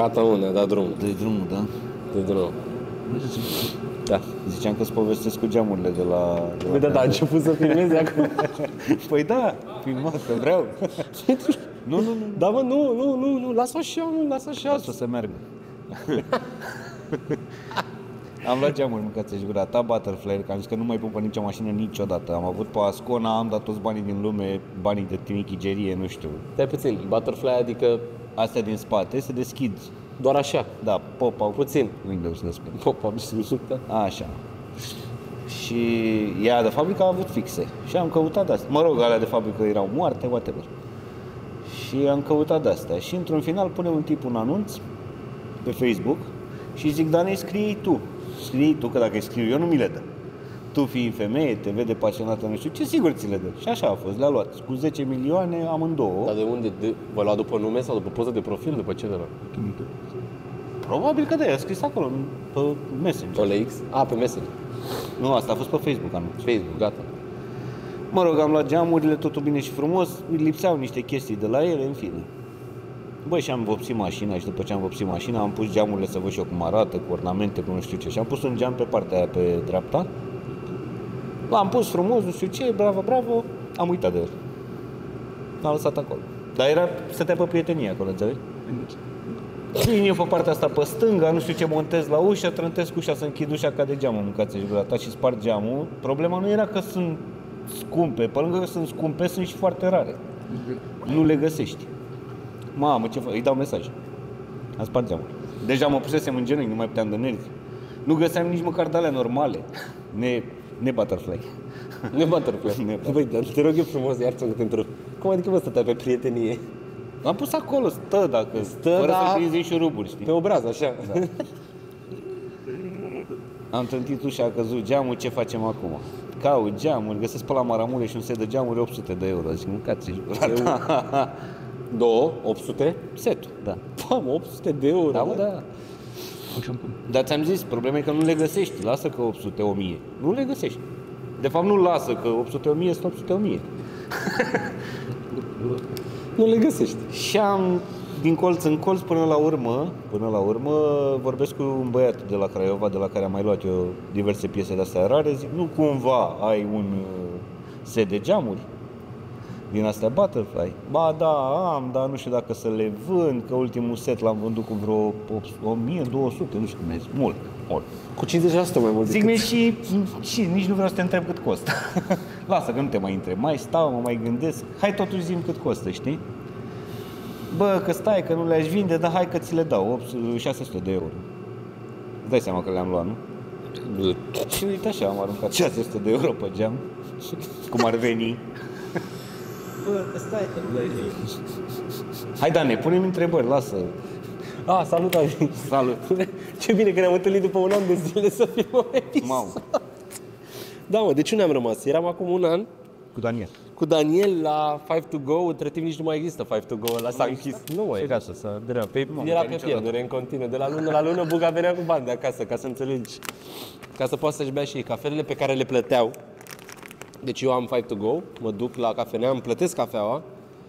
Gata, mă, ne-a dat drumul. Dă-i drumul, da? De drumul. Da. Ziceam că-ți povestesc cu geamurile de la... Uite, dar a început să filmezi acum. Păi da, filmat, că vreau. Nu. Da, mă, nu, lasă așa, nu, lasă așa. Lasă să meargă. Am luat geamuri, mâncați-și gura ta, Butterfly, că am zis că nu mai pun pe nicio mașină niciodată. Am avut pe Ascona, am dat toți banii din lume, banii de tinichigerie, nu știu. Stai puțin, Butterfly adică Astea din spate se deschid. doar așa. Da, pop-out. Puțin. Windows despre. Pop-up și Așa. Și ea de fabrică a avut fixe. Și am căutat de astea. Mă rog, alea de fabrică erau moarte, whatever. Și am căutat de astea. Și într-un final pune un tip un anunț pe Facebook și zic, Dane, scrie tu. Scrie tu, că dacă îi scriu eu nu mi le dă. Tu fiind femeie, te vede pasionată, nu știu ce, sigur ți le dă. Și așa a fost, le-a luat. Cu 10 milioane amândouă. Dar de unde? Vă lua după nume sau după poză de profil? După ce vă lua? Probabil că da, i-a scris acolo, pe Messenger. Pe LX? A, pe Messenger. Nu, asta a fost pe Facebook anunț. Facebook, gata. Mă rog, am luat geamurile, totul bine și frumos, lipseau niște chestii de la ele, în fine. Băi, și am vopsit mașina și după ce am vopsit mașina am pus geamurile să văd și eu cum arată, cu ornamente, cu nu știu ce. Și am pus un geam pe partea aia pe dreapta. L-am pus frumos, nu știu ce, bravo, bravo, am uitat de el. L-am lăsat acolo. Dar stătea pe prietenie acolo, înțelegi? Vin eu pe partea asta pe stânga, nu știu ce, montez la ușă, trântesc ușa să închid ușa ca de geamul, mâncați-și gura ta și spart geamul. Problema nu era că sunt scumpe, pe lângă că sunt scumpe, sunt și foarte rare. Nu le găsești. Mamă, ce fac? Îi dau mesaj. Am spart geamul. Deja mă pusesem în genunchi, nu mai puteam de nervi. Nu găseam nici măcar de alea normale. Ne Butterfly. Ne Butterfly. Băi, dar te rog eu frumos, iartă-mă că te întreb. Cum adică vă stătea pe prietenie? L-am pus acolo, stă dacă Stă, fără da. să prinzi șuruburi, știi? Pe obraz, așa. Da. Am trântit ușa, a căzut geamul, ce facem acum? Caut geamuri, găsesc pe la Maramule și un set de geamuri 800 de euro. Zic, mâncați-și gura ta. 800? Setul, da. Pam, 800 de euro. Da, da. Dar ți-am zis, problema e că nu le găsești. Lasă că 800, 1000. Nu le găsești. De fapt, nu lasă că 800, 1000 sunt 800, 1000. Nu le găsești. Și am, din colț în colț, până la urmă, vorbesc cu un băiat de la Craiova, de la care am mai luat eu diverse piese de-astea rare. Zic, nu cumva ai un set de geamuri din astea Butterfly? Ba da, am, dar nu știu dacă să le vând, că ultimul set l-am vândut cu vreo 1200, nu știu cum e, mult. Cu 50% mai mult. Zic, și nici nu vreau să te întreb cât costă. Lasă că nu te mai întreb. Mai stau, mă mai gândesc. Hai totuși zi-mi cât costă, știi? Bă, că stai, că nu le-aș vinde, dar hai că ți le dau, 600 de euro. Îți dai seama că le-am luat, nu? Și uite așa, am aruncat 600 de euro pe geam. Cum ar veni. Bă, că stai, că nu le-aș vinde. Hai, Dane, pune-mi întrebări, lasă. Salut, Adi. Salut. Ce bine că ne-am întâlnit după un an de zile să filmăm episod. Mamă. Da, mă, de ce ne-am rămas? Eram acum un an cu Daniel la 5 to Go, între timp nici nu mai există 5 to Go, ăla s-a închis. Nu mai e. Așa, era pe pierdere în continuu. De la lună la lună Buga venea cu bani de acasă, ca să înțelegi. Ca să poată să-și bea și ei cafelele pe care le plăteau. Deci eu am 5 to Go, mă duc la cafenea, îmi plătesc cafeaua.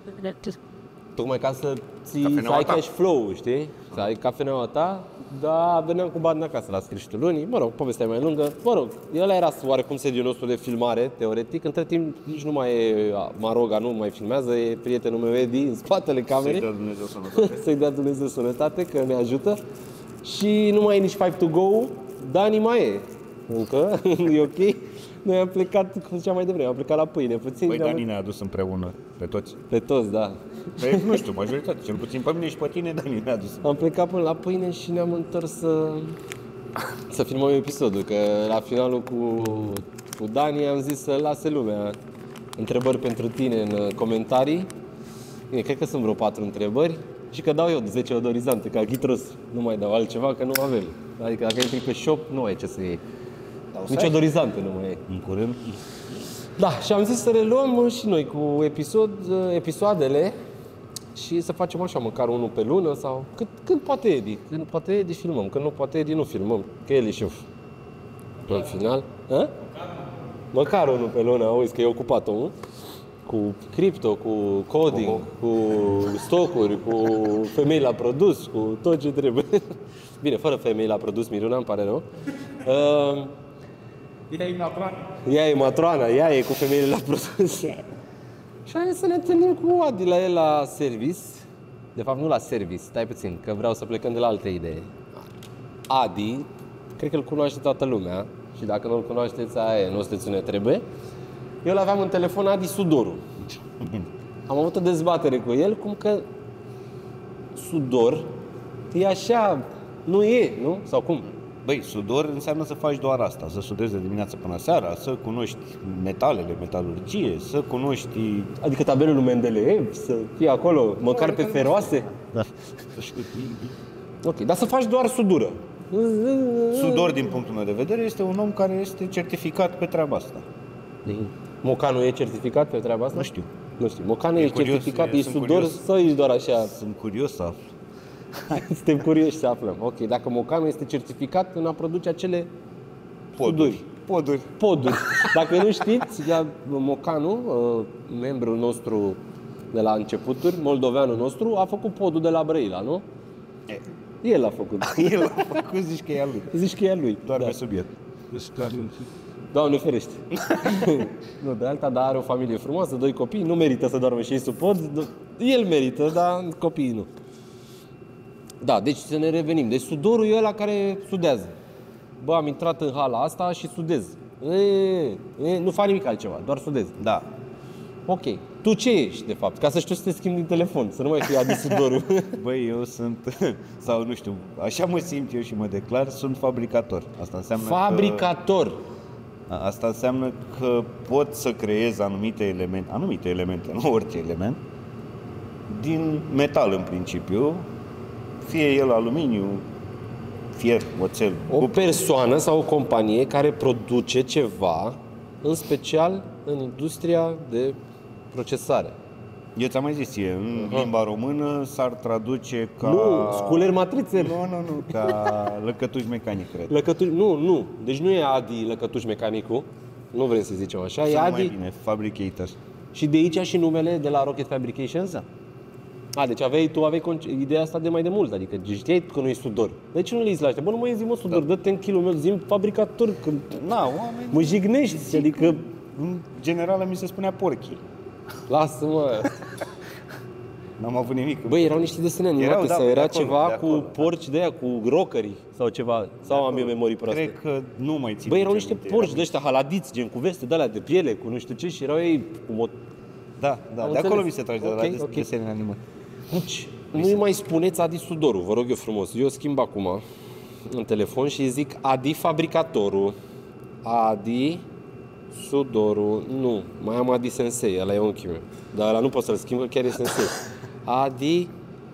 Tocmai ca să ai cash flow, știi? Să ai cafeneaua ta, dar veneam cu bani acasă la sfârșitul lunii. Mă rog, povestea e mai lungă. Mă rog, ăla era oarecum sediul nostru de filmare, teoretic. Între timp, nici nu mai e Maroga, nu mai filmează, e prietenul meu Edi în spatele camerei. Să-i dea Dumnezeu sănătate. Să-i dea Dumnezeu sănătate, că ne ajută. Și nu mai e nici 5 to Go, Dani mai e. Încă, e ok. Noi am plecat, cum ziceam mai devreme, am plecat la pâine puțin. Păi Dani ne-a adus împreună, pe toți. Pe toți, da. Păi, nu știu, majoritate, cel puțin pe mine și pe tine, Dani ne-a adus. Am plecat până la pâine și ne-am întors să filmăm episodul, că la finalul cu Dani am zis să lase lumea întrebări pentru tine în comentarii. Bine, cred că sunt vreo 4 întrebări și că dau eu 10 odorizante, ca Ghitros. Nu mai dau altceva, că nu avem. Adică dacă intri pe shop, nu ai ce să iei. Nici odorizante nu mai e. În curând. Da, și am zis să le luăm și noi cu episoadele și să facem așa, măcar unul pe lună sau când poate Edi. Când poate Edi filmăm, când nu poate Edi nu filmăm, că el e șef. În final. Măcar unul pe lună, auzi că e ocupat omul. cu cripto, cu coding, cu stocuri, cu femei la produs, cu tot ce trebuie. Bine, fără femei la produs, Miruna, îmi pare rău. Ea e matroana, ea e cu femeile la produs. Și hai să ne întâlnim cu Adi la el la service. De fapt, nu la service, stai puțin, că vreau să plecăm de la alte idei. Adi, cred că îl cunoaște toată lumea. Și dacă nu-l cunoașteți, aia nu sunteți unde trebuie. Eu l-aveam în telefon Adi Sudoru. Am avut o dezbatere cu el, cum că sudor e așa, nu e, nu? Sau cum? Băi, sudor înseamnă să faci doar asta, să sudezi de dimineața până seara, să cunoști metalele, metalurgie, să cunoști... Adică tabelul lui Mendeleev, să fie acolo, măcar pe feroase? Da. Ok, dar să faci doar sudură. Sudor, din punctul meu de vedere, este un om care este certificat pe treaba asta. Mocanu e certificat pe treaba asta? Nu știu. Nu știu. Mocanu e certificat, e sudor sau ești doar așa? Sunt curios să aflu. Suntem curioși să aflăm. Ok, dacă Mocanu este certificat în a produce acele poduri. Dacă nu știți, Mocanu, membrul nostru de la începuturi, moldoveanul nostru, a făcut podul de la Brăila, nu? El l-a făcut. El l-a făcut, zici că e a lui. Zici că e a lui. Doar pe subiect. Doamne ferește. Nu de alta, dar are o familie frumoasă, 2 copii, nu merită să doarmă și ei sub pod. El merită, dar copiii nu. Da, deci să ne revenim. Deci sudorul e ăla care sudează. Bă, am intrat în hala asta și sudez. Nu fac nimic altceva, doar sudez. Da. Ok. Tu ce ești, de fapt? Ca să știu să te schimb din telefon, să nu mai fie Adi Sudoru. Băi, eu sunt, sau nu știu, așa mă simt eu și mă declar, sunt fabricator. Asta înseamnă fabricator. Asta înseamnă că pot să creez anumite elemente, nu orice element, din metal în principiu, fie el aluminiu, fier, oțel. O persoană sau o companie care produce ceva, în special în industria de procesare. Eu ți-am mai zis, în limba română s-ar traduce ca... Nu, sculer matrițe. Nu, ca lăcătuș mecanic, cred. Nu. Deci nu e Adi lăcătuș mecanicul. Nu vrem să zicem așa, e Adi... mai bine, fabricator. Și de aici și numele de la Rocket Fabrications? Da. Deci tu aveai ideea asta de mai de mult, adică știai că nu e sudor. De ce nu le zici la ăștia? Bă, nu mai zi, mă, sudor, dă-te în kilul meu, zi-mi fabricator, că oameni... Mă jignești, adică... În general mi se spunea porchi. Lasă-mă! N-am avut nimic. Băi, erau niște desene animate sau era ceva cu porci de aia, cu rockerii sau ceva? Sau am eu memorii proaste? Cred că nu mai țin. Băi, erau niște porci de ăștia haladiți, gen cu veste de alea de piele, cu nu știu ce, și erau ei cu Da, de acolo mi se trage, de la desene animate. Deci, nu-i mai spuneți Adi Sudoru, vă rog eu frumos. Eu schimb acum în telefon și zic Adi Fabricatorul. Adi Sudoru, nu, mai am Adi Sensei, ăla e unchiul meu. Dar ăla nu pot să-l schimb, că chiar e Sensei. Adi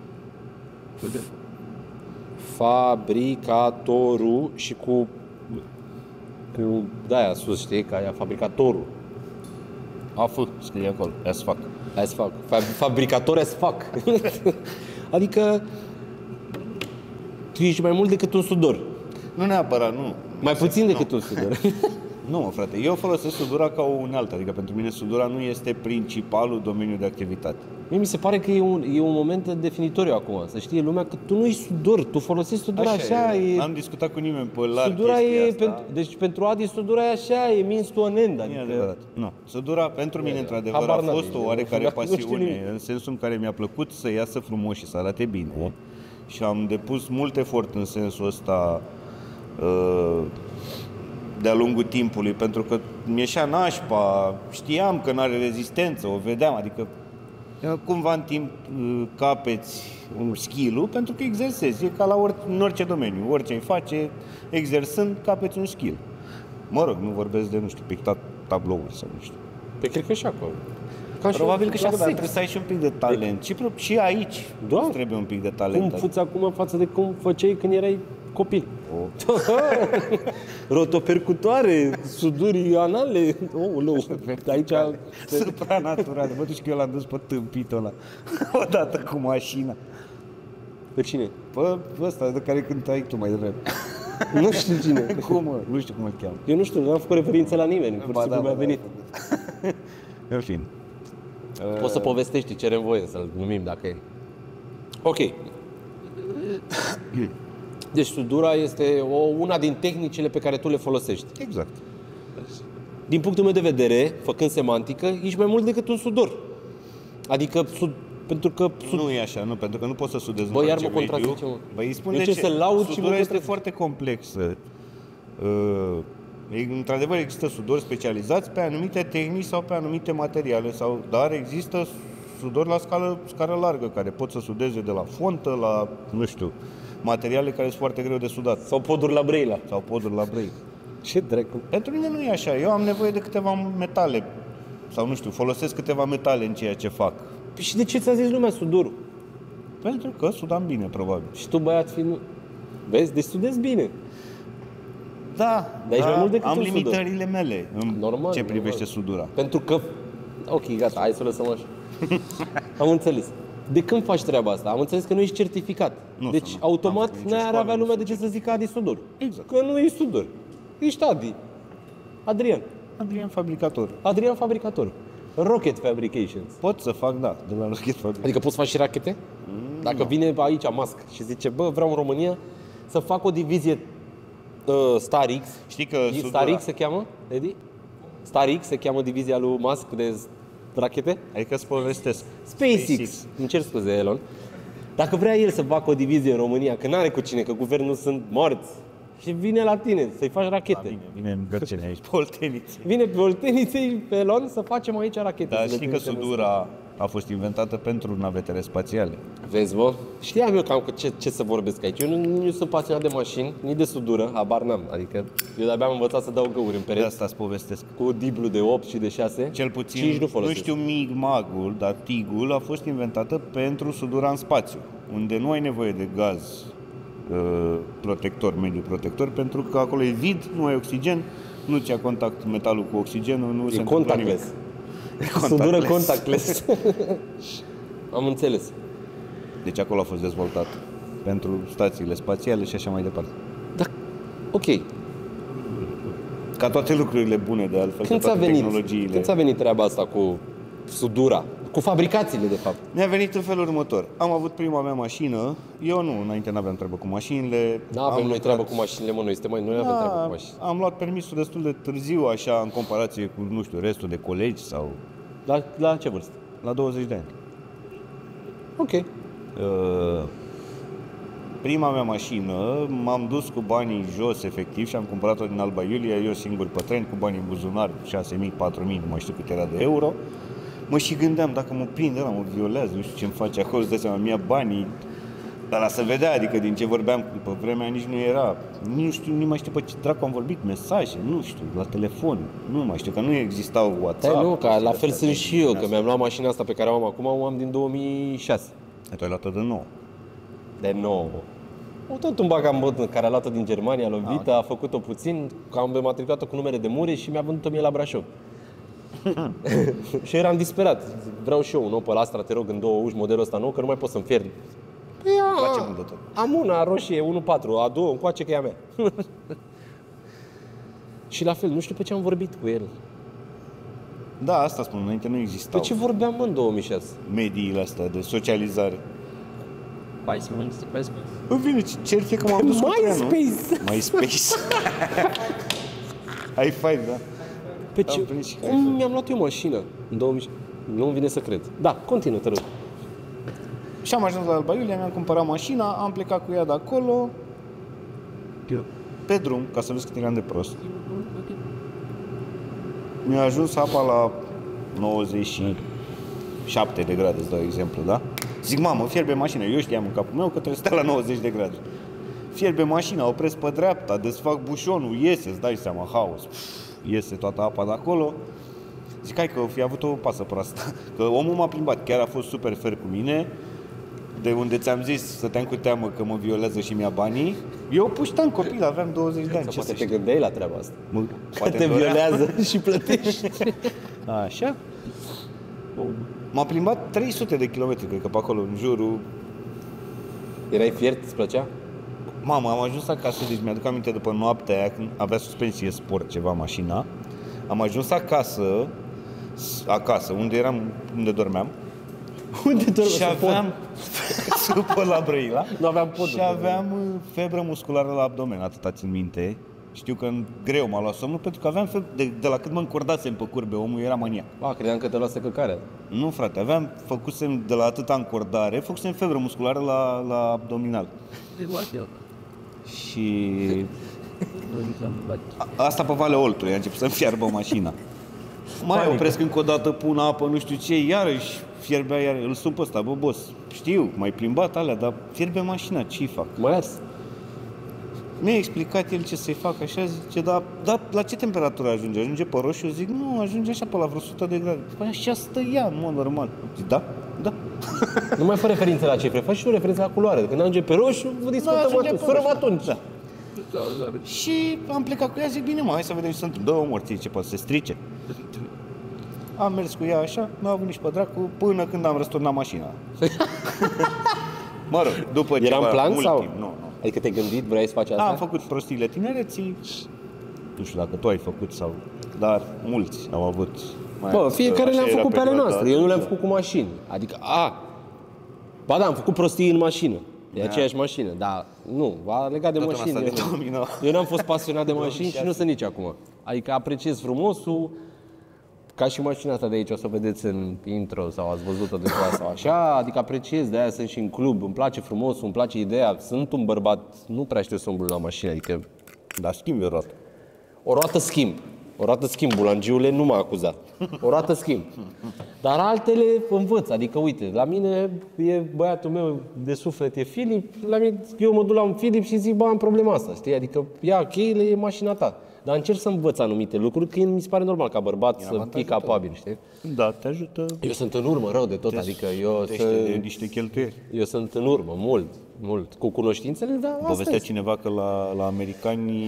Fabricatorul și cu de-aia sus, știi, ca aia, Fabricatorul. AF, scrie acolo, as fuck. As fuck. Fabricator as fuck. Adică tu ești mai mult decât un sudor. Nu neapărat, nu. Mai puțin decât un sudor. Nu, mă, frate, eu folosesc sudura ca o unealtă, adică pentru mine sudura nu este principalul domeniu de activitate. Mie mi se pare că e un moment definitoriu acum, să știe lumea că tu nu ești sudor, tu folosești sudura așa e... N-am discutat cu nimeni pe larg sudura e asta. deci pentru Adi sudura e așa, e means to an end, adică... E adevărat. Nu, sudura pentru mine într-adevăr a fost o oarecare pasiune, în sensul în care mi-a plăcut să iasă frumos și să arate bine. Și am depus mult efort în sensul ăsta de-a lungul timpului, pentru că mi-eșea nașpa, știam că n-are rezistență, o vedeam, adică cumva în timp capeți un skill-ul, pentru că exersezi, e ca în orice domeniu, orice îi face, exersând, capeți un skill. Mă rog, nu vorbesc de, nu știu, pictat tablouri sau nu știu. Pe cred că și acolo. Probabil că și acolo, dar trebuie să ai și un pic de talent. Și aici trebuie un pic de talent. Cum fuți acum față de cum făceai când erai copil? Rotopercutoare, suduri anale. Aici supranatural. Mă duci că eu l-am dus pe tâmpitul ăla odată cu mașina. Pe cine? Pe ăsta de care cântai tu mai devreme. Nu știu cine. Cum? Nu știu cum îl cheamă. Eu nu știu, nu am făcut referință la nimeni. Pur și simplu mi-a venit. În fin. Poți să povestești, cerem voie să-l numim dacă e. Ok. Deci sudura este una din tehnicile pe care tu le folosești. Exact. Din punctul meu de vedere, făcând semantică, ești mai mult decât un sudor. Adică, pentru că... Nu e așa, nu, pentru că nu poți să sudezi Bă, iar mă contrazice, mă. Bă, îi spun de ce? Să laud și sudura este foarte complexă. Într-adevăr, există sudori specializați pe anumite tehnici sau pe anumite materiale, dar există sudori la scară largă, care pot să sudeze de la fontă la, nu știu, materiale care sunt foarte greu de sudat. Sau poduri la Brăila. Sau poduri la Brăila. Ce dracu? Pentru mine nu e așa. Eu am nevoie de câteva metale. Sau nu știu, folosesc câteva metale în ceea ce fac. Păi și de ce ți-a zis lumea sudorul? Pentru că sudam bine, probabil. Și tu, băiat fiind... Vezi? Deci sudezi bine. Da, mai mult decât am un limitările mele în normal, ce privește sudura. Pentru că... Ok, gata, hai să o lăsăm așa. Am înțeles. De când faci treaba asta? Am înțeles că nu ești certificat. Nu deci, automat, n-ar avea lumea de ce să zică Adi Sudor. Exact. Că nu ești Sudor. Ești Adi. Adrian. Adrian Fabricator. Rocket Fabrications. Pot să fac, da, de la Rocket Fabrications. Adică poți să faci și rachete? Dacă vine aici Musk și zice, bă, vreau în România să fac o divizie Star X. Știi că Star X se cheamă, Edi? Star X se cheamă divizia lui Musk de rachete? Adică îți povestesc. SpaceX. Îmi cer scuze, Elon. Dacă vrea el să facă o divizie în România, că n-are cu cine, că guvernul sunt morți, și vine la tine să-i faci rachete. Da, vine în Gărcene aici, pe Oltenițe. Vine pe Oltenițe, pe Elon, să facem aici rachete. Dar știi că sudura a fost inventată pentru navetele spațiale. Vezi, bă? Știam eu cam ce să vorbesc aici. Eu nu sunt pasionat de mașini, nici de sudură, habar n-am. Adică eu de-abia am învățat să dau găuri în pereți. De asta îți povestesc. Cu diblu de 8 și de 6. Cel puțin, nu știu MIG-magul, dar TIG-ul a fost inventată pentru sudura în spațiu, unde nu ai nevoie de gaz protector, mediu protector, pentru că acolo e vid, nu ai oxigen, nu ți-a contact metalul cu oxigenul, nu se întâmplă nimic. Sudură contactless. Am înțeles. Deci acolo a fost dezvoltat pentru stațiile spațiale și așa mai departe. Da, ok. Ca toate lucrurile bune, de altfel, când toate tehnologiile. Când ți-a venit treaba asta cu sudura? Cu fabricațiile, de fapt. Mi-a venit în felul următor. Am avut prima mea mașină. Eu nu, înainte n-aveam treabă cu mașinile. N-avem noi treabă cu mașinile, mă, noi avem treabă cu mașini. Am luat permisul destul de târziu, așa, în comparație cu, nu știu, restul de colegi sau... La ce vârstă? La 20 de ani. Ok. Prima mea mașină, m-am dus cu banii jos, efectiv, și am cumpărat-o din Alba Iulia, eu singur pe tren, cu banii în buzunar, 6.000, 4.000, nu mai știu cât era de euro. Mă și gândeam, dacă mă prinde ăla, mă violează, nu știu ce-mi face acolo, îți dai seama, mi-a banii. Dar la să vedea, adică din ce vorbeam, pe vremea nici nu era, nu mai știu pe ce dracu am vorbit, mesaje, nu știu, la telefon, nu mai știu, că nu existau WhatsApp. Nu, că la fel sunt și eu, că mi-am luat mașina asta pe care o am acum, o am din 2006. Tu ai luat-o de nou. De nou. Tot un bagambot care a luat-o din Germania, a lovit, a făcut-o puțin, am matriculat-o cu numere de Mureș și mi-a vândut-o mie la Brașov. Și eram disperat. Vreau și eu un Opel Astra, te rog, în 2 uși, modelul ăsta nou, că nu mai pot să-mi fier. Am una roșie, 1.4, a doua, încoace că e a mea. Și la fel, nu știu pe ce am vorbit cu el. Da, asta spun, înainte nu existau. Pe ce vorbeam, mă, în 2006? Mediile astea de socializare. MySpace. Îmi vine cert că m-am dus cu trenul. MySpace. High five, da? Pe ce? Cum mi-am luat eu mașină în 2000? Nu-mi vine să cred. Da, continuă, te rog. Și am ajuns la Alba Iulia, mi-am cumpărat mașina, am plecat cu ea de acolo pe drum, ca să vezi cât eram de prost. Mi-a ajuns apa la 97 de grade, îți dau exemplu, da? Zic, mamă, fierbe mașina. Eu știam în capul meu că trebuie să stea la 90 de grade. Fierbe mașina, opresc pe dreapta, desfac bușonul, iese, îți dai seama, haos. Iese toată apa de acolo. Zic, hai că o fi avut o pasă proastă. Că omul m-a plimbat, chiar a fost super fer cu mine. De unde ți-am zis, stăteam cu teamă că mă violează și mi-a banii. Eu pușteam copil, aveam 20 de ani. Sau poate te gândeai la treaba asta. Poate te violează și plătești. Așa. M-a plimbat 300 de kilometri, cred că pe acolo, în jurul. Erai fiert, îți plăcea? Mamă, am ajuns acasă, deci mi-aduc aminte după noaptea aia, când avea suspensie sport ceva mașina. Am ajuns acasă, acasă, unde dormeam. Unde dormeam? Și aveam supă la Brăila. Nu aveam podul. Și aveam febră musculară la abdomen, atâta țin minte. Știu că greu m-a luat somnul pentru că aveam febră, de la cât mă încordasem pe curbe, omul era maniac. Credeam că te luase căcarea. Nu, frate, făcusem de la atâta încordare, făcusem febră musculară la abdominal. Și asta pe Valea Oltului, a început să-mi fiarbă mașina. Mai opresc încă o dată, pun apă, nu știu ce, iarăși fierbea, îl sun pe ăsta, bă, boss, știu, m-ai plimbat alea, dar fierbe mașina, ce-i fac? Mai ars. Mi-a explicat el ce să-i fac, așa, zice, dar la ce temperatură ajunge? Ajunge pe roșu? Eu zic, nu, ajunge așa pe la vreo 100 de grade. Păi așa stă ea, în mod normal. Zic, da. Nu mai fă referință la cifre, fă și o referință la culoare. Când ajunge pe roșu, vă discutăm atunci, surăm atunci. Da. Și am plecat cu ea, zic, bine mă, hai să vedem ce sunt două morții, ce poate să se strice. Am mers cu ea așa, nu a avut nici pe dracu, până când am răsturnat mașina. Mă rog, după era ceva în plan mult sau? timp, nu. Adică te-ai gândit, vrei să faci asta? Am făcut prostiile tinereții, nu știu dacă tu ai făcut sau, dar mulți au avut. Bă, fiecare le-am făcut pe ale noastre, eu nu le-am făcut cu mașini. Adică, ba da, am făcut prostii în mașină. E aceeași mașină, dar nu, va legat de mașini. Eu n-am fost pasionat de mașini și nu sunt nici acum. Adică apreciez frumosul, ca și mașina asta de aici, o să vedeți în intro sau ați văzut-o de sau așa, adică apreciez, de-aia sunt și în club, îmi place frumosul, îmi place ideea, sunt un bărbat, nu prea știu să umblu la mașină, adică, dar schimbi o roată. O roată schimb, bulangiule nu m-a acuzat. O roată schimb. Dar altele învăț, adică uite, la mine e băiatul meu de suflet, e Filip, la mine, eu mă duc la un Filip și zic, bă, am problema asta, știi? Adică ia cheile, e mașina ta. Dar încerc să învăț anumite lucruri, că mi se pare normal ca bărbat să fii capabil, știi? Da, te ajută. Eu sunt în urmă rău de tot, adică de niște cheltuieli. Eu sunt în urmă, mult, cu cunoștințele, dar asta povestea este. Cineva că la americani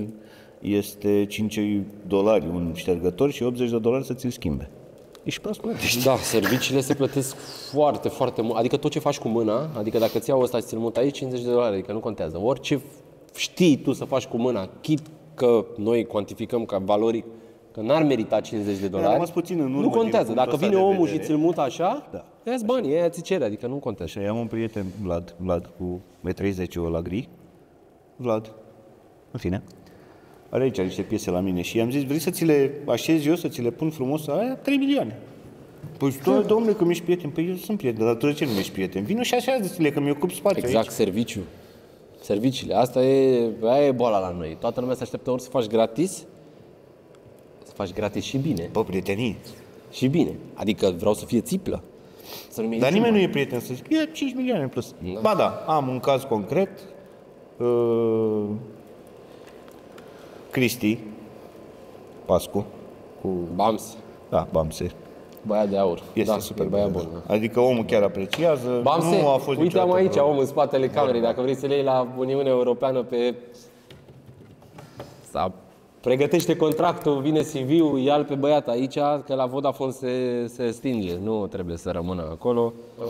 este $5 un ștergător și $80 să ți-l schimbe. Ești prost plătești. Da, serviciile se plătesc foarte, foarte mult. Adică tot ce faci cu mâna, adică dacă ți iau ăsta și ți-l mut aici, $50, adică nu contează. Orice știi tu să faci cu mâna, chit că noi cuantificăm ca valoric, că n-ar merita $50, puțin în urmă, nu contează. Dacă vine omul și ți-l mută așa, da, ia-ți banii, aia ți cere, adică nu contează. Și am un prieten, Vlad cu 1,30 m la gri. Vlad, în fine, are aici niște piese la mine și i-am zis, vrei să ți le așez eu, să ți le pun frumos? Aia 3 milioane. Păi tu, domnule, că mi-ești prieten. Păi eu sunt prieten, dar tu de ce nu mi-ești prieten? Vino și așează-ți-le, că mi-ocup spațiu exact, aici. serviciu. Serviciile. Aia e boala la noi. Toată lumea se așteaptă ori să faci gratis, să faci gratis și bine. Pe prietenie. Și bine. Adică vreau să fie țiplă. Să nu dar nimeni nu e prieten să zic, e 5 milioane plus. Da. Ba da, am un caz concret. Cristi Pascu cu Bams. Da, Bamse. Băiat de aur. Este super băiat bun. Da. Adică omul chiar apreciază. Bamse, nu a fost uite am aici rău. om în spatele camerei. Dacă vrei să le iei la Uniunea Europeană pe... Pregătește contractul, vine CV-ul, ia-l pe băiat aici, că la Vodafone se stinge. Nu trebuie să rămână acolo.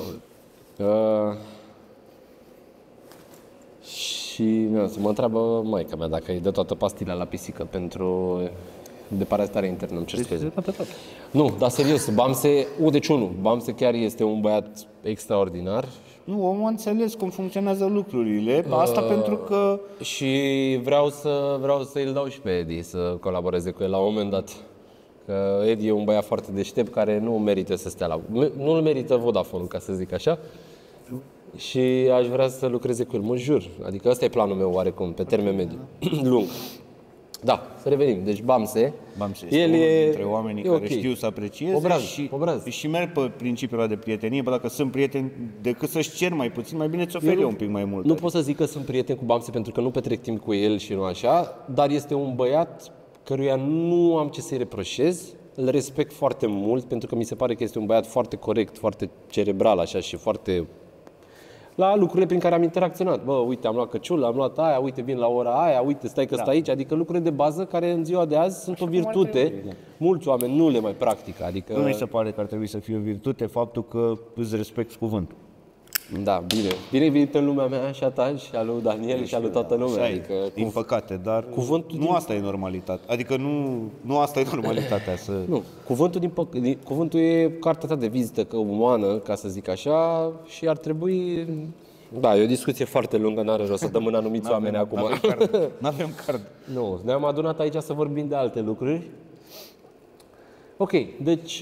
Și să mă întreabă maica mea dacă îi dă toată pastila la pisică pentru deparazitate internă, îmi cer scuze. Nu, dar serios, Bamse, deci Bamse chiar este un băiat extraordinar. Nu, omul a înțeles cum funcționează lucrurile, asta pentru că... Și vreau să îl dau și pe Edi să colaboreze cu el la un moment dat. Că Edi e un băiat foarte deștept care nu merită să stea nu-l merită Vodafone, ca să zic așa. Și aș vrea să lucreze cu el, mă jur. Adică ăsta e planul meu oarecum, pe termen mediu, lung. Da, să revenim. Deci Bamse este unul dintre oamenii care știu să aprecieze și merg pe principiul ăla de prietenie, bă, dacă sunt prieteni, decât să-și cer mai puțin, mai bine ți oferi un pic mai mult. Nu pot să zic că sunt prieten cu Bamse pentru că nu petrec timp cu el și nu așa, dar este un băiat căruia nu am ce să-i reproșez, îl respect foarte mult pentru că mi se pare că este un băiat foarte corect, foarte cerebral așa și foarte... la lucrurile prin care am interacționat. Bă, uite, am luat căciulă, am luat aia, uite, vin la ora aia, uite, stai că stai aici. Adică lucrurile de bază care în ziua de azi sunt o virtute. Mulți oameni nu le mai practică. Adică... Nu mi se pare că ar trebui să fie o virtute faptul că îți respecti cuvântul. Da, bine. Bine venit în lumea mea și a ta și a lui Daniel și a lui toată lumea. Adică, din păcate, dar nu asta e normalitatea. Adică nu asta e normalitatea. Nu, cuvântul e cartea ta de vizită umană, ca să zic așa, și ar trebui... Da, e o discuție foarte lungă, n-are rost să dăm în anumiți oameni acum. N-avem card. Nu, ne-am adunat aici să vorbim de alte lucruri. Ok, deci...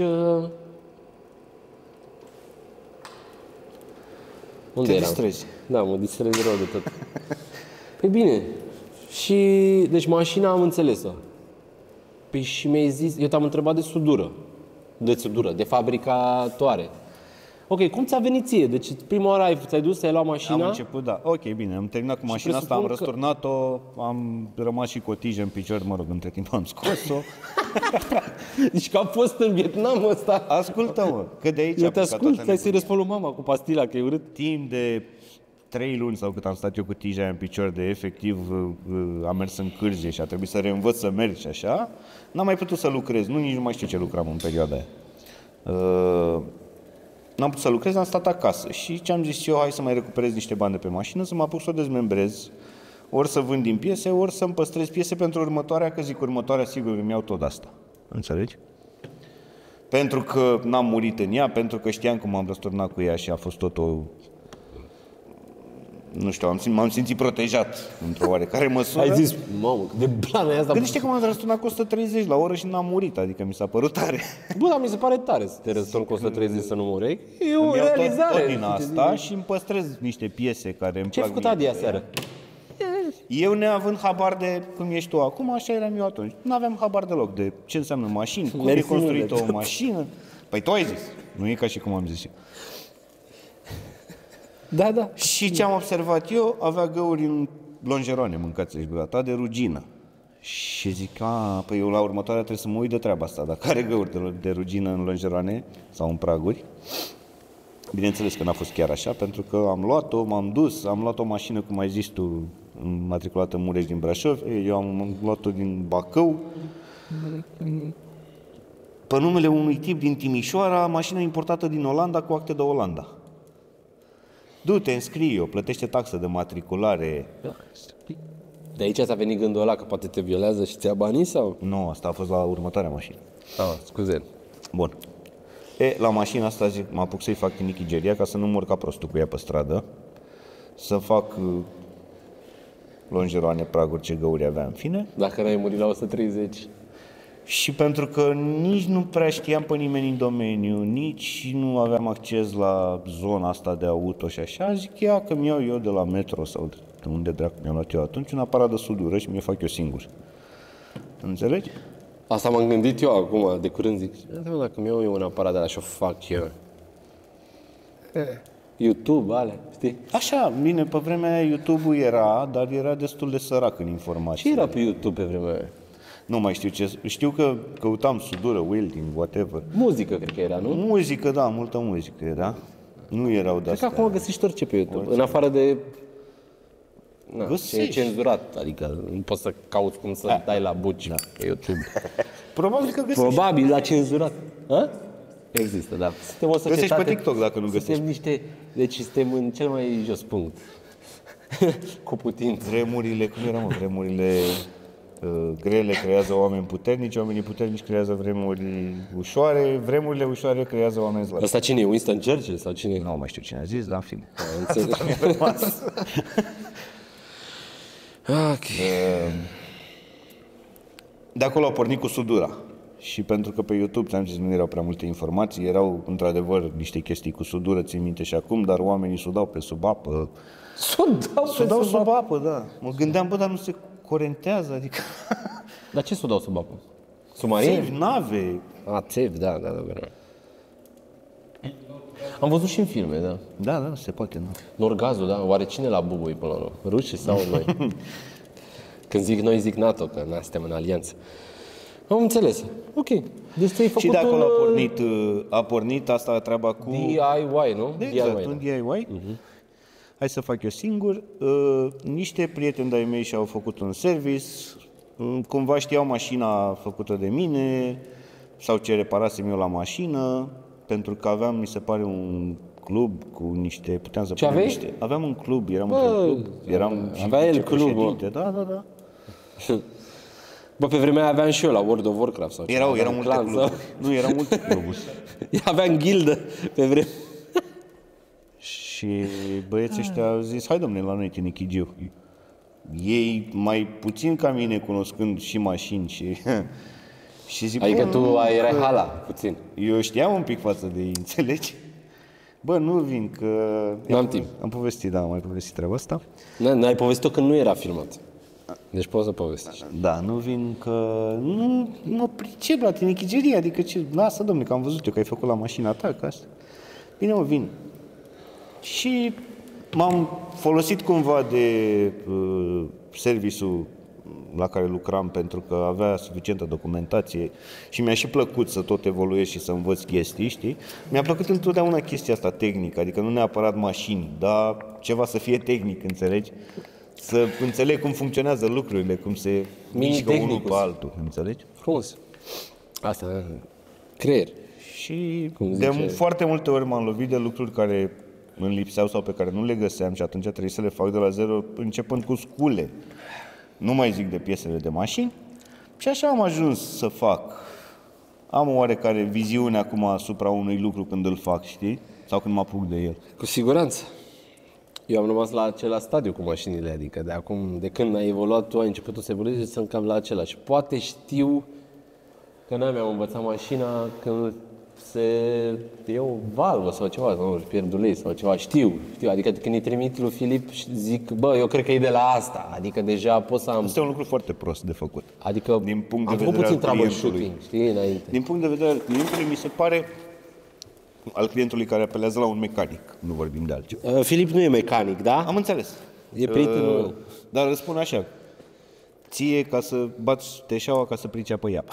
Unde eram? Distrezi. Da, mă distrez rău de tot. Păi bine, și... Deci mașina am înțeles-o. Păi și mi-ai zis... Eu te-am întrebat de sudură, de fabricatoare. Ok, cum ți-a venit ție? Deci prima oară ți-ai dus, ți-ai luat mașina? Am început, da. Ok, bine, am terminat cu mașina asta, am răsturnat-o, am rămas și cu o tijă în picior, mă rog, între timp am scos-o. Deci că am fost în Vietnam ăsta. Ascultă-mă, că de aici eu te ascult, stai să-i răspund lui mama cu pastila, că e urât. Timp de 3 luni sau cât am stat eu cu tija în picior, de efectiv am mers în cârje și a trebuit să reînvăț să merg și așa, n-am mai putut să lucrez, nici nu mai știu ce lucram în perioada aia. N-am putut să lucrez, am stat acasă și ce am zis eu, hai să mai recuperez niște bani de pe mașină, să mă apuc să o dezmembrez, ori să vând din piese, ori să-mi păstrez piese pentru următoarea, că zic următoarea sigur îmi iau tot asta. Înțelegi? Pentru că n-am murit în ea, pentru că știam cum am răsturnat cu ea și a fost tot o... Nu știu, m-am simțit protejat într-o oarecare măsură. Ai zis, mamă, de blană e asta. Gândește că m-am răsturnat cu 130 la oră și n-am murit, adică mi s-a părut tare. Bă, dar mi se pare tare să te răsturni cu 130 să nu mori. E o realizare. Tot din asta și îmi păstrez niște piese care îmi plac. Ce-ai făcut Adi aseară? Eu neavând habar de cum ești tu acum, așa eram eu atunci. Nu aveam habar deloc de ce înseamnă mașini, cum e construită o mașină. Păi tu ai zis, nu e ca și cum am zis eu. Da, da. Și ce am observat eu, avea găuri în lonjeroane, mâncați și gura ta, de rugină. Și zic, păi eu la următoarea trebuie să mă uit de treaba asta, dacă are găuri de rugină în lonjeroane sau în praguri. Bineînțeles că n-a fost chiar așa, pentru că am luat-o, m-am dus, am luat o mașină, cum ai zis tu, matriculată în Mureș din Brașov, eu am luat-o din Bacău, pe numele unui tip din Timișoara, mașină importată din Olanda cu acte de Olanda. Du-te, înscrie-o, plătește taxă de matriculare. De aici ți-a venit gândul ăla că poate te violează și ți-a banii sau? Nu, asta a fost la următoarea mașină. Scuze. Bun. La mașina asta zic, mă apuc să-i fac tinichigeria ca să nu mor ca prostul cu ea pe stradă. Să fac lonjeroane, praguri, ce găuri avea, în fine. Dacă n-ai murit la 130. Și pentru că nici nu prea știam pe nimeni în domeniu, nici nu aveam acces la zona asta de auto și așa, zic, ia că mi iau eu de la metro sau de unde dracu mi-am luat eu atunci, un aparat de sudură și mi-o fac eu singur. Înțelegi? Asta m-am gândit eu acum, de curând zic, dacă mi-au eu un aparat de la și-o fac eu. YouTube, alea, știi? Așa, bine, pe vremea aia YouTube-ul era, dar era destul de sărac în informații. Ce era pe YouTube pe vremea aia? Nu mai știu ce... Știu că căutam sudură, welding, whatever. Muzică, cred că era, nu? Muzică, da, multă muzică era. Nu erau de-astea. Cred că acum găsești orice pe YouTube, orice. În afară de... Găsești. E cenzurat, adică nu poți să cauți cum să dai la buci pe YouTube. Probabil că găsești. Probabil la cenzurat. Există, da. Suntem o societate... Găsești pe TikTok dacă nu găsești. Deci suntem în cel mai jos punct. Cu putință. Vremurile, cum erau, vremurile grele creează oameni puternici, oamenii puternici creează vremuri ușoare, vremurile ușoare creează oameni slabi. Asta cine e? Winston Churchill sau cine e? Nu mai știu cine a zis, dar în fine. De acolo a pornit cu sudura. Și pentru că pe YouTube, ți-am zis, nu erau prea multe informații, erau într-adevăr niște chestii cu sudură, țin minte și acum, dar oamenii sudau pe sub apă. Sudau sub apă, da. Mă gândeam, dar nu se corentează, adică... Dar ce sudau sub apă? Submarine? Țevi, nave. Țevi, da. Am văzut și în filme, da. Da, se poate, nu. Norgazul, da. Oare cine la bubui până la urmă? Rușii sau noi? Când zic noi, zic NATO, că noi suntem în alianță. Am înțeles. Ok. Deci ți-ai făcut și de acolo a pornit asta treaba cu... DIY, nu? Exact, un DIY. Hai să fac eu singur. Niște prieteni de-ai mei și-au făcut un service. Cumva știau mașina făcută de mine sau ce reparasem eu la mașină, pentru că aveam, mi se pare, un club cu niște, puteam să Ce punem aveai? niște. Aveam un club, eram într-un club, eram și avea el vicepreședinte. Da. Bă, pe vremea aveam și eu la World of Warcraft sau Erau ceva, multe clan, cluburi. Nu, erau multe cluburi. Aveam ghildă pe vremea. Și băieții ăștia au zis, hai domnule, la noi Tinichigiu. Ei mai puțin ca mine, cunoscând și mașini și... și zic, Adică tu erai hala, puțin. Eu știam un pic față de ei, înțelegi? Bă, nu vin, că... N-am timp. Am povestit, am mai povestit treaba asta. N-ai povestit-o când nu era filmat. Deci poți să povestești. Da, nu vin că... Nu mă pricep la tinichigerie, adică ce... Lasă, domnule, că am văzut eu că ai făcut la mașina ta, că asta... Bine, mă, vin. Și m-am folosit cumva de serviciul la care lucram pentru că avea suficientă documentație și mi-a și plăcut să tot evoluez și să învăț chestii, știi? Mi-a plăcut întotdeauna chestia asta tehnică, adică nu neapărat mașini, dar ceva să fie tehnic, înțelegi? Să înțeleg cum funcționează lucrurile, cum se mișcă unul pe altul, înțelegi? Frumos. Asta, creier. Și de foarte multe ori m-am lovit de lucruri care îmi lipseau sau pe care nu le găseam și atunci trebuie să le fac de la zero, începând cu scule. Nu mai zic de piesele de mașini. Și așa am ajuns să fac. Am o oarecare viziune acum asupra unui lucru când îl fac, știi? Sau când mă apuc de el. Cu siguranță. Eu am rămas la același stadiu cu mașinile, adică de când ai evoluat tu, ai început să evoluezi, sunt cam la același. Poate știu că mi-am învățat mașina când e o valvă sau ceva, sau pierd ulei sau ceva, știu, adică când îi trimit lui Filip și zic, bă, eu cred că e de la asta, adică deja pot să am... Este un lucru foarte prost de făcut. Adică din punct de am făcut vedere puțin al troubleshooting, știi, înainte. Din punct de vedere al clientului, mi se pare al clientului care apelează la un mecanic, nu vorbim de altceva. Filip nu e mecanic, da? Am înțeles. E prietenul meu. Dar răspund așa, ție ca să bați teșaua ca să priceapă ea.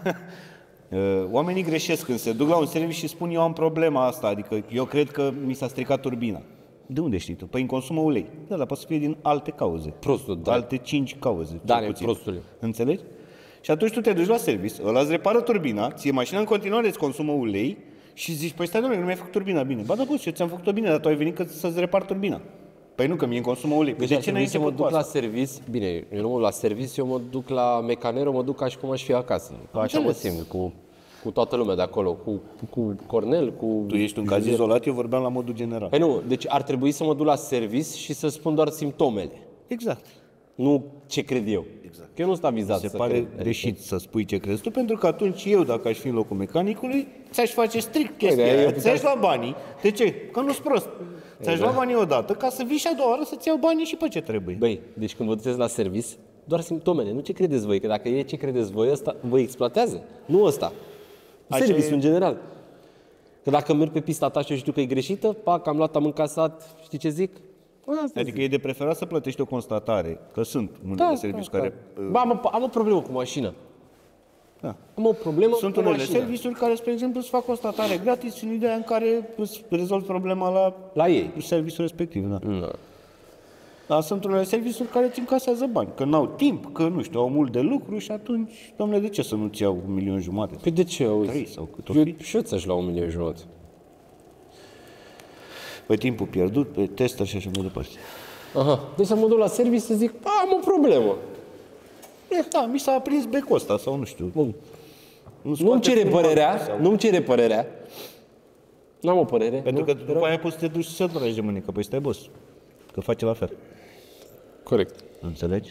Oamenii greșesc când se duc la un serviciu și spun eu am problema asta, adică eu cred că mi s-a stricat turbina. De unde știi tu? Păi în consumă ulei. Da, dar poate să fie din alte cauze. Prostul, da. Alte 5 cauze. Da, prostule. Înțelegi? Și atunci tu te duci la serviciu, ăla îți repară turbina, ție mașina în continuare îți consumă ulei și zici, păi stai domnule, nu mi-ai făcut turbina bine. Ba da, boss, eu ți-am făcut-o bine, dar tu ai venit să-ți repar turbina. Păi nu, că mie îmi consumă ulei. Deci de ce n-ai să mă duc la serviciu? Bine, eu nu mă duc la serviciu, eu mă duc la mecanero, mă duc ca și cum aș fi acasă. Așa mă simt, cu toată lumea de acolo, cu Cornel, cu... Tu ești un caz izolat, eu vorbeam la modul general. Păi nu, deci ar trebui să mă duc la serviciu și să spun doar simptomele. Exact. Nu ce cred eu. Exact. Că eu nu sunt avizat Se să pare cred. greșit să spui ce crezi tu, pentru că atunci eu, dacă aș fi în locul mecanicului, ți-aș face strict chestia aia. Ți-aș lua banii. De ce? Că nu-s prost. Ți-aș lua banii odată ca să vii și a doua oară să-ți iau banii și pe ce trebuie. Băi, deci când vă duceți la serviciu, doar simptomele, nu ce credeți voi. Că dacă e ce credeți voi, ăsta vă exploatează. Nu ăsta. Serviciul în general. Că dacă merg pe pista ta și eu știu că e greșită, pac, am luat, am încasat, știi ce zic? Asta adică e de preferat să plătești o constatare, că sunt unele serviciuri care... Ba, am o problemă cu mașina. Da. Am o problemă sunt cu unele mașina. serviciuri care, spre exemplu, îți fac constatare gratis în ideea în care îți rezolvi problema la ei. Serviciul respectiv. Da. Da. Dar sunt unele serviciuri care îți încasează bani, că n-au timp, că nu știu, au mult de lucru și atunci, domnule, de ce să nu-ți iau 1,5 milion? Păi de ce, auzi? 3 sau cât o fi? Și eu ți-aș lua 1,5 milion. Pe timpul pierdut, pe testări și așa mai departe. Aha, deci să mă duc la serviciu să zic, am o problemă. Da, mi s-a aprins becul ăsta sau nu știu. Nu-mi cere părerea, nu-mi cere părerea. N-am o părere. Pentru că după aia poți să te duci să te tragi de mânecă, păi stai boss, că face la fel. Corect. Înțelegi?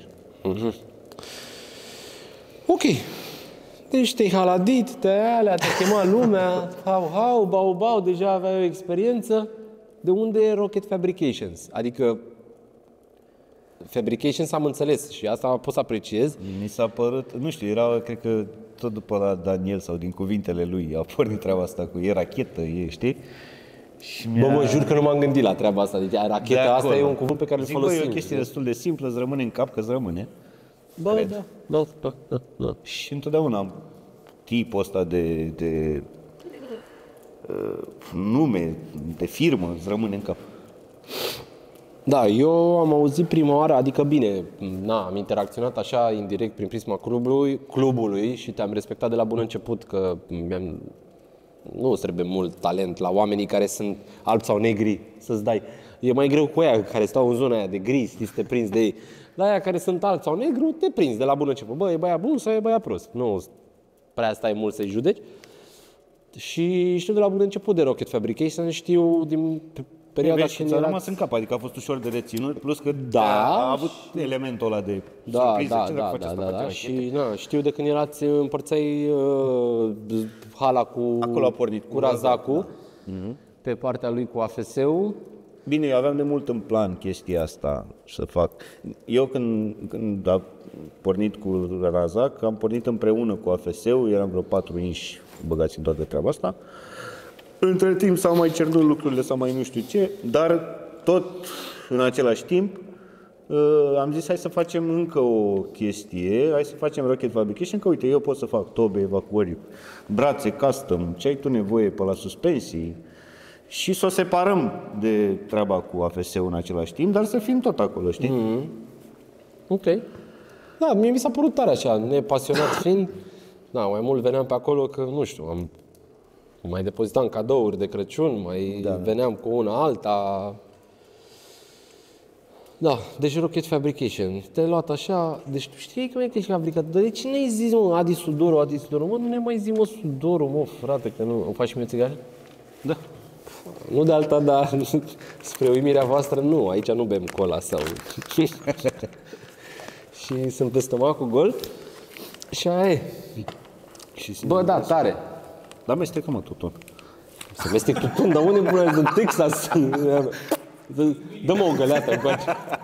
Ok. Deci te-ai haladit, te-ai alea, te-a chemat lumea, bau, deja aveai o experiență. De unde e Rocket Fabrications? Adică Fabrications am înțeles și asta pot să apreciez. Mi s-a părut, nu știu, era, cred că tot după la Daniel sau din cuvintele lui a pornit treaba asta cu e rachetă, știi? Și bă, mă jur că nu m-am gândit la treaba asta. Deci racheta asta e un cuvânt pe care îl folosim. E o chestie destul de simplă, îți rămâne în cap, că îți rămâne. Bă, da. Și întotdeauna am tipul ăsta de nume, de firmă, îți rămâne în cap. Da, eu am auzit prima oară, adică bine, am interacționat așa indirect prin prisma clubului și te-am respectat de la bun început că nu trebuie mult talent la oamenii care sunt albi sau negri să-ți dai. E mai greu cu aia care stau în zona aia de gri, să te prinzi de ei. La aia care sunt albi sau negru, te prinzi de la bun început. Bă, e băiat bun sau e băiat prost? Nu prea stai mult să-i judeci. Și știu de la bun început de Rocket Fabrication, știu din perioada când a rămas în cap, adică a fost ușor de reținut, plus că da, a avut elementul ăla de surpriză. Da. Și știu de când împărțeai hala cu, acolo a pornit cu Razacu, pe partea lui cu AFS-ul. Bine, eu aveam de mult în plan chestia asta să fac. Eu când a pornit cu Razac, am pornit împreună cu AFS-ul, eram vreo 4 inși băgați în toată treaba asta. Între timp s-au mai cernut lucrurile, sau mai nu știu ce, dar tot în același timp am zis hai să facem încă o chestie, hai să facem Rocket Fabrication, că uite, eu pot să fac tobe, evacuări, brațe, custom, ce ai tu nevoie pe la suspensii și să o separăm de treaba cu AFS-ul în același timp, dar să fim tot acolo, știi? Ok. Da, mie mi s-a părut tare așa, nepasionat fiind. Da, mai mult veneam pe acolo că, nu știu, mai depozitam cadouri de Crăciun, veneam cu una alta. Da, deci Rocket Fabrication. Te-ai luat așa, deci tu știi că mai ești fabricat. Dar de ce ne-ai zis, mă, Adi Sudoru? Mă, nu ne mai zi, mă, Sudoru, mă, frate, că nu. Îmi faci și mie țigară? Da. Nu de alta, dar spre uimirea voastră, nu. Aici nu bem cola sau... Și sunt pe stomacul gol. Și aia e. Bă, da, tare. Dar mestecă-mă tutun. Să mestec tutun? Dar unde pune în Texas? Dă-mă o găleată încoace.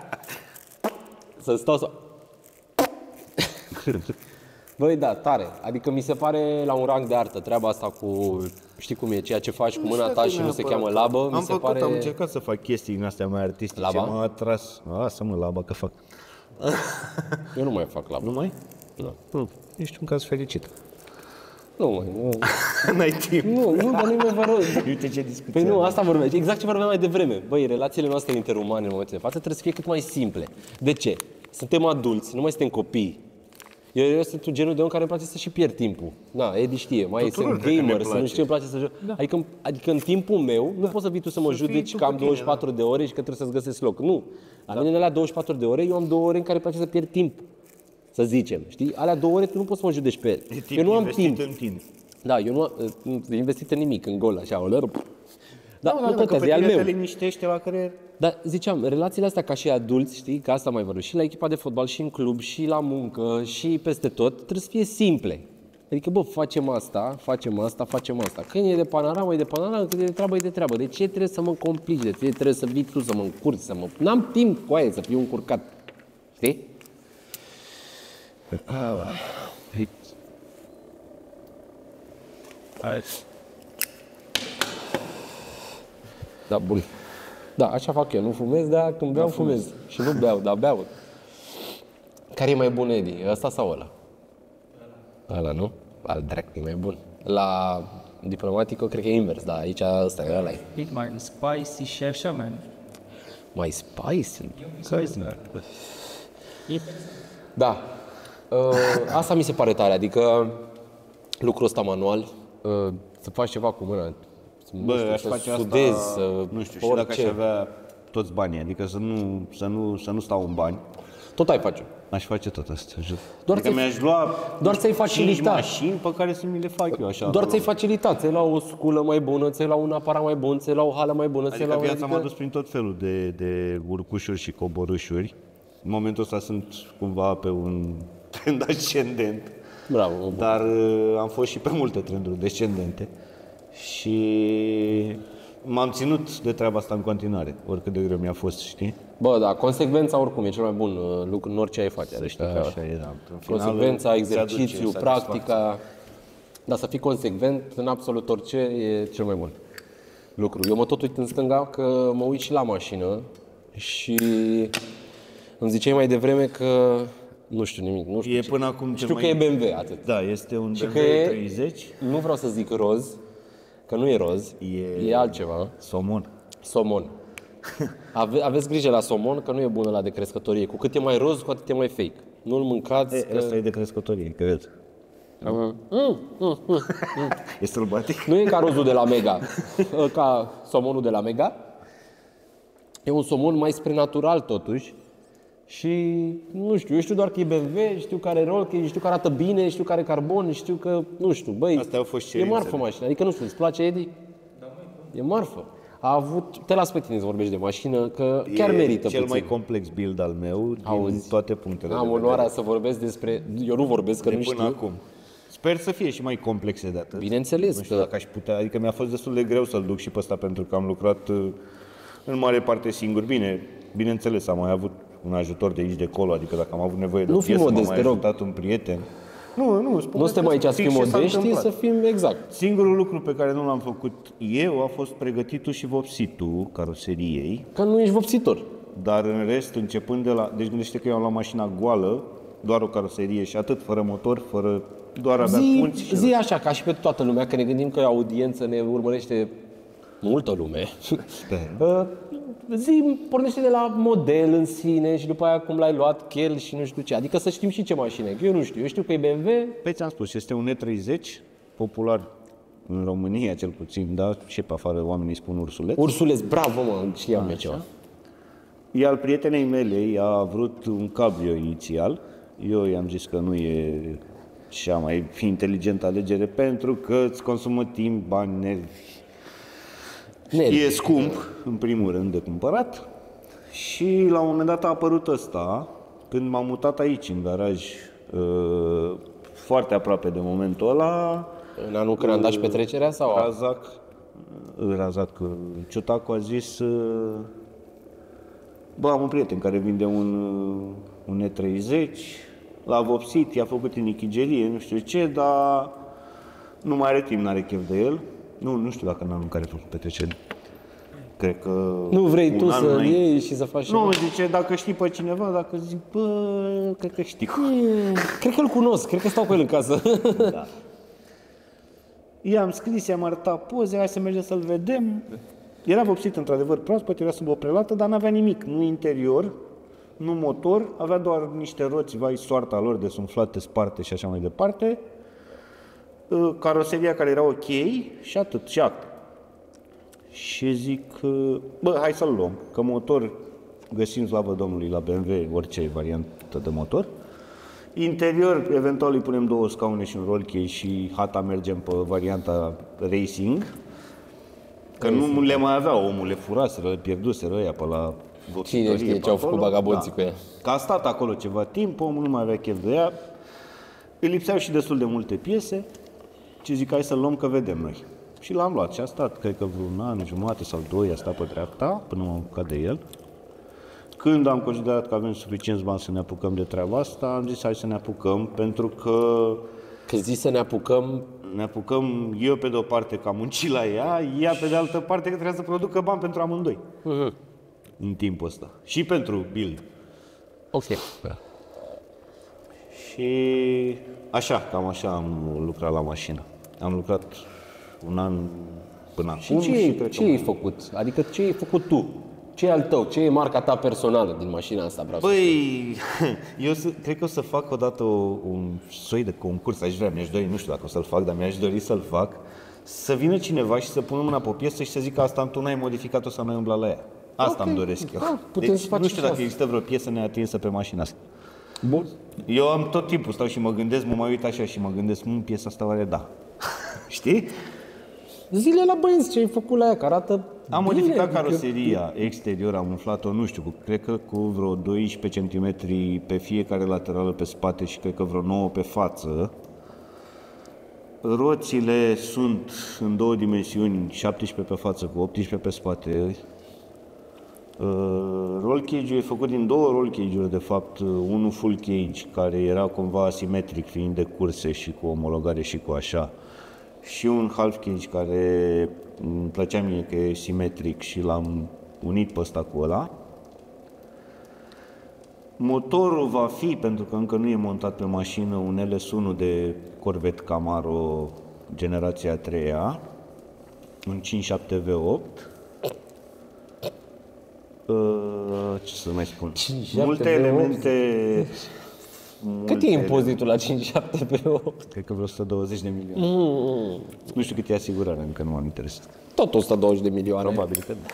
Să stau să... Băi, da, tare. Adică mi se pare la un rang de artă treaba asta cu... Știi cum e, ceea ce faci cu mâna ta și nu se cheamă labă, mi se pare... Am încercat să fac chestii din astea mai artistice. Laba? M-a atras. Lasă-mă laba că fac. Eu nu mai fac labă. Nu mai? Nu. Ești un caz fericit. Nu. N-ai timp. Nu, dar nu mai vă rog. Uite ce discuție. Păi nu, asta vorbeam. Exact ce vorbeam mai devreme. Băi, relațiile noastre interumane în momentul de față trebuie să fie cât mai simple. De ce? Suntem adulți, nu mai suntem copii. Eu sunt genul de om care îmi place să și pierd timpul. Da, Edi știe, mai sunt gamer, să nu știu, îmi place să joc. Da. Adică în timpul meu, nu poți să vii tu să mă judeci că am 24 de ore și că trebuie să-ți găsesc loc. Nu. La mine, în alea 24 de ore, eu am 2 ore în care îmi place să pierd timp. Să zicem, știi? Alea 2 ore tu nu poți să mă judeci pe ele. Eu nu am timp. În tine. Da, eu nu am investit în nimic, în gol, așa, o Da, nu contează, e al meu. Te liniștește la creier. Dar ziceam, relațiile astea ca și adulți, știi, că asta mai vorbesc, și la echipa de fotbal, și în club, și la muncă, și peste tot, trebuie să fie simple. Adică, bă, facem asta. Când e de panorama, e de panorama, când e de treabă, e de treabă. De ce trebuie să mă complici? De ce trebuie să vii tu, să mă încurci, N-am timp cu aia să fiu încurcat. Știi? Da, bun. Da, așa fac eu, nu fumez, dar când beau, fumez. Și nu beau, dar beau. Care e mai bun, Edi? Ăsta sau ăla? Ăla, nu? Al dracu, e mai bun. La diplomatico, cred că e invers, dar aici ăsta e, ăla-i. Bit mai spicy și așa, man. Mai spicy? Kaisner. Da. Asta mi se pare tare, adică lucrul ăsta manual, să faci ceva cu mâna. Bă, aș face sudezi, asta, nu știu, și dacă aș avea toți banii, adică să nu stau în bani. Tot ai face. Aș face tot asta, jur. Adică mi-aș lua doar ți-ai facilitat mașini pe care să mi le fac eu așa. Doar ți-ai facilitat, ți-ai luat o sculă mai bună, ți-ai luat un aparat mai bun, ți-ai luat o hală mai bună, ți-ai luat viața m-a dus prin tot felul de urcușuri și coborâșuri. În momentul ăsta sunt cumva pe un trend ascendent. Bravo. Dar am fost și pe multe trenduri descendente. Și m-am ținut de treaba asta în continuare, oricât de greu mi-a fost, știi? Bă, da, consecvența oricum e cel mai bun lucru în orice ai face. Să știi că așa e, da. Consecvența, exercițiu, practica. Dar să fii consecvent în absolut orice e cel mai bun lucru. Eu mă tot uit în stânga că mă uit și la mașină și îmi ziceai mai devreme că nu știu nimic. Nu știu e până acum știu că e BMW, atât. Da, este un BMW 30. Nu vreau să zic roz, că nu e roz, e altceva. Somon. Aveți grijă la somon, că nu e bună la de crescătorie. Cu cât e mai roz, cu atât e mai fake. Nu-l mâncați. Asta e de crescătorie, cred. E sălbatic? Nu e ca rozul de la Mega, ca somonul de la Mega. E un somon mai spre natural totuși. Și nu știu, eu știu doar că e BMW, știu că are roll cage, știu că arată bine, știu că are carbon, știu că, nu știu, băi, astea au fost e marfă mașina. Adică nu știu, îți place, Edi? Da, e marfă. A avut, te las pe tine să vorbești de mașină, că chiar merită cel puțin. mai complex build al meu din toate punctele Am de vedere. onoarea să vorbesc despre, eu nu vorbesc, că de nu până știu. acum. Sper să fie și mai complexe de atât. Bineînțeles Nu știu că... dacă aș putea, adică mi-a fost destul de greu să-l duc și pe ăsta pentru că am lucrat în mare parte singur. Bineînțeles, am mai avut un ajutor de aici de acolo, adică dacă am avut nevoie de Nu o fi piesă, modest, m-a te mai rog. ajutat un prieten. Nu Nu suntem aici să fim modești, să fim exact. Singurul lucru pe care nu l-am făcut eu a fost pregătitul și vopsitul caroseriei, Că nu ești vopsitor. dar în rest, începând de la... Deci gândește că eu am luat mașina goală, doar o caroserie și atât, fără motor, doar avea punți și... Zi așa, ca și pe toată lumea, că ne gândim că audiență ne urmărește multă lume. Zi, pornește de la model în sine și după aia cum l-ai luat, chel și nu știu ce. Adică să știm și ce mașină e. Eu nu știu, eu știu că e BMW. Păi ți-am spus, este un E30, popular în România cel puțin, da? Și pe afară oamenii spun ursuleț. Ursuleț, bravo mă, știam eu ceva. E al prietenei mele, ea a vrut un cabrio inițial. Eu i-am zis că nu e cea mai inteligentă alegere pentru că îți consumă timp, bani, nervi. E scump, în primul rând, de cumpărat. Și la un moment dat a apărut ăsta, când m-am mutat aici, în garaj, foarte aproape de momentul ăla. În anul când am dat și petrecerea sau? Razak Ciutacu a zis: bă, am un prieten care vinde un E30, l-a vopsit, i-a făcut în ichigerie, nu știu ce, dar nu mai are timp, n-are chef de el. Nu știu dacă în anul în care a făcut petreceri. Cred că... Nu vrei tu să iei și să faci... Nu, zice, dacă știi pe cineva, dacă zic, bă, cred că știu. Cred că îl cunosc, cred că stau cu el în casă. Da. I-am scris, i-am arătat poze, hai să mergem să-l vedem. Era vopsit într-adevăr proaspăt, era sub o prelată, dar n-avea nimic, nu interior, nu motor, avea doar niște roți, vai, soarta lor desumflate, sparte și așa mai departe. Caroseria care era ok și atât, și atât. Și zic, bă, hai să-l luăm, că motor găsim, slavă Domnului, la BMW, orice variantă de motor. Interior, eventual îi punem 2 scaune și un roll cage și hata mergem pe varianta racing. Că nu le mai avea omul, le furaseră, le pierduseră ăia pe la Cine știe ce au făcut vagabonții cu ea. Că a stat acolo ceva timp, omul nu mai avea chef de ea. Îi lipseau și destul de multe piese. Ce zic, hai să-l luăm că vedem noi. Și l-am luat și a stat, cred că vreun an, jumate sau 2, a stat pe dreapta, până m-am apucat de el. Când am considerat că avem suficienți bani să ne apucăm de treaba asta, am zis hai să ne apucăm, pentru că... Că zici să ne apucăm... Ne apucăm eu pe de o parte că am muncit la ea pe de altă parte că trebuie să producă bani pentru amândoi. În timpul ăsta. Și pentru build. Ok. Și cam așa am lucrat la mașină. Am lucrat un an până acum. Și ce ai făcut? Adică ce ai făcut tu? Ce e al tău? Ce e marca ta personală din mașina asta? Băi, eu cred că o să fac odată un soi de concurs. Mi-aș dori, nu știu dacă o să-l fac, dar mi-aș dori să-l fac. Să vină cineva și să pună mâna pe o piesă și să zică asta tu n-ai modificat-o sau n-ai umblat la ea. Asta îmi doresc eu. Deci nu știu dacă există vreo piesă neatinsă pe mașina asta. Bun. Eu am tot timpul, stau și mă gândesc, mă mai uit așa și mă gândesc, piesa asta oare da. Știi? Zile la băieți, ce ai făcut la ea, că arată Am modificat caroseria exterior, am umflat-o, nu știu, cred că cu vreo 12 cm pe fiecare laterală pe spate și cred că vreo 9 pe față. Roțile sunt în 2 dimensiuni, 17 pe față cu 18 pe spate. Roll cage-ul e făcut din 2 roll cage-uri, de fapt, unul full cage, care era cumva asimetric, fiind de curse și cu omologare și cu așa, și un half cage care îmi plăcea mie că e simetric și l-am unit pe ăsta cu ăla. Motorul va fi, pentru că încă nu e montat pe mașină, un LS1 de Corvette Camaro generația 3-a, un 5.7 V8. Ce să mai spun? Multe elemente Cât e impozitul la 5-7 pe 8? Cred că vreo 120 de milioane. Nu știu cât e asigurarea, încă nu m-am interesat. Tot 120 de milioane. Probabil că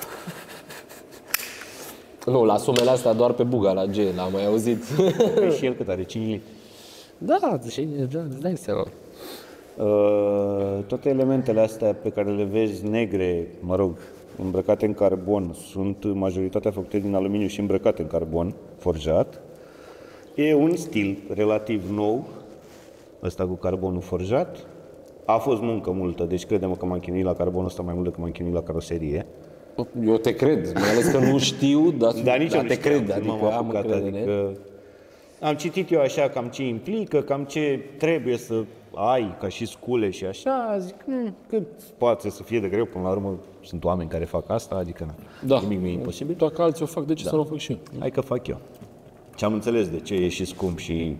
da. Nu, la sumele astea doar pe Buga, la G, l-am mai auzit. Păi și el cât are? 5 litri. Da, și îți dai seama. Toate elementele astea pe care le vezi negre, mă rog, îmbrăcate în carbon, sunt majoritatea făcute din aluminiu și îmbrăcate în carbon, forjat. E un stil relativ nou, ăsta cu carbonul forjat. A fost muncă multă, deci credem că m-am chinuit la carbonul ăsta mai mult decât m-am chinuit la caroserie. Eu te cred, mai ales că nu știu, dar nici eu nu te știam, cred, adică m-am am apucat, încredere. adică am citit eu așa cam ce implică, cam ce trebuie să ai ca și scule și așa, zic, cât poate să fie de greu, până la urmă sunt oameni care fac asta, adică nimic nu e imposibil. Dacă alții o fac, de ce să nu o fac și eu? Hai că fac eu. Și am înțeles de ce e și scump și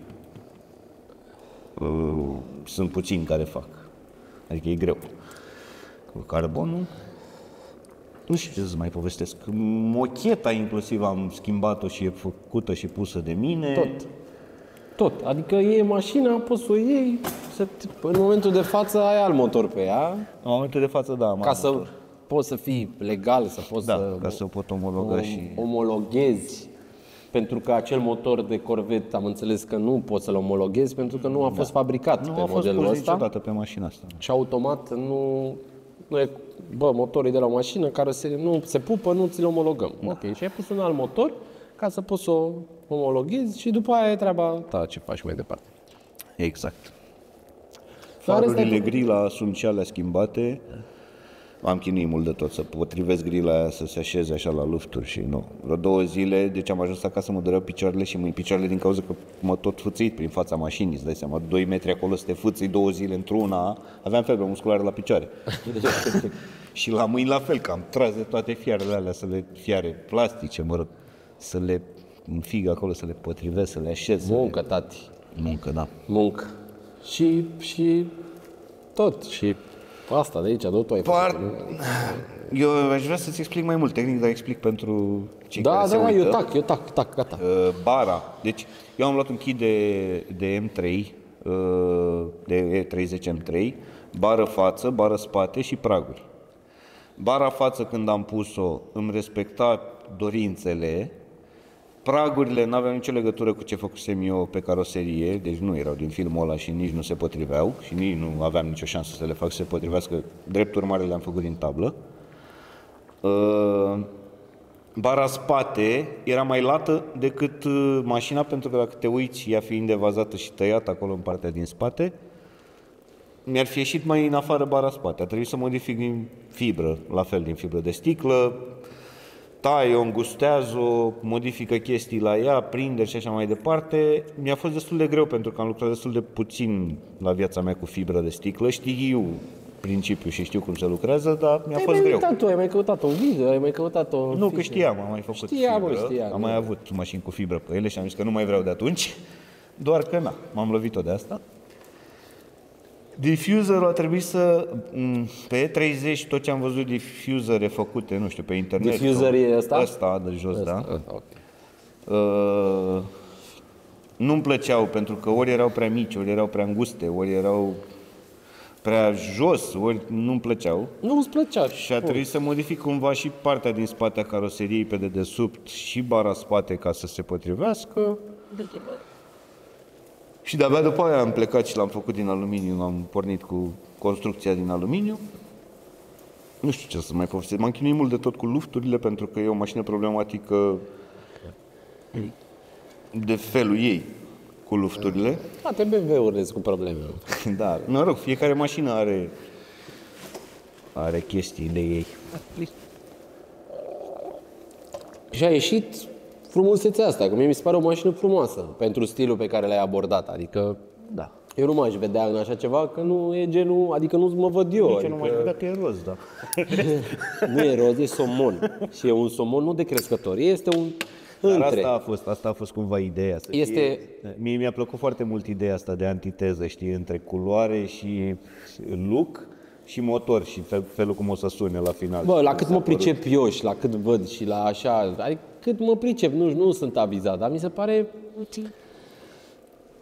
sunt puțini care fac. Adică e greu. Cu carbonul, nu știu ce să mai povestesc. Mocheta inclusiv am schimbat-o și e făcută și pusă de mine. Tot. Adică e mașina, poți să o iei, în momentul de față ai alt motor pe ea. În momentul de față, da, am Ca să poți să fii legal, să poți ca să o pot omologa și... omologhezi. Pentru că acel motor de Corvette am înțeles că nu poți să-l omologhezi pentru că nu a fost fabricat Nu pe a fost modelul pus ăsta. niciodată pe mașina asta. Și automat nu e, motorul de la o mașină care nu se pupă, nu ți-l omologăm. Da. Ok, și ai pus un alt motor ca să poți să o omologhezi și după aia e treaba ta ce faci mai departe. Exact. Dar Farurile grila sunt și alea schimbate. Am chinuit mult de tot să potrivesc grila aia să se așeze așa la lufturi și nu. Vreo 2 zile, deci am ajuns acasă, mă dureau picioarele și picioarele din cauza că mă tot fâțâit prin fața mașinii, îți dai seama, 2 metri acolo să te fâțâi 2 zile într-una, aveam febră musculară la picioare. Și la mâini la fel, că am tras de toate fiarele alea, fiare plastice, mă rog, să le înfig acolo, să le potrivesc, să le așez. Muncă, tati. Muncă, da. Muncă. Și tot. Și asta de aici, tot ai făcut. Eu aș vrea să-ți explic mai mult tehnic, dar explic pentru cei care se uită. Eu tac, gata. Bara. Deci, eu am luat un kit de M3, de E30 M3, bară față, bară spate și praguri. Bara față, când am pus-o, îmi respecta dorințele. Pragurile n-aveau nicio legătură cu ce făcusem eu pe caroserie, deci nu erau din filmul ăla și nici nu se potriveau și nici nu aveam nicio șansă să le fac să se potrivească. Drept urmare le-am făcut din tablă. Bara spate era mai lată decât mașina, pentru că dacă te uiți, ea fiind devazată și tăiată acolo în partea din spate, mi-ar fi ieșit mai în afară bara spate. A trebuit să modific din fibră, la fel din fibră de sticlă, tai-o, îngustează-o, modifică chestii la ea, prinderi și așa mai departe. Mi-a fost destul de greu pentru că am lucrat destul de puțin la viața mea cu fibră de sticlă. Știu principiul și știu cum se lucrează, dar mi-a fost greu. Ai mai căutat un video, ai mai căutat o... Nu, că știam, am mai făcut fibră, știam, am mai avut mașini cu fibră pe ele și am zis că nu mai vreau de atunci, doar că m-am lovit-o de asta. Diffuserul a trebuit să, pe E30, tot ce am văzut diffusere făcute, nu știu, pe internet. Diffuser e ăsta? Ăsta, de jos, ăsta, da. Okay. Nu-mi plăceau, pentru că ori erau prea mici, ori erau prea înguste, ori erau prea jos, ori nu-mi plăceau. Nu-ți plăcea. Și a trebuit să modific cumva și partea din spate a caroseriei pe dedesubt și bara spate ca să se potrivească. Și de-abia după aia am plecat și l-am făcut din aluminiu, am pornit cu construcția din aluminiu. Nu știu ce să mai povestesc. M-am chinuit mult de tot cu lufturile, pentru că e o mașină problematică de felul ei cu lufturile. Toate BMW-urile sunt cu probleme. Da, mă rog, fiecare mașină are chestiile ei. Și a ieșit frumusețea asta, că mie mi se pare o mașină frumoasă pentru stilul pe care l-ai abordat. Adică, da. Eu nu m-aș vedea în așa ceva, că nu e genul, adică nu mă văd eu. Nici adică... nu m-aș vedea că e roz, da. Nu e roz, e somon. Și e un somon nu de crescători, este un între. Dar asta a fost cumva ideea. Mie mi-a plăcut foarte mult ideea asta de antiteză, știi, între culoare și look și motor și felul cum o să sune la final. Bă, la cât mă pricep eu și la cât văd și la așa, adică cât mă pricep, nu sunt avizat, dar mi se pare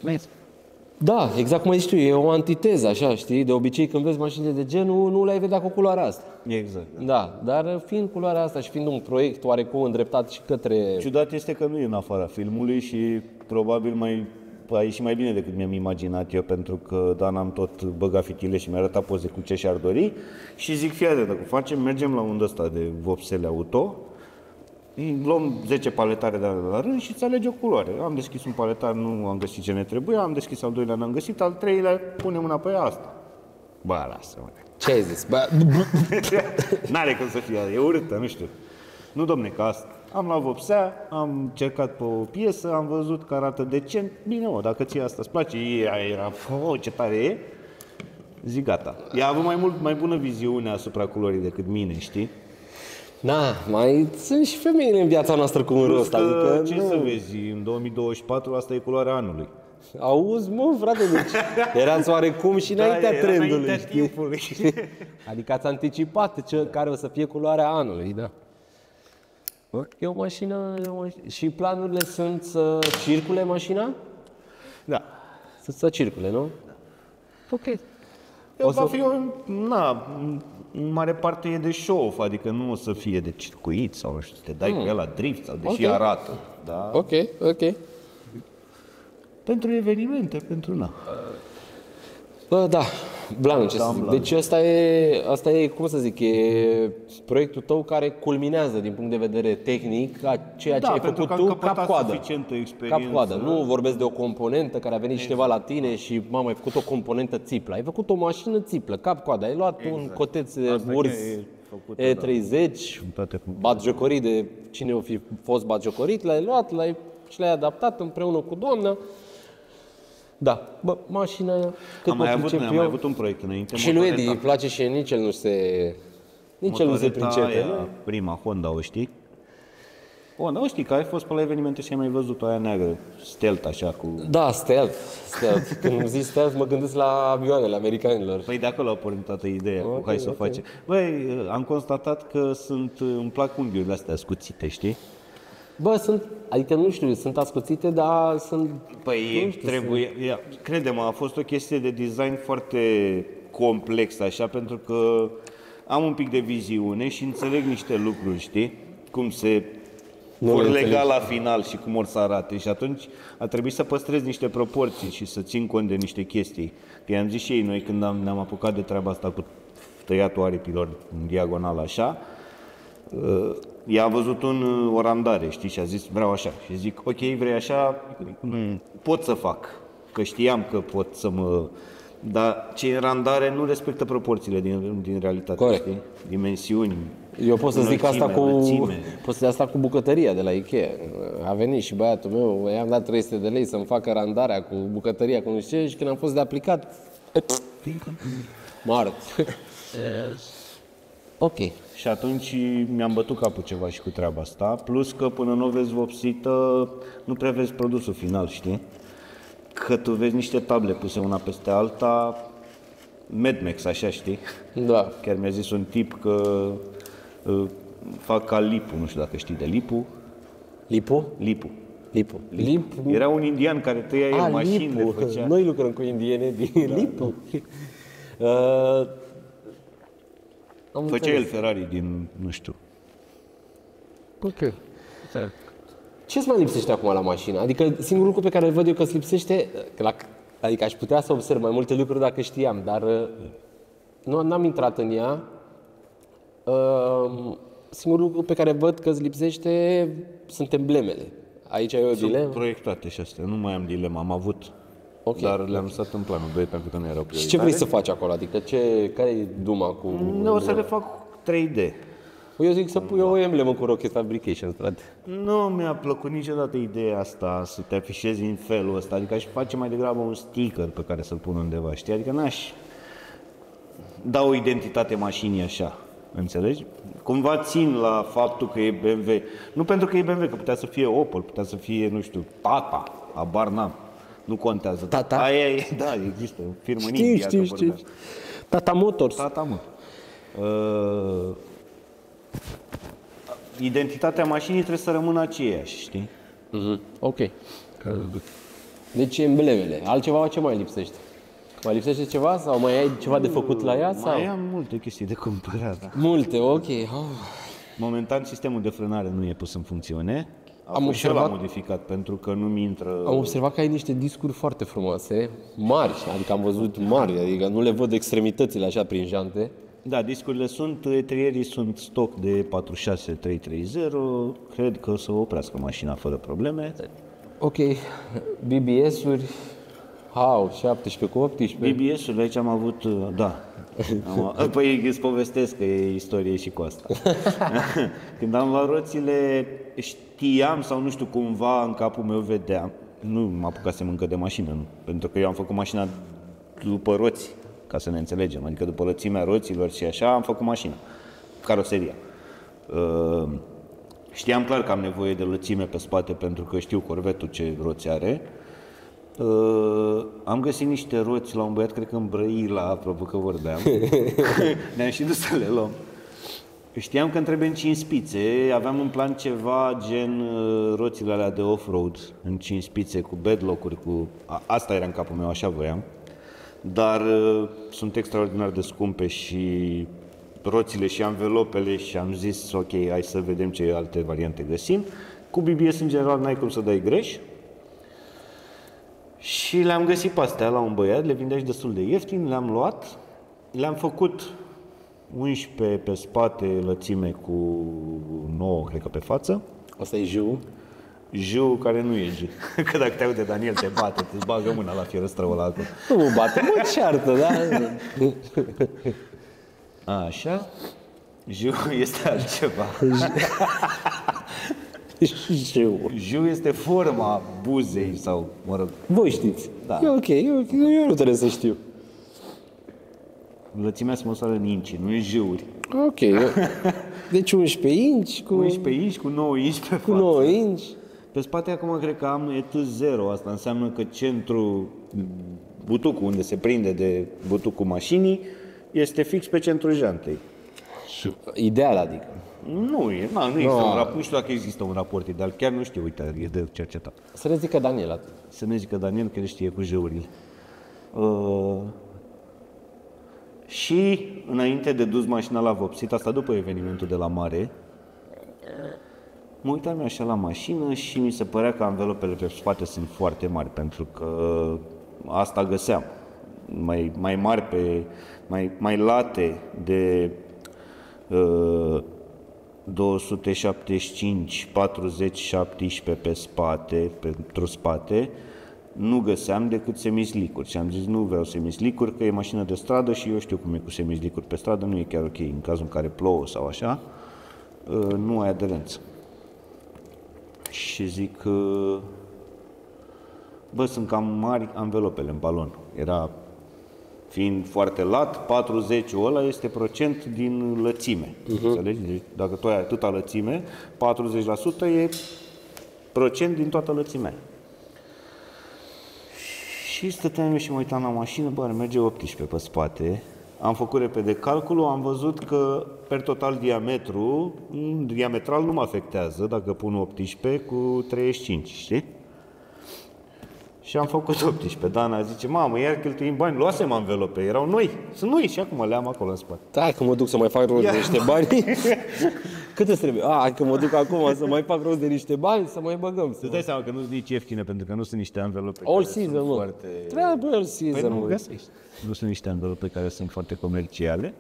Da, exact cum ai zis tu, e o antiteză, așa, știi? De obicei, când vezi mașinile de genul, nu le-ai vedea cu culoarea asta. Exact. Da, dar fiind culoarea asta și fiind un proiect oarecum îndreptat și către... Ciudat este că nu e în afara filmului și probabil a ieșit mai bine decât mi-am imaginat eu, pentru că Dan am tot băgat fitile și mi-a arătat poze cu ce și-ar dori și zic, fii atent, dacă mergem la un ăsta de vopsele auto, luăm 10 paletare de la rând și îți alege o culoare. Am deschis un paletar, nu am găsit ce ne trebuie, am deschis al doilea, n-am găsit, al treilea, punem mâna pe asta. Bă, lasă-mă. Ce ai zis? Bă... N-are cum să fie, e urâtă, nu știu. Nu, domne, că asta. Am luat vopsea, am cercat pe o piesă, am văzut că arată decent. Bine, mă, dacă ție asta îți place, era, ce tare e. Zic, gata. Ea a avut mai bună viziune asupra culorii decât mine, știi? Da, mai sunt și femeile în viața noastră cu un rost, adică... Ce să vezi, în 2024 asta e culoarea anului. Auzi, mă, frate, deci erați oarecum și înaintea trendului, știi? Adică ați anticipat care o să fie culoarea anului, da. E o mașină, și planurile sunt să circule mașina? Da. Să circule, nu? Ok. Va fi în mare parte e de show-off, adică nu o să fie de circuit sau nu știu, te dai cu el la drift sau deși arată. Da? Ok. Pentru evenimente, pentru na. Bă, da, Blan, ce să zic. Deci asta e, cum să zic, e proiectul tău care culminează din punct de vedere tehnic a ceea ce ai făcut tu cap-coadă. Cap-coadă. Nu vorbesc de o componentă care a venit cineva la tine și mamă, ai făcut o componentă țiplă. Ai făcut o mașină țiplă, cap-coadă. Ai luat un coteț Urs E30, batjocorit de cine o fi fost batjocorit, l-ai luat și l-ai adaptat împreună cu doamna. Da, bă, mașina aia, am mai avut un proiect înainte. Și lui Edi îi place și nici el nu se pricepe. Prima Honda, o știi? Honda, o știi, că ai fost pe la evenimente și ai mai văzut-o aia neagră, stealth așa cu... Da, stealth. Când îmi zici stealth, mă gândesc la avioanele americanilor. Păi de acolo a pornit toată ideea cu hai să facem. Băi, am constatat că îmi plac unghiurile astea scuțite, știi? Bă, adică nu știu, sunt ascuțite, dar sunt... Păi crede-mă, a fost o chestie de design foarte complex, așa, pentru că am un pic de viziune și înțeleg niște lucruri, știi? Cum se vor lega la final și cum or să arate. Și atunci a trebuit să păstrez niște proporții și să țin cont de niște chestii. Că i-am zis și ei, noi când ne-am apucat de treaba asta cu tăiatul aripilor în diagonal, așa, ea a văzut o randare, știi, și a zis, vreau așa. Și zic, ok, vrei așa, pot să fac, că știam că pot să mă... Dar cei în randare nu respectă proporțiile din realitate, corect. Știi? Dimensiuni. Eu pot să zic asta cu bucătăria de la Ikea. A venit și băiatul meu, i-am dat 300 de lei să-mi facă randarea cu bucătăria, cu nu știu ce, și când am fost de aplicat, mare. Ok. Și atunci mi-am bătut capul ceva și cu treaba asta, plus că până nu o vezi vopsită, nu prea vezi produsul final, știi? Că tu vezi niște table puse una peste alta, Mad Max, așa, știi? Da. Chiar mi-a zis un tip că fac ca Lipu, nu știu dacă știi de Lipu. Lipu? Lipu. Era un indian care tăia el mașinile. Făcea... Noi lucrăm cu indiene din Lipu. Făcea el Ferrari din, nu știu. Ok. Ce-ți mai lipsește acum la mașină? Adică singurul lucru pe care îl văd eu că îți lipsește, adică aș putea să observ mai multe lucruri dacă știam, dar n-am intrat în ea. Singurul lucru pe care văd că îți lipsește sunt emblemele. Aici e o dilemă? Sunt proiectate și astea, nu mai am dilemă, am avut. Okay. Dar le-am stat în planul 2 pentru că nu erau prioritare. Și ce vrei să faci acolo? Adică care e duma cu... O să le fac 3D. Eu zic să pui o emblemă cu Rocket Fabrication, frate. Nu mi-a plăcut niciodată ideea asta, să te afișezi în felul ăsta. Adică aș face mai degrabă un sticker pe care să-l pun undeva, știi? Adică n-aș da o identitate mașinii așa, înțelegi? Cumva țin la faptul că e BMW. Nu pentru că e BMW, că putea să fie Opel, putea să fie, nu știu, Tata, habar n-am. Nu contează. Tata? Aia e, da, există o firmă în India. Știu. Tata Motors. Tata Motors. Identitatea mașinii trebuie să rămână aceeași, știi? Ok. Deci emblemele. Altceva ce mai lipsește? Mai lipsește ceva sau mai ai ceva de făcut la ea? Sau? Mai am multe chestii de cumpărat. Multe, ok. Momentan sistemul de frânare nu e pus în funcțiune. Am observat, modificat pentru că nu mi intră... Am observat că ai niște discuri foarte frumoase, mari, adică am văzut mari, adică nu le văd extremitățile așa prin jante. Da, discurile sunt, etrierii sunt stock de 46330, cred că o să oprească mașina fără probleme. Ok, BBS-uri, 17 cu 18. BBS-urile aici am avut, da. Păi îți povestesc că e istorie și cu asta. Când am luat roțile, știam sau nu știu, cumva în capul meu vedeam, nu mă apucasem încă de mașină, nu, pentru că eu am făcut mașina după roți, ca să ne înțelegem, adică după lățimea roților și așa am făcut mașina, caroseria. Știam clar că am nevoie de lățime pe spate pentru că știu Corvetul ce roți are. Am găsit niște roți la un băiat, cred că în Brăila, apropo că vorbeam. Ne-am și dus să le luăm. Știam că îmi trebuie în 5 spițe, aveam în plan ceva gen roțile alea de off-road, în 5 spițe, cu bedlock-uri, cu... Asta era în capul meu, așa voiam. Dar sunt extraordinar de scumpe și roțile și anvelopele și am zis, ok, hai să vedem ce alte variante găsim. Cu BBS, în general, n-ai cum să dai greș. Și le-am găsit pe astea la un băiat, le vindea și destul de ieftin, le-am luat, le-am făcut 11 pe spate, lățime cu 9, cred că pe față. Asta e Jiu? Jiu care nu e Jiu. Că dacă te aude Daniel te bate, te bagă mâna la fierăstrăul ăla acolo. Nu mă bate, mă ceartă, da? Așa. Jiu este altceva. Jiu este forma buzei sau, mă rog... Voi știți. Da. E ok, eu nu trebuie să știu. Lățimea se măsoară în inci, nu în jiuri. Ok. Deci 11 inci cu... 11 inci cu 9 inci pe față. Cu 9 inci. Pe spate acum cred că am ET0, asta înseamnă că centrul, butucul unde se prinde de butucul mașinii, este fix pe centrul jantei. Ideal, adică. Nu există un raport, nu știu dacă există un raport ideal, chiar nu știu, uite, e de cercetat. Să ne zică Daniel. Să ne zică Daniel, că el știe cu jeurile. Și înainte de dus mașina la vopsit, asta după evenimentul de la mare, mă uitam așa la mașină și mi se părea că anvelopele pe spate sunt foarte mari, pentru că asta găseam. Mai mari, mai late de 275, 40, 17 pe spate, pentru spate, nu găseam decât semislicuri. Și am zis, nu vreau semislicuri, că e mașină de stradă și eu știu cum e cu semislicuri pe stradă, nu e chiar ok. În cazul în care plouă sau așa, nu ai aderență. Și zic, bă, sunt cam mari anvelopele în balon. Era, fiind foarte lat, 40-ul ăla este procent din lățime. Înțelegi? Deci, dacă tu ai atâta lățime, 40% e procent din toată lățimea. Și stăteam eu și mă uitam la mașină, bă, merge 18 pe spate. Am făcut repede calculul, am văzut că per total diametral nu mă afectează dacă pun 18 cu 35, știi? Și am făcut 18. Dana zice, mamă, iar cheltuim bani, luasem anvelope, erau noi, sunt noi și acum le am acolo în spate. Da, că mă duc să mai fac rost de niște bani. Cât îți trebuie? Că mă duc acum să mai fac rost de niște bani, să mai băgăm. Îți dai seama că nu sunt nici ieftine, pentru că nu sunt niște anvelope all season, mă. Foarte... Trebuie all season, Păi nu mă. găsești. Nu sunt niște envelope care sunt foarte comerciale.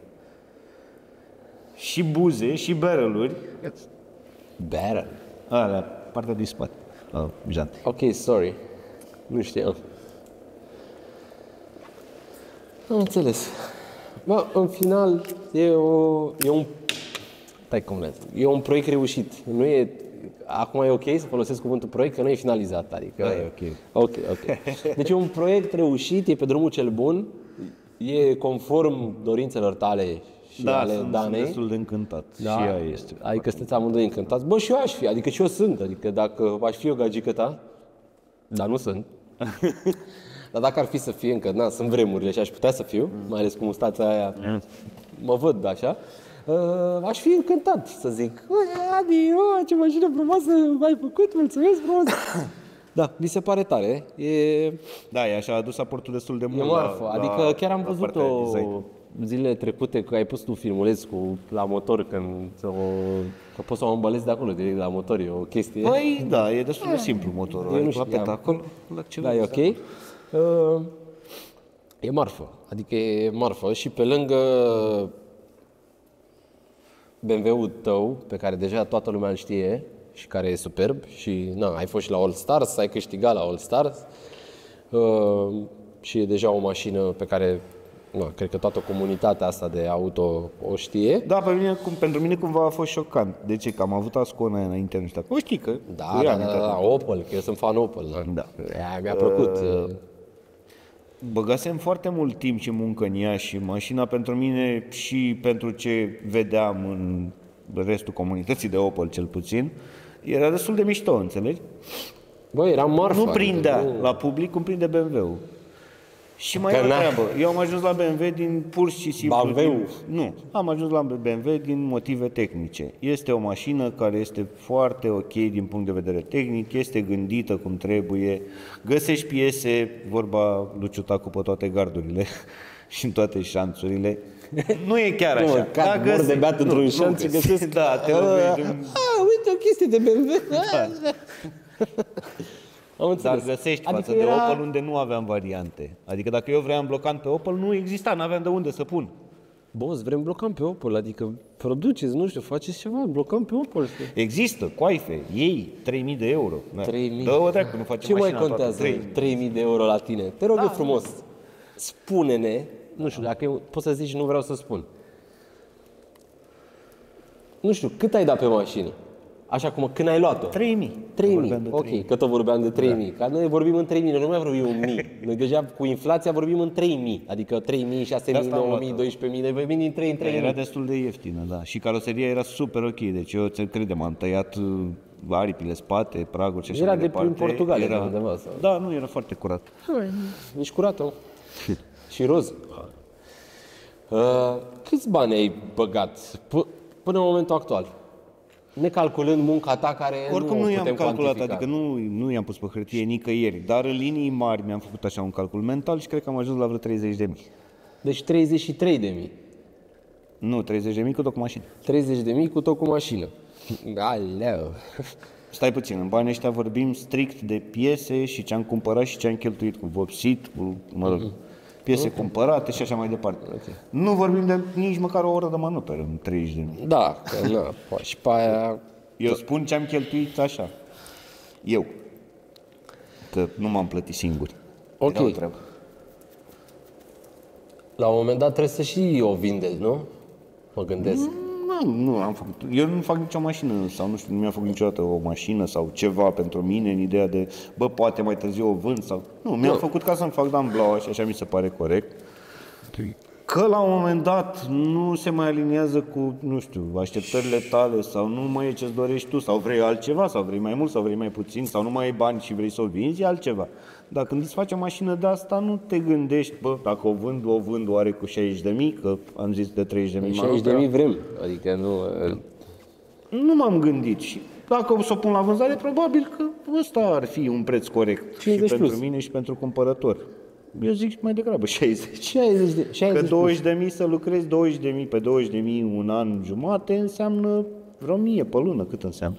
Și buze, și barrel-uri. Barrel? Alea, partea din spate. Jante. Ok, sorry. Nu știam. Am înțeles. Bă, în final, e un proiect reușit. Nu e... Acum e ok să folosesc cuvântul proiect, că nu e finalizat. Adică, e ok. Ok. Deci e un proiect reușit, e pe drumul cel bun, e conform dorințelor tale și ale Danei. Sunt destul de încântat. Da, și ea este. adică sunteți amândoi încântați. Bă, și eu aș fi, adică și eu sunt. Adică dacă aș fi eu gagică ta, dar nu sunt. Dar dacă ar fi să fie încă, sunt vremurile și aș putea să fiu, mai ales cu mustața aia, mă văd așa, aș fi încântat să zic, Adi, ce mașină frumoasă ai făcut, mulțumesc frumos. Da, mi se pare tare. Da, e așa, a adus aportul destul de mult. E marfă. Adică chiar am văzut-o zilele trecute, că ai pus tu filmuleț la motor, că poți să o îmbălezi de acolo, direct de la motor, e o chestie. Păi, da, e destul de simplu motorul. Eu nu știam. Acolo, da, e ok. E marfă. Adică e marfă și pe lângă BMW-ul tău, pe care deja toată lumea îl știe și care e superb și ai fost și la All Stars, ai câștigat la All Stars și e deja o mașină pe care cred că toată comunitatea asta de auto o știe. Da, pentru mine cumva a fost șocant. De ce? Că am avut Ascona înainte, nu știu. O știi că... Da, Opel, că eu sunt fan Opel. Da. Mi-a plăcut. Băgasem foarte mult timp și muncă în ea și mașina pentru mine și pentru ce vedeam în restul comunității de Opel cel puțin, era destul de mișto, înțelegi? Băi, era marfă. Nu prindea la public cum prinde BMW-ul. Și mai e o treabă. Eu am ajuns la BMW din pur și simplu... Nu, am ajuns la BMW din motive tehnice. Este o mașină care este foarte ok din punct de vedere tehnic, este gândită cum trebuie, găsești piese, vorba lui Ciutacu, pe toate gardurile și în toate șanțurile. Nu e chiar așa. Da, mor de beat într-un șanț și găsesc... Da, te lovești. Uite o chestie de BMW. Dar găsești față de Opel unde nu aveam variante. Adică dacă eu vreau blocant pe Opel, nu exista, n-aveam de unde să pun. Boss, vrem blocam pe Opel, adică produceți, nu știu, faceți ceva, blocăm pe Opel. Există, coaife, ei, 3.000 de euro. 3.000. Dă-o dracu, nu facem mașina toată. Ce mai contează 3.000 de euro la tine? Te rog eu frumos, spune-ne, nu știu, dacă eu pot să zici, nu vreau să spun. Nu știu, cât ai dat pe mașină? Așa cum când ai luat-o? 3.000. 3.000, ok, că tot vorbeam de 3.000. Ca noi vorbim în 3.000, noi nu mai vorbim în mii. Noi deja cu inflația vorbim în 3.000. Adică 3.000, 6.000, 9.000, 12.000, noi vorbim din 3 în 3.000. Era destul de ieftină, da. Și caroseria era super ok, deci eu ți-l credem, am tăiat aripile, spate, praguri și așa mai departe. Era de prin Portugalia, era, undeva. Da, nu, era foarte curat. Nici curată. Și roz. Câți bani ai băgat până în momentul actual? Necalculând munca ta care oricum nu i-am calculat, cuantifica. adică nu i-am pus pe hârtie nicăieri, dar în linii mari mi-am făcut așa un calcul mental și cred că am ajuns la vreo 30.000. Deci 33.000. Nu, 30.000 cu tot cu mașină. 30.000 cu tot cu mașină. Aleu. Stai puțin, în banii ăștia vorbim strict de piese și ce am cumpărat și ce am cheltuit cu vopsit, cu, piese cumpărate și așa mai departe. Nu vorbim de nici măcar o oră de manoperă în 30.000. Da, că și pe aia... Eu spun ce am cheltuit așa. Eu. Că nu m-am plătit singur. Ok. La un moment dat trebuie să și o vindeți, nu? Mă gândesc. Nu am făcut. Eu nu fac nicio mașină sau nu știu, nu mi-a făcut niciodată o mașină sau ceva pentru mine în ideea de, poate mai târziu o vând sau... Nu, mi-am făcut ca să-mi fac Dan Blaua și așa mi se pare corect. Că la un moment dat nu se mai aliniază cu, nu știu, așteptările tale sau nu mai e ce-ți dorești tu sau vrei altceva sau vrei mai mult sau vrei mai puțin sau nu mai ai bani și vrei să o vinzi, e altceva. Dar când îți faci o mașină de asta, nu te gândești, dacă o vând oare cu 60.000, că am zis de 30.000. 60.000 vrem, adică nu... Nu m-am gândit și dacă o să o pun la vânzare, probabil că ăsta ar fi un preț corect și pentru mine și pentru cumpărător. Eu zic mai degrabă 60. Că 20.000 să lucrezi 20.000 pe 20.000 un an jumate înseamnă vreo 1.000 pe lună. Cât înseamnă?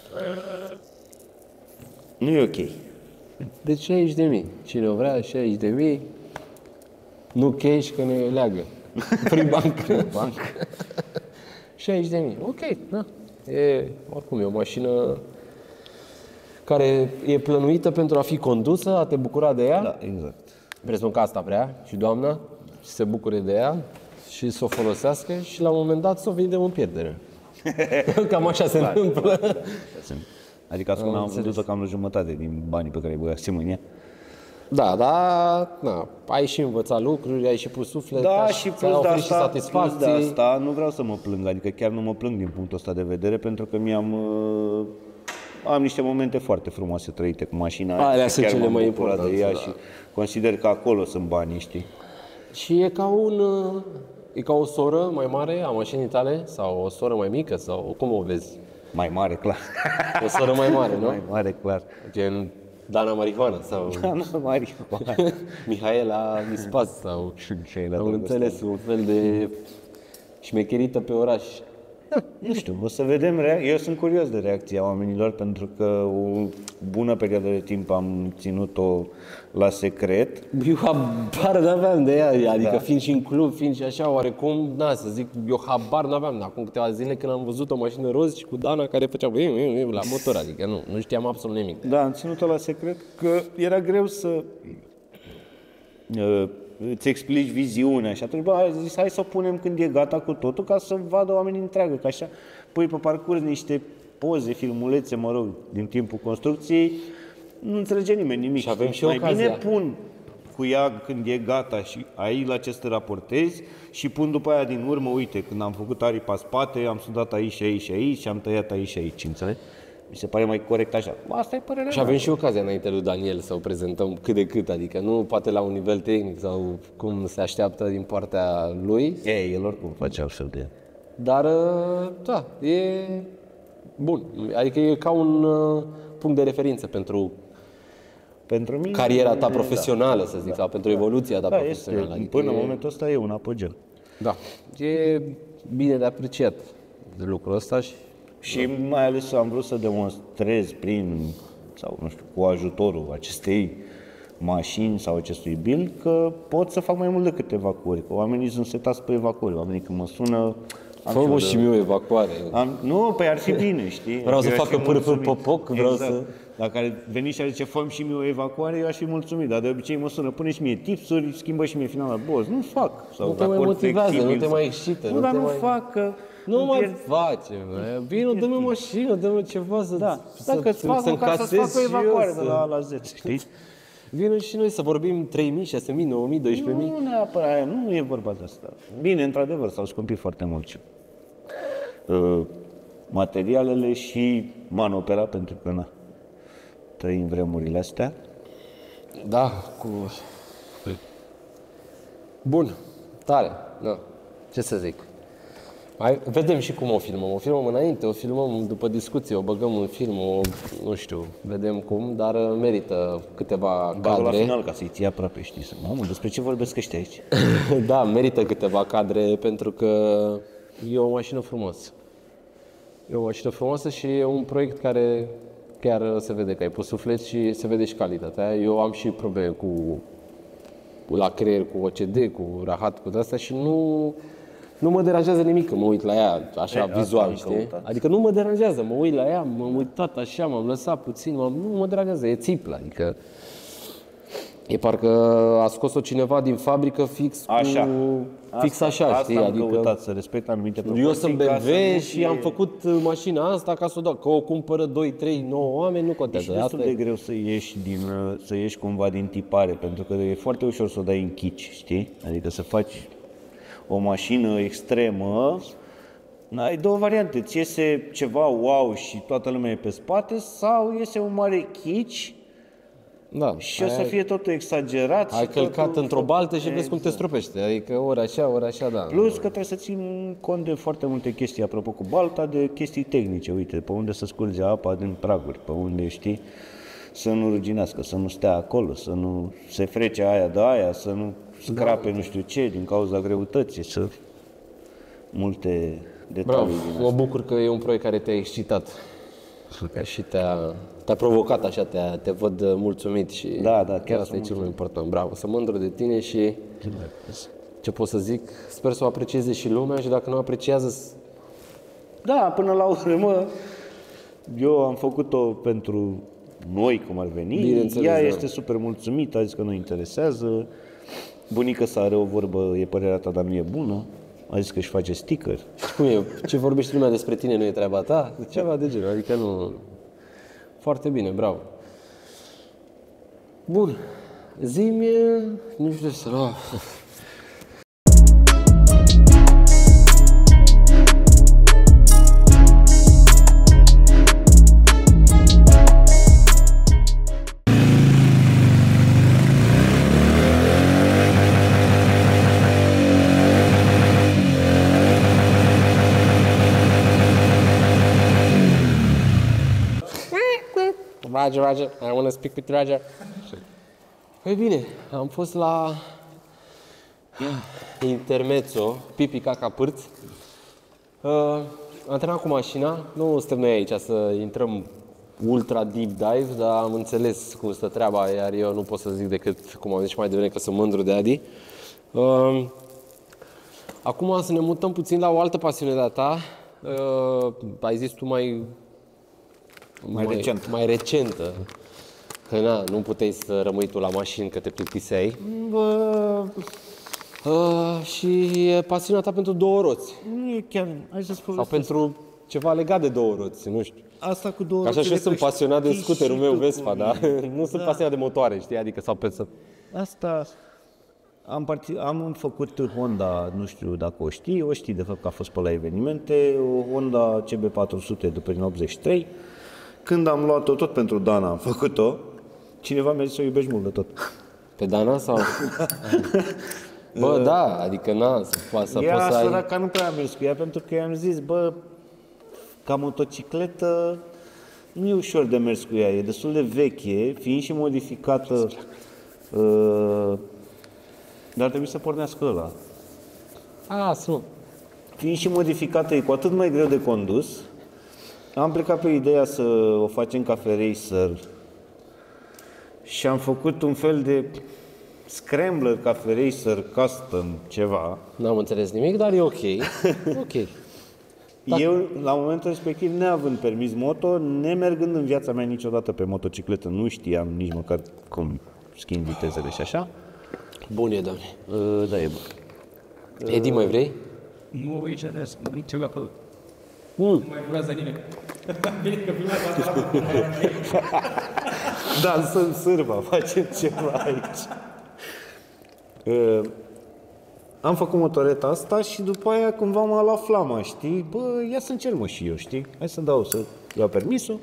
Nu e ok. Deci 60.000. Cine o vrea, 60.000. Nu cash, că ne leagă. Free bank. 60.000. Ok, da. Oricum, e o mașină care e plănuită pentru a fi condusă, a te bucura de ea. Da, exact. Presupun că asta vrea și doamna și se bucure de ea și să o folosească și la un moment dat să o vindem în pierdere. Cam așa se întâmplă. Adică asta am vândut-o cam la jumătate din banii pe care îi băgasem în ea. Da, ai și învățat lucruri, ai și pus suflet, și plus de și satisfacții. Plus de asta nu vreau să mă plâng, adică chiar nu mă plâng din punctul ăsta de vedere, pentru că am niște momente foarte frumoase trăite cu mașina. Alea sunt cele mai importante de ea și consider că acolo sunt banii, știi? Și e ca o soră mai mare a mașinii tale sau o soră mai mică sau cum o vezi? Mai mare, clar. O soră mai mare, nu? Mai mare, clar. Gen Dana Marihuana sau Dana Marihuana. Mihaela Mispas sau am înțeles, un fel de șmecherită pe oraș. Nu știu, o să vedem. Eu sunt curios de reacția oamenilor pentru că o bună perioadă de timp am ținut-o la secret. Eu habar n-aveam de ea, adică fiind și în club, fiind și așa, oarecum, să zic, eu habar n-aveam. Acum câteva zile când am văzut o mașină roz și cu Dana care făcea la motor, adică nu știam absolut nimic. Da, am ținut-o la secret că era greu să îți explici viziunea și atunci, ai zis, hai să o punem când e gata cu totul ca să vadă oamenii întreagă, că așa pui pe parcurs niște poze, filmulețe, mă rog, din timpul construcției, nu înțelege nimeni nimic. Și avem și mai ocazia. bine pun cu ea când e gata și ai la ce să te raportezi și pun după aia din urmă, uite, când am făcut aripa spate, am sudat aici și aici și aici și am tăiat aici și aici, înțelegi? Mi se pare mai corect așa. Asta e părerea Și avem și ocazia înainte lui Daniel să o prezentăm cât de cât, adică nu poate la un nivel tehnic sau cum se așteaptă din partea lui. El oricum face altfel de... Dar, da, e bun. Adică e ca un punct de referință pentru mine, cariera ta profesională, să zic, sau pentru evoluția ta profesională. Este, adică până în momentul ăsta e un apogeu. Da, e bine de apreciat de lucrul ăsta și mai ales am vrut să demonstrez sau nu știu, cu ajutorul acestei mașini sau acestui build că pot să fac mai mult decât evacuări, că oamenii sunt setați pe evacuări, oamenii când mă sună... Fă-mă și mie o evacuare. Nu, păi ar fi bine, știi? Vreau să facă pârpâr popoc, vreau să... Dacă ar veni și ar zice, fă-mi și mie o evacuare, eu aș fi mulțumit, dar de obicei mă sună, pune și mie tipsuri, schimbă și mie finala, boss, nu fac. Sau nu te mai motivează, nu te mai excită. Nu, dar nu fac, că... Nu mai face, vino, dă-mi o mașină, dă-mi ceva să... Da, dacă îți fac o ca să-ți fac o evacuare de la A la Z, știi? Vină și noi să vorbim 3.000, 6.000, 9.000, 12.000. Nu neapărat, nu e vorba de asta. Bine, într-adevăr, s-au scumpit foarte mult și materialele și manopera, pentru că trăim vremurile astea. Da, Bun, tare, da. Ce să zic. Vedem și cum o filmăm. O filmăm înainte, o filmăm după discuție, o băgăm în film, nu știu, vedem cum, dar merită câteva cadre. La final, ca să-i ții aproape, știi, mamă, despre ce vorbesc ăștia aici? Da, merită câteva cadre pentru că e o mașină frumoasă. E o mașină frumoasă și e un proiect care chiar se vede că ai pus suflet și se vede și calitatea. Eu am și probleme la creier cu OCD, cu rahat, cu de-astea și nu mă deranjează nimic că mă uit la ea așa vizual, știi? Adică nu mă deranjează, mă uit la ea, m-am uitat așa, m-am lăsat puțin, nu mă deranjează, e țiplă, adică e parcă a scos-o cineva din fabrică fix așa, știi? Asta am căutat, să respect anumite proporții. Eu sunt BMW și am făcut mașina asta ca să o dau, că o cumpără 2, 3, 9 oameni, nu contează. E destul de greu să ieși cumva din tipare, pentru că e foarte ușor să o dai în chici, știi? Adică să faci o mașină extremă, ai două variante, îți iese ceva wow și toată lumea e pe spate, sau iese un mare chici. Da, și o să fie totul exagerat. Ai călcat într-o baltă și vezi cum te stropește. Adică ori așa, da. Plus că trebuie să țin cont de foarte multe chestii, apropo cu balta, de chestii tehnice. Uite, pe unde să scurge apa din praguri, pe unde, știi, să nu ruginească, să nu stea acolo, să nu se frece aia de aia, să nu scrape nu știu ce din cauza greutății, să... Multe detalii. Bravo, mă bucur că e un proiect care te-a excitat. Și te-a provocat așa, te văd mulțumit și da, chiar asta e cel mai important. Bravo, sunt mândru de tine și ce pot să zic, sper să o aprecieze și lumea și dacă nu apreciază... Da, până la urmă, eu am făcut-o pentru noi, cum ar veni. Ea este super mulțumită, a zis că nu interesează. Bunica sa are o vorbă, e părerea ta, dar nu e bună. A zis că își face sticker. Și cum e? Ce vorbește lumea despre tine nu e treaba ta? Ceva de genul, adică nu... Foarte bine, bravo. Bun. Zi-mi, nu știu să lua. Roger, I want to speak with Roger. Păi bine, am fost la intermezzo, pipi, caca, pârți. Am terminat cu mașina, nu suntem noi aici să intrăm ultra deep dive, dar am înțeles cum stă treaba, iar eu nu pot să zic decât, cum am zis și mai devreme, că sunt mândru de Adi. Acum să ne mutăm puțin la o altă pasiune de-a ta. Ai zis tu mai recentă. Că nu puteai să rămâi tu la mașini, că te plictiseai. Și e pasiunea ta pentru două roți. Nu e chiar, hai să spun. Sau pentru ceva legat de două roți, nu știu. Asta cu două roți. Așa și sunt pasionat de scuterul meu Vespa, da? Nu sunt pasionat de motoare, știi? Adică sau pe Asta am făcut Honda, nu știu dacă o știi de fapt că a fost pe la evenimente, o Honda CB400 de prin 83. Când am luat-o, tot pentru Dana am făcut-o, cineva mi-a zis să o iubești mult de tot. Pe Dana sau? Bă, da, adică poți să ai... Că nu prea am mers cu ea, pentru că i-am zis, bă, ca motocicletă nu e ușor de mers cu ea, e destul de veche, fiind și modificată, dar trebuie să pornească ăla. Fiind și modificată, e cu atât mai greu de condus. Am plecat pe ideea să o facem cafe racer și am făcut un fel de scrambler cafe racer custom ceva. N-am înțeles nimic, dar e ok. Ok. Eu, la momentul respectiv, neavând permis moto, nemergând în viața mea niciodată pe motocicletă, nu știam nici măcar cum schimb vitezele și așa. Bun e, doamne. Da, e bun. Edi, mai vrei? Nu voi ceresc, ceva pe... Nu mai vreau nimeni. Bine că prima dată dansăm sârba, facem ceva aici. Am făcut motoreta asta și după aia cumva m-a luat flama, știi? Bă, ia să încerc și eu, știi? Hai să iau permisul.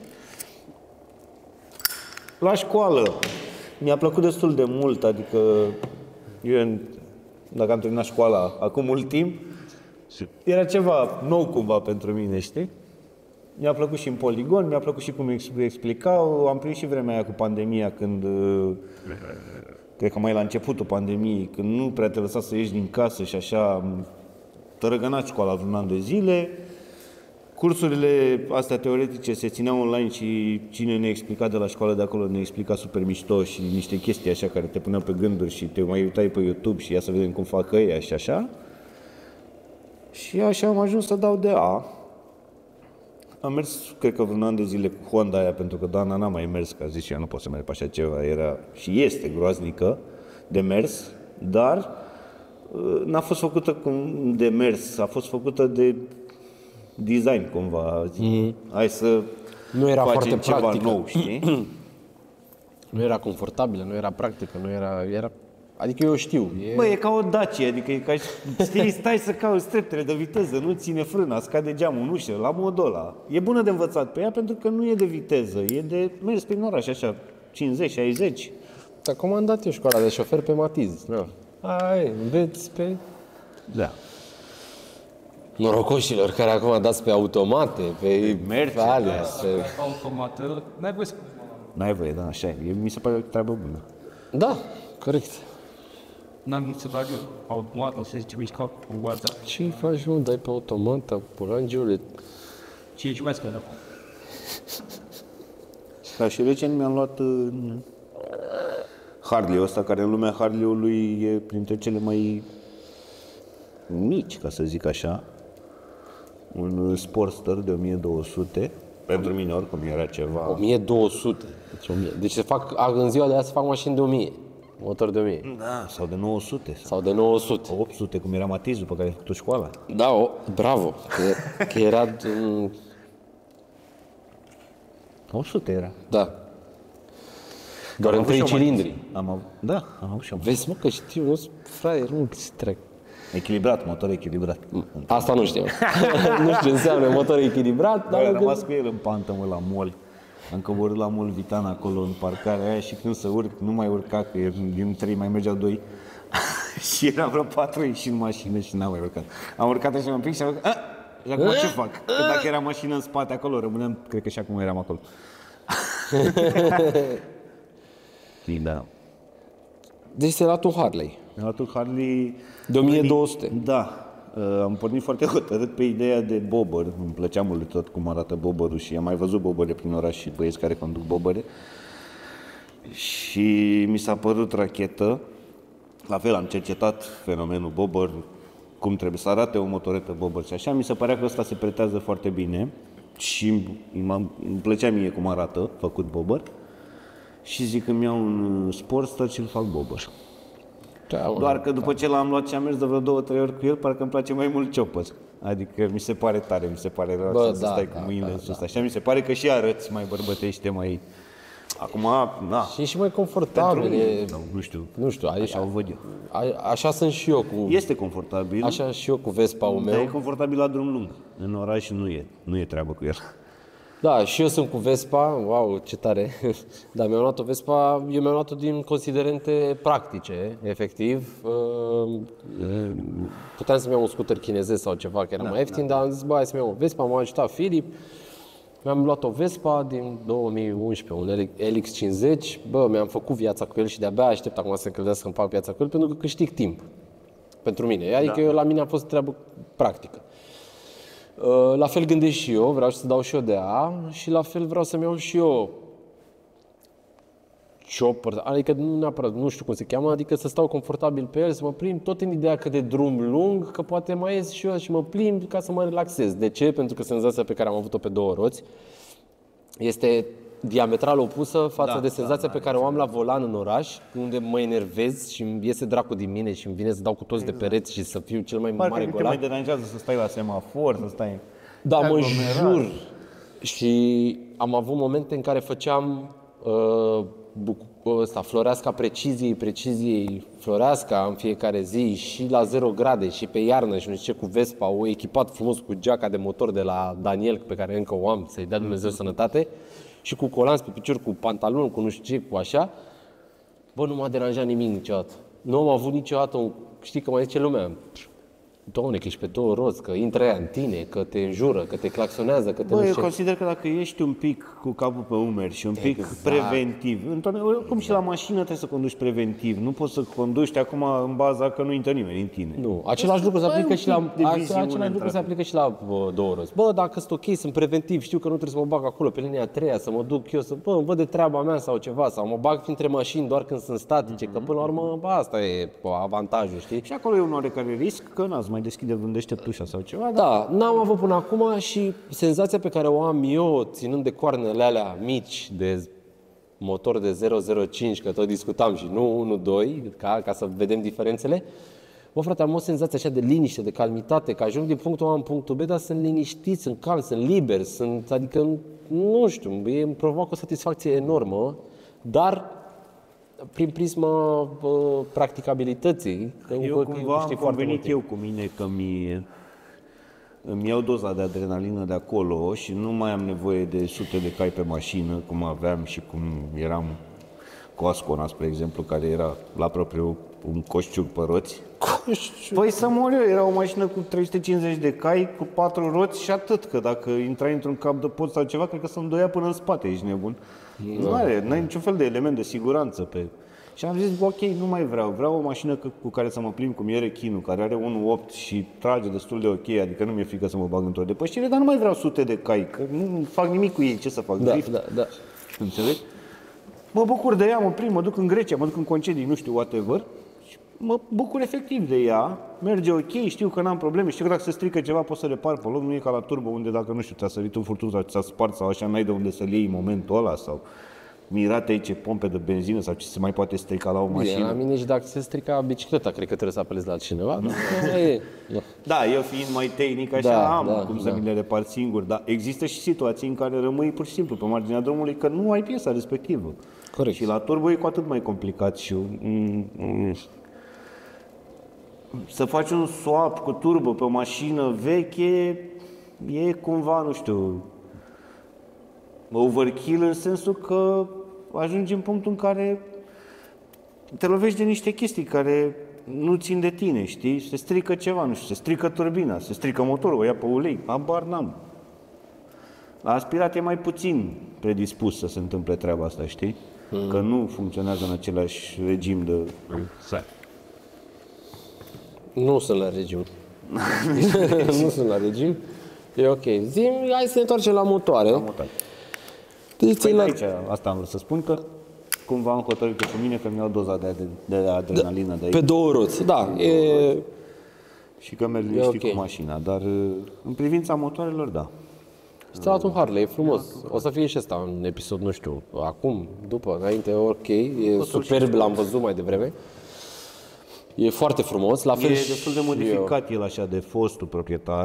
La școală mi-a plăcut destul de mult, adică eu, dacă am terminat școala acum mult timp, era ceva nou cumva pentru mine, știi? Mi-a plăcut și în poligon, mi-a plăcut și cum explicau. Am prins și vremea aia cu pandemia, când, cred că mai la începutul pandemiei, când nu prea te lăsa să ieși din casă și așa, am tărăgănat școala vreun an de zile. Cursurile astea teoretice se țineau online și cine ne explica de la școală de acolo ne explica super mișto și niște chestii așa care te puneau pe gânduri și te mai uitai pe YouTube și ia să vedem cum fac ăia și așa. Și așa am ajuns să dau de A. Am mers, cred că vreun an de zile cu Honda aia, pentru că Dana n-a mai mers, că a zis și ea nu pot să merg pe așa ceva, era și este groaznică de mers, dar n-a fost făcută de mers, a fost făcută de design cumva. Hai să nu era facem foarte ceva practică. nou, știi? Nu era confortabilă, nu era practică, nu era... Adică eu știu. Bă, e ca o Dacia, adică e ca, știi, stai să cauți treptele de viteză, nu ține frâna, scade geamul în ușă, la modul ăla. E bună de învățat pe ea pentru că nu e de viteză, e de mers prin oraș, așa, 50-60. Dar cum am dat eu școala de șofer pe Matiz? Nu. Hai, înveți pe... Da. Norocoșilor care acum dați pe automate, pe Mercedes, pe... automată, n-ai voie să... N-ai voie, da, așa e. Mi se pare o treabă bună. Da, corect. N-am nici să fac eu automată, să zice, mișcă cu WhatsApp. Ce faci, mă? Dai pe automată, pulangiule. Ce ești mai scădă? Ca și recent mi-am luat Harley-ul ăsta, care în lumea Harley-ului e printre cele mai mici, ca să zic așa. Un Sportster de 1200. Pentru mine oricum era ceva. 1200. Deci se fac, în ziua de azi se fac mașini de 1000. Motor de 1000. Da, sau de 900. Sau de 900. 800, cum era Matizul pe care ai făcut școala. Da, bravo. Că era... 800 era. Da. Doar în 3 cilindri. Da, am avut și eu. Vezi, mă, că știu, nu-s fraier, nu se trec. Echilibrat, motor echilibrat. Asta nu știu. Nu știu ce înseamnă motor echilibrat, dar... Am rămas cu el în pantă, mă, la mall. Am coborât la mall Vitan acolo în parcarea aia și când să urc, nu mai urca, că din 3 mai mergeau 2. Și eram vreo 4 ieși în mașină și n-am mai urcat. Am urcat așa un pic și am urcat. Și acum ce fac? Că dacă era mașină în spate acolo, rămâneam, cred că și acum eram acolo. Da. Deci ți-ai luat un Harley. Mi-am luat un Harley de 1200. Da. Am pornit foarte hotărât pe ideea de bobber. Îmi plăcea mult tot cum arată bobberul și am mai văzut bobbere prin oraș și băieți care conduc bobbere. Și mi s-a părut rachetă. La fel, am cercetat fenomenul bobber, cum trebuie să arate o motoretă bobber și așa. Mi se părea că ăsta se pretează foarte bine și îmi plăcea mie cum arată, făcut bobber. Și zic că îmi iau un Sportster și îl fac bobber. Doar că după ce l-am luat și am mers de vreo 2-3 ori cu el, parcă îmi place mai mult chopper. Adică mi se pare tare, mi se pare relaxant să stai cu mâinile sus. Așa mi se pare că și arăți mai bărbătește, mai... Acum, da. Și mai confortabil. Nu știu, așa o văd eu. Așa sunt și eu cu... Este confortabil. Așa și eu cu Vespa-ul meu. Dar e confortabil la drum lung. În oraș nu e treabă cu el. Da, și eu sunt cu Vespa, wow, ce tare. Dar mi-am luat o Vespa, eu mi-am luat-o din considerente practice, efectiv. Puteam să-mi iau un scooter chinezesc sau ceva, că era mai ieftin, dar am zis, bă, hai să-mi iau o Vespa, m-a ajutat Filip. Mi-am luat o Vespa din 2011, un LX50. Bă, mi-am făcut viața cu el și de-abia aștept acum să încălzească să-mi fac viața cu el, pentru că câștig timp pentru mine. Adică la mine a fost treabă practică. La fel gândesc și eu, vreau să dau și eu de A și la fel vreau să-mi iau și eu chopper, adică nu neapărat, nu știu cum se cheamă, adică să stau confortabil pe el, să mă plimb, tot în ideea că de drum lung, că poate mai ies și eu și mă plimb ca să mă relaxez. De ce? Pentru că senzația pe care am avut-o pe două roți este diametral opusă față de senzația pe care o am la volan în oraș, unde mă enervez și îmi iese dracul din mine și îmi vine să dau cu toți de pereți și să fiu cel mai mare golan. Parcă mai deranjează să stai la semafor, să stai... Da, mă jur. Și am avut momente în care făceam floreasca preciziei floreasca în fiecare zi și la 0 grade și pe iarnă și nu știu ce, cu Vespa, o echipat frumos cu geaca de motor de la Daniel, pe care încă o am, să-i dea Dumnezeu sănătate, și cu colanți pe picior, cu pantaloni, cu nu știu ce, cu așa. Bă, nu m-a deranjat nimic niciodată. Nu am avut niciodată știi că mai zice lumea, Doamne, că ești pe două roți, că intră ea în tine, că te înjură, că te claxonează, că te... Bă, eu consider că dacă ești un pic cu capul pe umeri și un pic preventiv, cum și la mașină trebuie să conduci preventiv, nu poți să conduci acum în baza că nu intră nimeni în tine. Nu, același lucru se aplică și la două roți. Bă, dacă sunt ok, sunt preventiv, știu că nu trebuie să mă bag acolo pe linia a treia, să mă duc eu, îmi văd de treaba mea sau ceva, sau mă bag printre mașini doar când sunt statice, că până la urmă, asta e avantajul, știi? Și acolo e un oarecare risc, că n-ați mai deschide vreun deșteptușa sau ceva. Da, n-am avut până acum și senzația pe care o am eu, ținând de coarnele alea mici, de motor de 0,05, că tot discutam și nu 1,2, ca să vedem diferențele. Bă, frate, am o senzație așa de liniște, de calmitate, că ajung din punctul A în punctul B, dar sunt liniștit, sunt calm, sunt liber, adică, nu știu, îmi provoacă o satisfacție enormă, dar prin prisma practicabilității. Eu cumva am convenit eu cu mine că îmi iau doza de adrenalină de acolo și nu mai am nevoie de sute de cai pe mașină, cum aveam și cum eram cu Ascona, spre exemplu, care era la propriu un coșciuc pe roți. Păi să mor eu, era o mașină cu 350 de cai, cu 4 roți și atât, că dacă intrai într-un cap de pod sau ceva, cred că să-mi doia până în spate, ești nebun. N-ai niciun fel de element de siguranță pe... Și am zis, ok, nu mai vreau o mașină cu care să mă plimb, cum e Rechinul, care are 1.8 și trage destul de ok, adică nu mi-e frică să mă bag într-o depășire, dar nu mai vreau sute de cai, că nu fac nimic cu ei, ce să fac, drift? Da. Înțelegi? Mă bucur de ea, mă plimb, mă duc în Grecia, mă duc în concedii, nu știu, whatever, și mă bucur efectiv de ea, merge ok, știu că n-am probleme, știu că dacă se strică ceva pot să repar pe loc, nu e ca la turbo unde dacă, nu știu, ți-a sărit un furtun sau ți-a spart sau așa, n-ai de unde să-l iei în momentul ăla sau... mirate aici pompe de benzină sau ce se mai poate strica la o mașină. La mine și dacă se strica bicicleta, cred că trebuie să apelezi la altcineva. Da, eu fiind mai tehnic așa am cum să mi le repar singur, dar există și situații în care rămâi pur și simplu pe marginea drumului că nu ai piesa respectivă. Corect. Și la turbo e cu atât mai complicat și să faci un swap cu turbo pe o mașină veche e cumva, nu știu, overkill în sensul că ajungi în punctul în care te lovești de niște chestii care nu țin de tine, știi? Se strică ceva, nu știu, se strică turbina, se strică motorul, o ia pe ulei, habar n-am. La aspirat e mai puțin predispus să se întâmple treaba asta, știi? Că nu funcționează în același regim de... Nu sunt la regim. Nu sunt la regim. E ok. Zi-mi, hai să ne întoarcem la motoare. La motoare. Păi aici, asta am vrut să spun, că cumva am hotărât că pe mine că mi-au doza de adrenalină de aici. Pe 2 roți, da. Și că merg liniștit cu mașina, dar în privința motoarelor, da. Și ți-a luat un Harley, e frumos. O să fie și ăsta un episod, nu știu, acum, după, înainte, ok. E superb, l-am văzut mai devreme. E foarte frumos, la fel e destul de modificat el așa de fostul proprietar.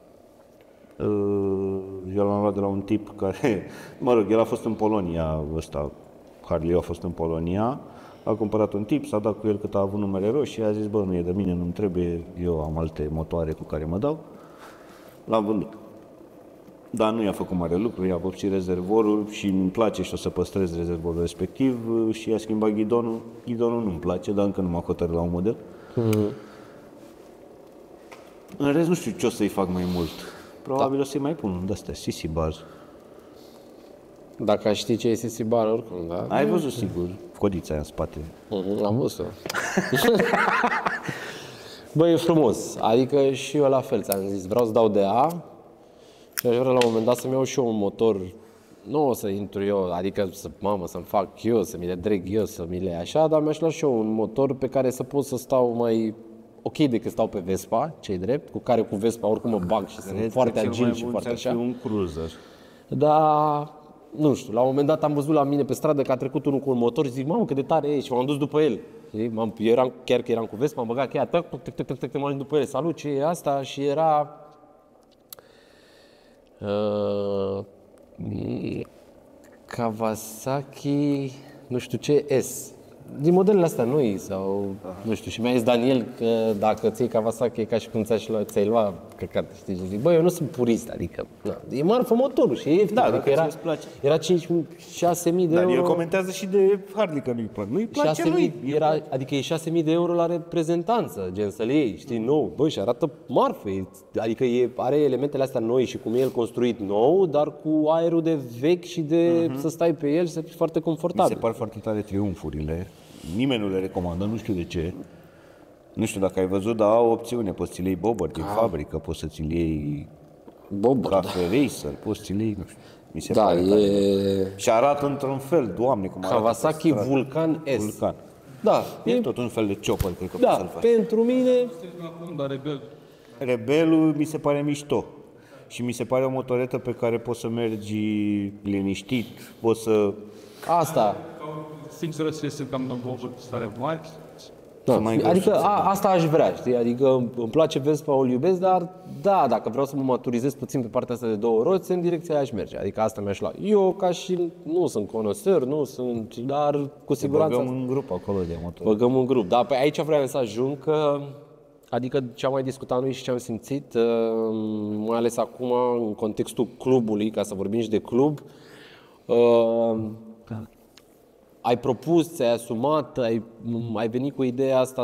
Eu l-am luat de la un tip care, mă rog, el a fost în Polonia, ăsta, Harley a fost în Polonia, a cumpărat un tip, s-a dat cu el cât a avut numere roșii, a zis, bă, nu e de mine, nu-mi trebuie, eu am alte motoare cu care mă dau. L-am vândut. Dar nu i-a făcut mare lucru, i-a vopsit rezervorul și îmi place și o să păstrez rezervorul respectiv și i-a schimbat ghidonul. Ghidonul nu-mi place, dar încă nu m-a hotărât la un model. În rest nu știu ce o să-i fac mai mult. Probabil o să-i mai pun de-astea, CC bar. Dacă știi ce e CC bar, oricum, da? Ai văzut, sigur, codița aia în spate. Am văzut-o. Bă, e frumos. Adică și eu la fel, ți-am zis, vreau să dau de A și aș vrea la un moment dat să-mi iau și eu un motor. Nu o să intru eu, adică să-mi fac eu, să mi le dreg eu, să mi le așa, dar mi-aș lua și eu un motor pe care să pot să stau mai ok decât stau pe Vespa, ce-i drept, cu Vespa oricum mă bag și sunt foarte agil și foarte așa. Un cruiser. Dar, nu știu, la un moment dat am văzut la mine pe stradă că a trecut unul cu un motor și zic, mamă, cât de tare e, și m-am dus după el. Chiar că eram cu Vespa, m-am băgat cheia, m-am dus după el, salut, ce e asta? Și era... Kawasaki, nu știu ce, S. Din modelele astea noi sau, nu știu, și mi-a zis Daniel că dacă ți-ai Kawasaki e ca și cum ți-ai lua căcat, știi, și zic, băi, eu nu sunt purist, adică, na, e marfă motorul și e ieftin, Da, adică era 5.000-6.000 de Dar euro. el comentează și de Harley că nu-i place lui. Adică e 6.000 de euro la reprezentanță, gen să le iei, știi, nou, băi, și arată marfă, adică are elementele astea noi și cum e el construit nou, dar cu aerul de vechi și de să stai pe el și să fii foarte Mi confortabil. se par foarte tare triumfurile. Nimeni nu le recomandă, nu știu de ce. Nu știu dacă ai văzut, dar au opțiune. Poți să-ți iei bobber din fabrică, poți să-ți iei cafe racer, poți să-ți iei, nu știu. Mi se pare tare. Și arată într-un fel, Doamne, cum arată. Kawasaki Vulcan S. Vulcan. Da, E tot un fel de chopper, cred că da, poți să-l faci. pentru mine... Rebelul mi se pare mișto. Și mi se pare o motoretă pe care poți să mergi liniștit, poți să... Asta. Sincer, să cam în stare mari. Da. Adică asta aș vrea, știi? Adică îmi place Vespa, o iubesc, dar da, dacă vreau să mă maturizez puțin pe partea asta de 2 roți, în direcția aia aș merge. Adică asta mi-aș lua. Eu, ca și nu sunt conoseur, nu sunt, dar cu siguranță... Băgăm în grup acolo de motor. Băgăm în grup. Da, pe aici vreau să ajung că... Adică ce am mai discutat noi și ce am simțit, mai ales acum în contextul clubului, ca să vorbim și de club, ai propus, ți-ai asumat, ai venit cu ideea asta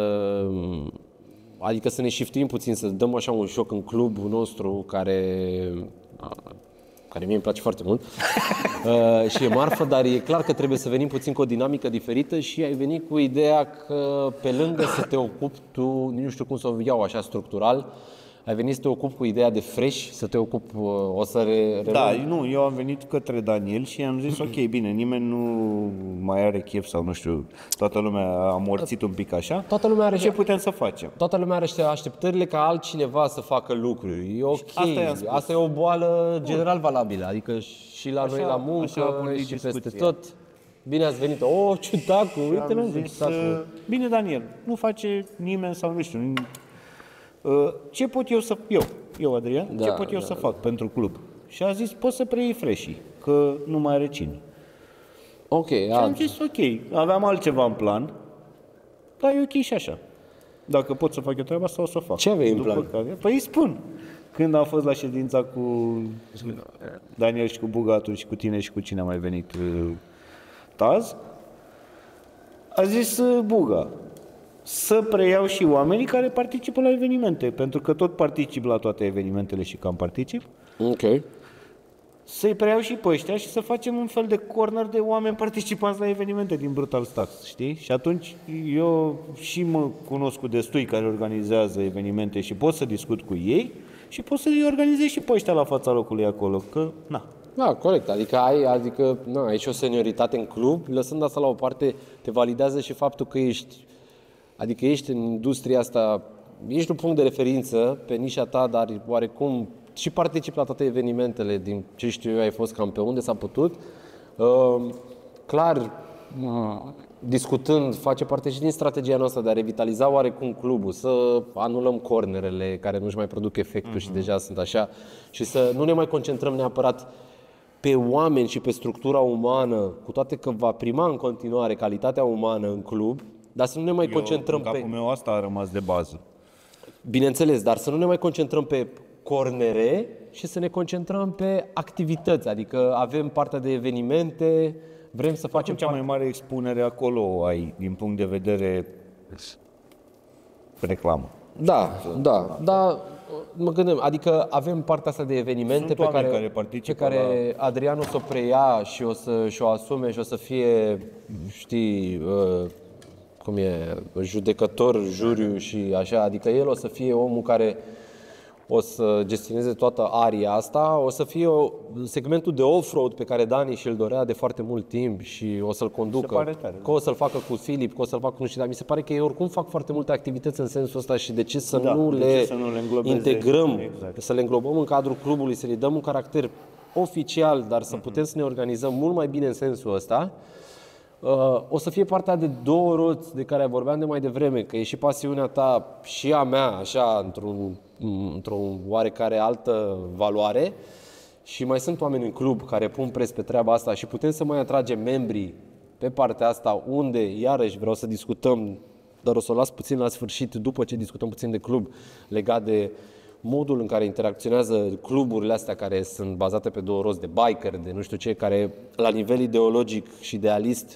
adică să ne shiftuim puțin, să dăm așa un șoc în clubul nostru care mie îmi place foarte mult și e marfă, dar e clar că trebuie să venim puțin cu o dinamică diferită și ai venit cu ideea că pe lângă să te ocupi tu, nu știu cum să o iau așa structural, ai venit să te ocupi cu ideea de fresh, să te ocupi, o să Da, nu, eu am venit către Daniel și am zis, ok, bine, nimeni nu mai are chef sau nu știu, toată lumea a amorțit un pic așa. Toată lumea are ce putem să facem? Toată lumea are așteptările ca altcineva să facă lucruri. E ok, asta e o boală general valabilă, adică și la noi la muncă și peste tot. Bine ați venit. Oh, ciutacu, uite-l unde ciutacu. Bine, Daniel, nu face nimeni sau nu știu. Ce pot eu să... Eu, Adrian, ce pot eu să fac pentru club? Și a zis, poți să preiei fresh-ii, că nu mai are cine. Ok. Și am zis, ok, aveam altceva în plan, dar e ok și așa. Dacă pot să fac eu treaba asta, o să fac. Ce aveai în plan? Păi îi spun. Când am fost la ședința cu Daniel și cu Bugatul și cu tine și cu cine a mai venit, Taz, a zis Buga, să preiau și oamenii care participă la evenimente, pentru că tot particip la toate evenimentele și cam particip. Ok. să-i preiau și pe ăștia și să facem un fel de corner de oameni participanți la evenimente din Brutal Stars, știi? Și atunci eu și mă cunosc cu destui care organizează evenimente și pot să discut cu ei și pot să-i organizez și pe ăștia la fața locului acolo, că na. Da, corect. Adică ai și o senioritate în club, lăsând asta la o parte, te validează și faptul că ești în industria asta, ești un punct de referință pe nișa ta, dar oarecum și participi la toate evenimentele, din ce știu eu, ai fost cam pe unde s-a putut. Clar, discutând, face parte și din strategia noastră de a revitaliza oarecum clubul, să anulăm cornerele care nu-și mai produc efectul și deja sunt așa, și să nu ne mai concentrăm neapărat pe oameni și pe structura umană, cu toate că va prima în continuare calitatea umană în club, dar să nu ne mai concentrăm pe... În capul meu asta a rămas de bază. Bineînțeles, dar să nu ne mai concentrăm pe cornere și să ne concentrăm pe activități, adică avem partea de evenimente, vrem să facem cea mai mare expunere acolo ai, din punct de vedere reclamă. Da, mă gândim, adică avem partea asta de evenimente pe care Adrian o să o preia și o asume și o să fie, știi, cum e, judecător, juriu și așa, adică el o să fie omul care o să gestioneze toată aria asta, o să fie segmentul de off-road pe care Dani și-l dorea de foarte mult timp și o să-l conducă, că o să-l facă cu Filip, că o să-l facă cu nu știu, dar mi se pare că ei oricum fac foarte multe activități în sensul ăsta și de ce să nu le integrăm, să le înglobăm în cadrul clubului, să le dăm un caracter oficial, dar să putem să ne organizăm mult mai bine în sensul ăsta. O să fie partea de două roți de care vorbeam de mai devreme, că e și pasiunea ta și a mea, așa, într-o oarecare altă valoare, și mai sunt oameni în club care pun preț pe treaba asta și putem să mai atragem membrii pe partea asta, unde, iarăși, vreau să discutăm, dar o să o las puțin la sfârșit, după ce discutăm puțin de club, legat de modul în care interacționează cluburile astea care sunt bazate pe două roți, de biker, de nu știu ce, care la nivel ideologic și idealist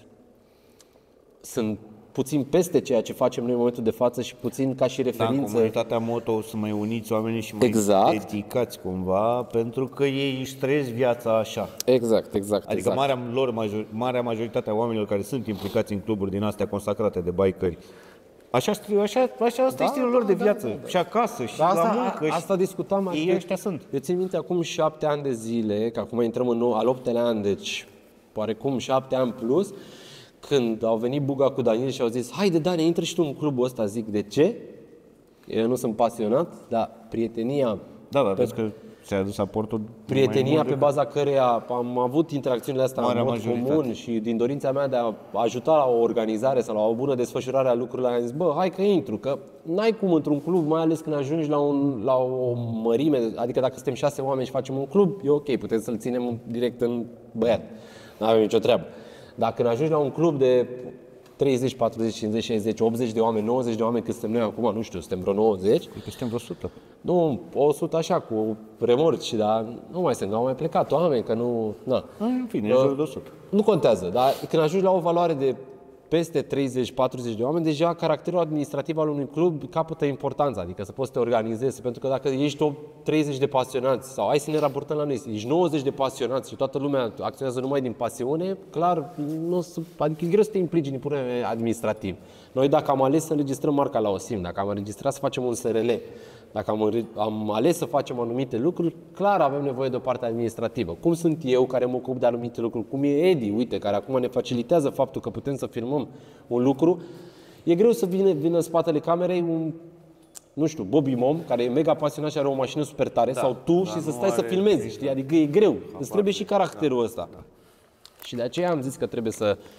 sunt puțin peste ceea ce facem noi în momentul de față și puțin ca și referință. Da, în comunitatea moto o să mai uniți oamenii și mai dedicați cumva, pentru că ei își trăiesc viața așa. Exact. Adică marea majoritate a oamenilor care sunt implicați în cluburi din astea consacrate de bikeri, așa asta e stilul lor de viață. Și acasă, și la muncă. Asta discutam. Ei ăștia sunt. Eu țin minte acum 7 ani de zile, că acum intrăm în al 8-lea an, deci oarecum 7 ani plus, când au venit Buga cu Daniel și au zis: haide, Dani, intră și tu în clubul ăsta. Zic, de ce? Eu nu sunt pasionat, dar prietenia... Da, vezi că ți-a adus aportul. Prietenia pe baza căreia am avut interacțiunile astea în mod comun și din dorința mea de a ajuta la o organizare sau la o bună desfășurare a lucrurilor, am zis, hai că intru, că n-ai cum într-un club, mai ales când ajungi la o mărime, adică dacă suntem 6 oameni și facem un club, e ok, putem să-l ținem direct în băiat, n-avem nicio treabă. Dar când ajungi la un club de 30, 40, 50, 60, 80 de oameni, 90 de oameni, cât suntem noi acum, nu știu, suntem vreo 90. Cred că suntem vreo 100. Nu, 100 așa, cu remorci, dar nu mai sunt, au mai plecat oameni, că nu... Na. În fine, e jurul de 100. Nu contează, dar când ajungi la o valoare de peste 30-40 de oameni, deja caracterul administrativ al unui club capătă importanța, adică să poți să te organizezi, pentru că dacă ești 30 de pasionați, sau hai să ne raportăm la noi, ești 90 de pasionați și toată lumea acționează numai din pasiune, clar, adică e greu să te implici din punct de vedere administrativ. Noi dacă am ales să înregistrăm marca la OSIM, dacă am înregistrat să facem un SRL, dacă am ales să facem anumite lucruri, clar avem nevoie de o parte administrativă. Cum sunt eu care mă ocup de anumite lucruri, cum e Edi, uite, care acum ne facilitează faptul că putem să filmăm un lucru. E greu să vină în spatele camerei un, nu știu, Bobby Mom, care e mega pasionat și are o mașină super tare, sau tu, și să stai să filmezi, știi? Adică e greu. Îți trebuie și caracterul ăsta. Și de aceea am zis că trebuie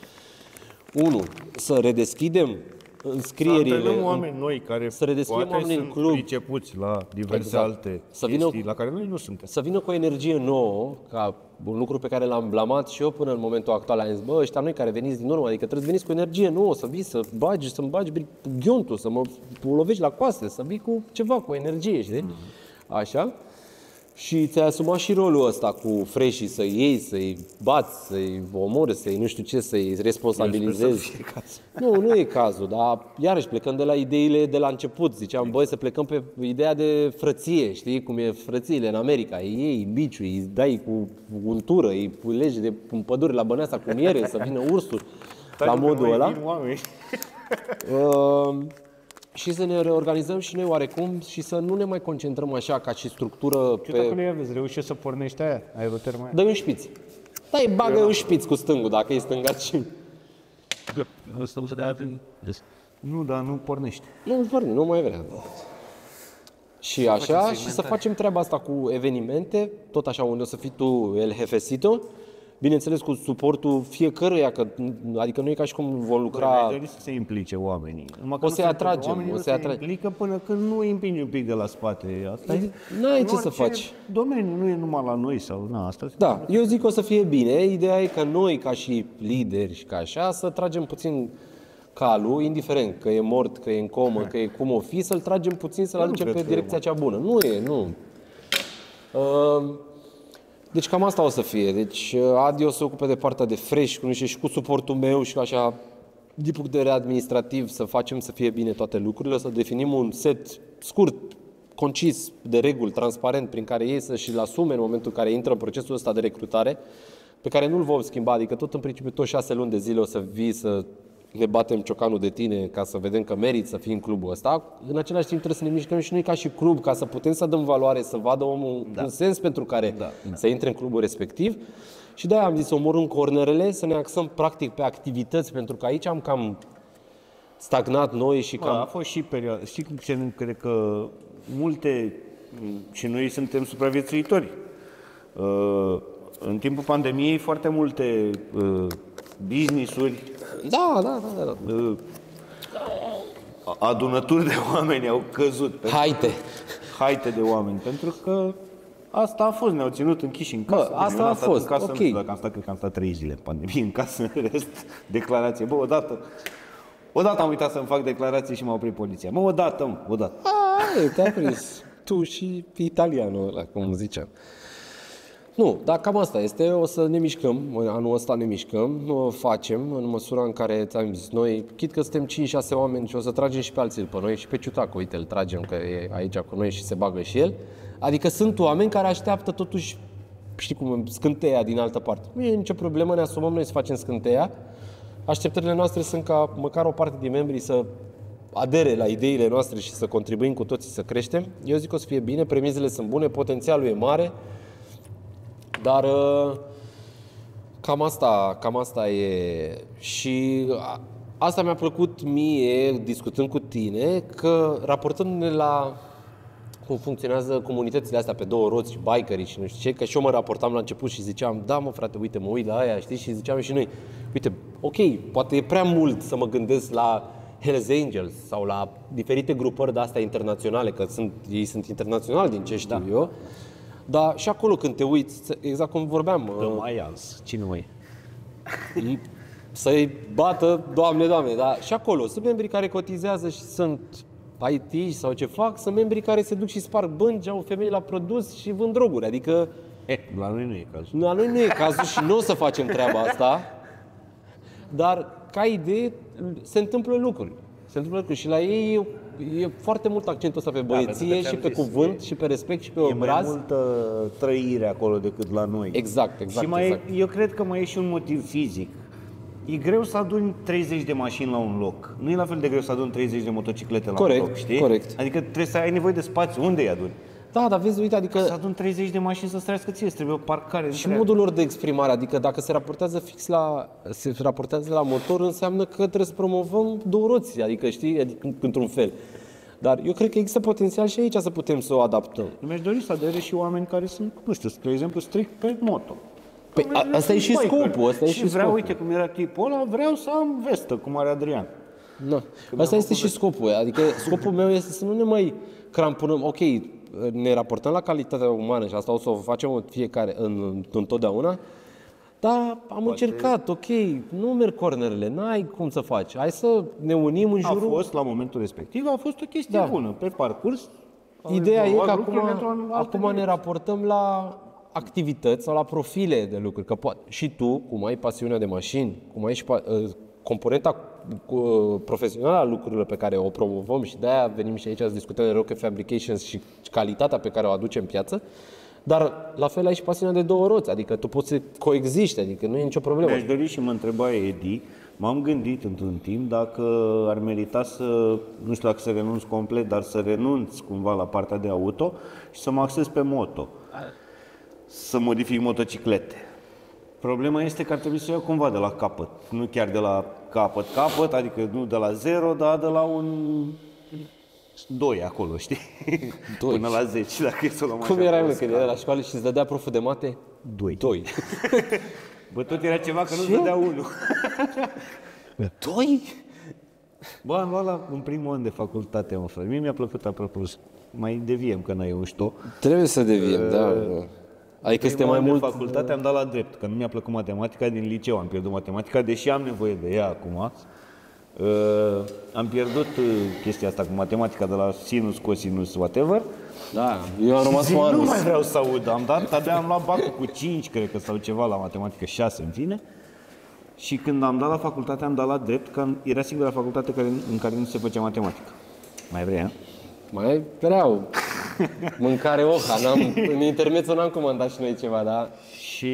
să redeschidem înscrierile, să oameni noi care să redeschidem oameni în club, pricepuți la diverse alte chestii la care noi nu suntem. Să vină cu o energie nouă, ca un lucru pe care l-am blamat și eu până în momentul actual. Am zis, ăștia noi care veniți din urmă, adică trebuie să veniți cu energie nouă, să vii, să-mi bagi ghiontul, să mă lovești la coaste, să vii cu ceva, cu energie, știi? Așa. Și ți-ai asumat și rolul ăsta cu freșii, să-i iei, să-i bați, să-i omori, să-i nu știu ce, să-i responsabilizezi. Nu e cazul, dar iarăși plecăm de la ideile de la început. Ziceam, băi, să plecăm pe ideea de frăție, știi cum e frățiile în America. Îi iei biciul, îi dai cu untură, îi legi de în pădure la Băneasa cu miere, să vină ursul, la modul ăla. Și să ne reorganizăm și noi oarecum și să nu ne mai concentrăm așa ca și structură pe... Dacă nu aveți, reușești să pornești aia, aeroterma? Dă-i un șpiț. Dai, bagă un șpiț cu stângul, dacă e stângaci. Nu, dar nu pornești. Nu porni, nu mai vrea. Și așa, și să facem treaba asta cu evenimente, tot așa unde o să fii tu el jefecito, bineînțeles cu suportul fiecăruia, adică nu e ca și cum vom lucra... Băi, să se implice oamenii. O să-i atragem, oamenii o să-i atragem. Se implică până când nu îi împingi un pic de la spate. Asta e, n-ai ce să faci. Domeniu, nu e numai la noi sau na, asta. Da, eu zic că o să fie bine. Ideea e ca noi, ca și lideri și ca așa, să tragem puțin calul, indiferent că e mort, că e în comă, că e cum o fi, să-l tragem puțin, să-l aducem pe direcția cea bună. Nu. Deci cam asta o să fie. Deci Adi o să se ocupe de partea de fresh, și cu suportul meu și așa, din punct de vedere administrativ, să facem să fie bine toate lucrurile, să definim un set scurt, concis, de reguli, transparent, prin care ei să-și-l asume în momentul în care intră în procesul ăsta de recrutare, pe care nu-l vom schimba, adică tot în principiu tot 6 luni de zile o să vii să ne batem ciocanul de tine ca să vedem că meriți să fii în clubul ăsta. În același timp trebuie să ne mișcăm și noi ca și club, ca să putem să dăm valoare, să vadă omul un sens pentru care să intre în clubul respectiv. Și de-aia am zis, omorâm cornerele, să ne axăm practic pe activități, pentru că aici am cam stagnat noi și cam... A fost și perioada. Știi cum cred că multe, și noi suntem supraviețuitori. În timpul pandemiei foarte multe business-uri, adunături de oameni au căzut. Haite de oameni, pentru că asta a fost, ne-au ținut închiși în casă. Asta a fost, casă, ok. Nu știu dacă am stat, cred că am stat 3 zile în pandemie în casă, în rest, declarație. Bă, odată am uitat să-mi fac declarație și m-a oprit poliția. Mă, odată. Te-a prins. Tu și italianul ăla, cum ziceam. Nu, dar cam asta este, o să ne mișcăm, anul ăsta ne mișcăm, o facem în măsura în care ți-am zis noi, chit că suntem 5-6 oameni și o să tragem și pe alții pe noi și pe Ciutacu, uite, îl tragem că e aici cu noi și se bagă și el. Adică sunt oameni care așteaptă totuși, știi cum, scânteia din altă parte. Nu e nicio problemă, ne asumăm noi să facem scânteia. Așteptările noastre sunt ca măcar o parte din membrii să adere la ideile noastre și să contribuim cu toții să creștem. Eu zic că o să fie bine, premizele sunt bune, potențialul e mare. Dar cam asta e. Și asta mi-a plăcut mie, discutând cu tine, că raportându-ne la cum funcționează comunitățile astea pe două roți și bikerii și nu știu ce, că și eu mă raportam la început și ziceam, da mă frate, uite, mă uit la aia, știi, și ziceam și noi, uite, ok, poate e prea mult să mă gândesc la Hells Angels sau la diferite grupări de astea internaționale, că ei sunt internaționali din ce știu eu. Dar și acolo când te uiți, exact cum vorbeam... Cine mai e? Să-i bată, Doamne, dar și acolo sunt membrii care cotizează și sunt IT sau ce fac, sunt membrii care se duc și sparg bănci, au femei la produs și vând droguri, adică... La noi nu e cazul. La noi nu e cazul și nu o să facem treaba asta, dar ca idee se întâmplă lucruri. Și la ei e foarte mult accentul ăsta pe băieție și pe cuvânt și pe respect și pe obraz. E mai multă trăire acolo decât la noi. Exact. Și eu cred că mai e și un motiv fizic. E greu să aduni 30 de mașini la un loc. Nu e la fel de greu să aduni 30 de motociclete la un loc, știi? Corect. Adică trebuie să ai nevoie de spațiu. Unde îi aduni? Da, dar vezi, uite, adică... Să aduni 30 de mașini să străiască ție, trebuie o parcare. Și modul lor de exprimare, adică dacă se raportează la motor, înseamnă că trebuie să promovăm două roți, adică știi, adică, într-un fel. Dar eu cred că există potențial și aici să putem să o adaptăm. Mi-aș dori să adere și oameni care sunt, nu știu, spre exemplu, strict pe moto. Păi asta e și scopul, vreau, uite cum era tipul ăla, vreau să am vestă, cum are Adrian. Da. Asta este și scopul, adică scopul meu este să nu ne mai crampunăm, ok, ne raportăm la calitatea umană și asta o să o facem fiecare întotdeauna, dar am încercat, ok, nu merg cornerele, n-ai cum să faci, hai să ne unim în jurul... La momentul respectiv, a fost o chestie bună, pe parcurs Ideea e că acum ne raportăm la activități sau la profile de lucruri. Că și tu, cum ai pasiunea de mașini, cum ai și componenta profesională a lucrurilor pe care o promovăm și de-aia venim și aici să discutăm de Rocket Fabrications și calitatea pe care o aduce în piață, dar la fel ai și pasiunea de două roți, adică tu poți să coexiști, adică nu e nicio problemă. Mi-aș dori și mă întreba Edi, m-am gândit într-un timp dacă ar merita să, nu știu dacă să renunț complet, dar să renunț cumva la partea de auto și să mă axez pe moto, să modific motociclete. Problema este că ar trebui să iau cumva de la capăt, nu chiar de la capăt, adică nu de la 0, dar de la un 2 acolo, știi? 2. Până la 10, dacă e să luăm așa. Cum erai, mă, când era la școală și îți dădea proful de mate? 2. Bă, tot era ceva că nu-ți dădea 1. 2? Bă, am luat în primul an de facultate, mă, frate. Mie mi-a plăcut, apropo, mai deviem, că n-ai ușto. Trebuie să deviem, da. Adică este mai mult... În facultate am dat la drept, că nu mi-a plăcut matematica din liceu, am pierdut matematica, deși am nevoie de ea acum. Am pierdut chestia asta cu matematica de la sinus, cosinus, whatever. Da, eu am rămas cu anus. Nu mai vreau să aud, am dat, abia am luat bacul cu 5, cred că, sau ceva la matematică, 6 în fine. Și când am dat la facultate, am dat la drept, că era singura facultate în care nu se făcea matematică. Mai vrei, a? Mai vreau. Mâncare oha, în intermezzo n-am comandat și noi ceva, da? Și...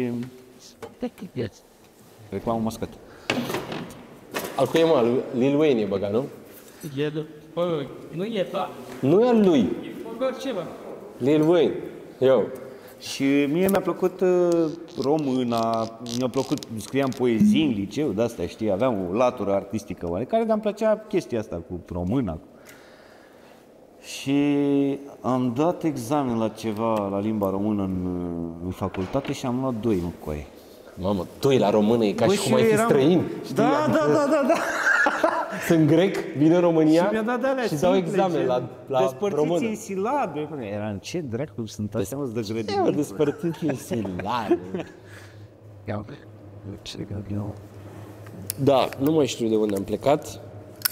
reclamă mascat. Al cui e, mă? Lil Wayne e băgat, nu? Bă, nu e, da. Nu e al lui. E oriceva. Lil Wayne. Eu. Și mie mi-a plăcut româna, mi-a plăcut, scriam poezii în liceu, de-asta, știi, aveam o latură artistică oarecare, dar îmi plăcea chestia asta cu româna. Și am dat examen la ceva, la limba română în facultate și am luat 2 în coaie. Mamă, 2 la română, e ca și cum ai fi străin. Da. Sunt grec, vin în România și, dat și dau examen la română. Despărțiți în silabe. Era, ce dracu sunt astea, mă, de grădini? Despărțiți în silabe. Da, nu mai știu de unde am plecat.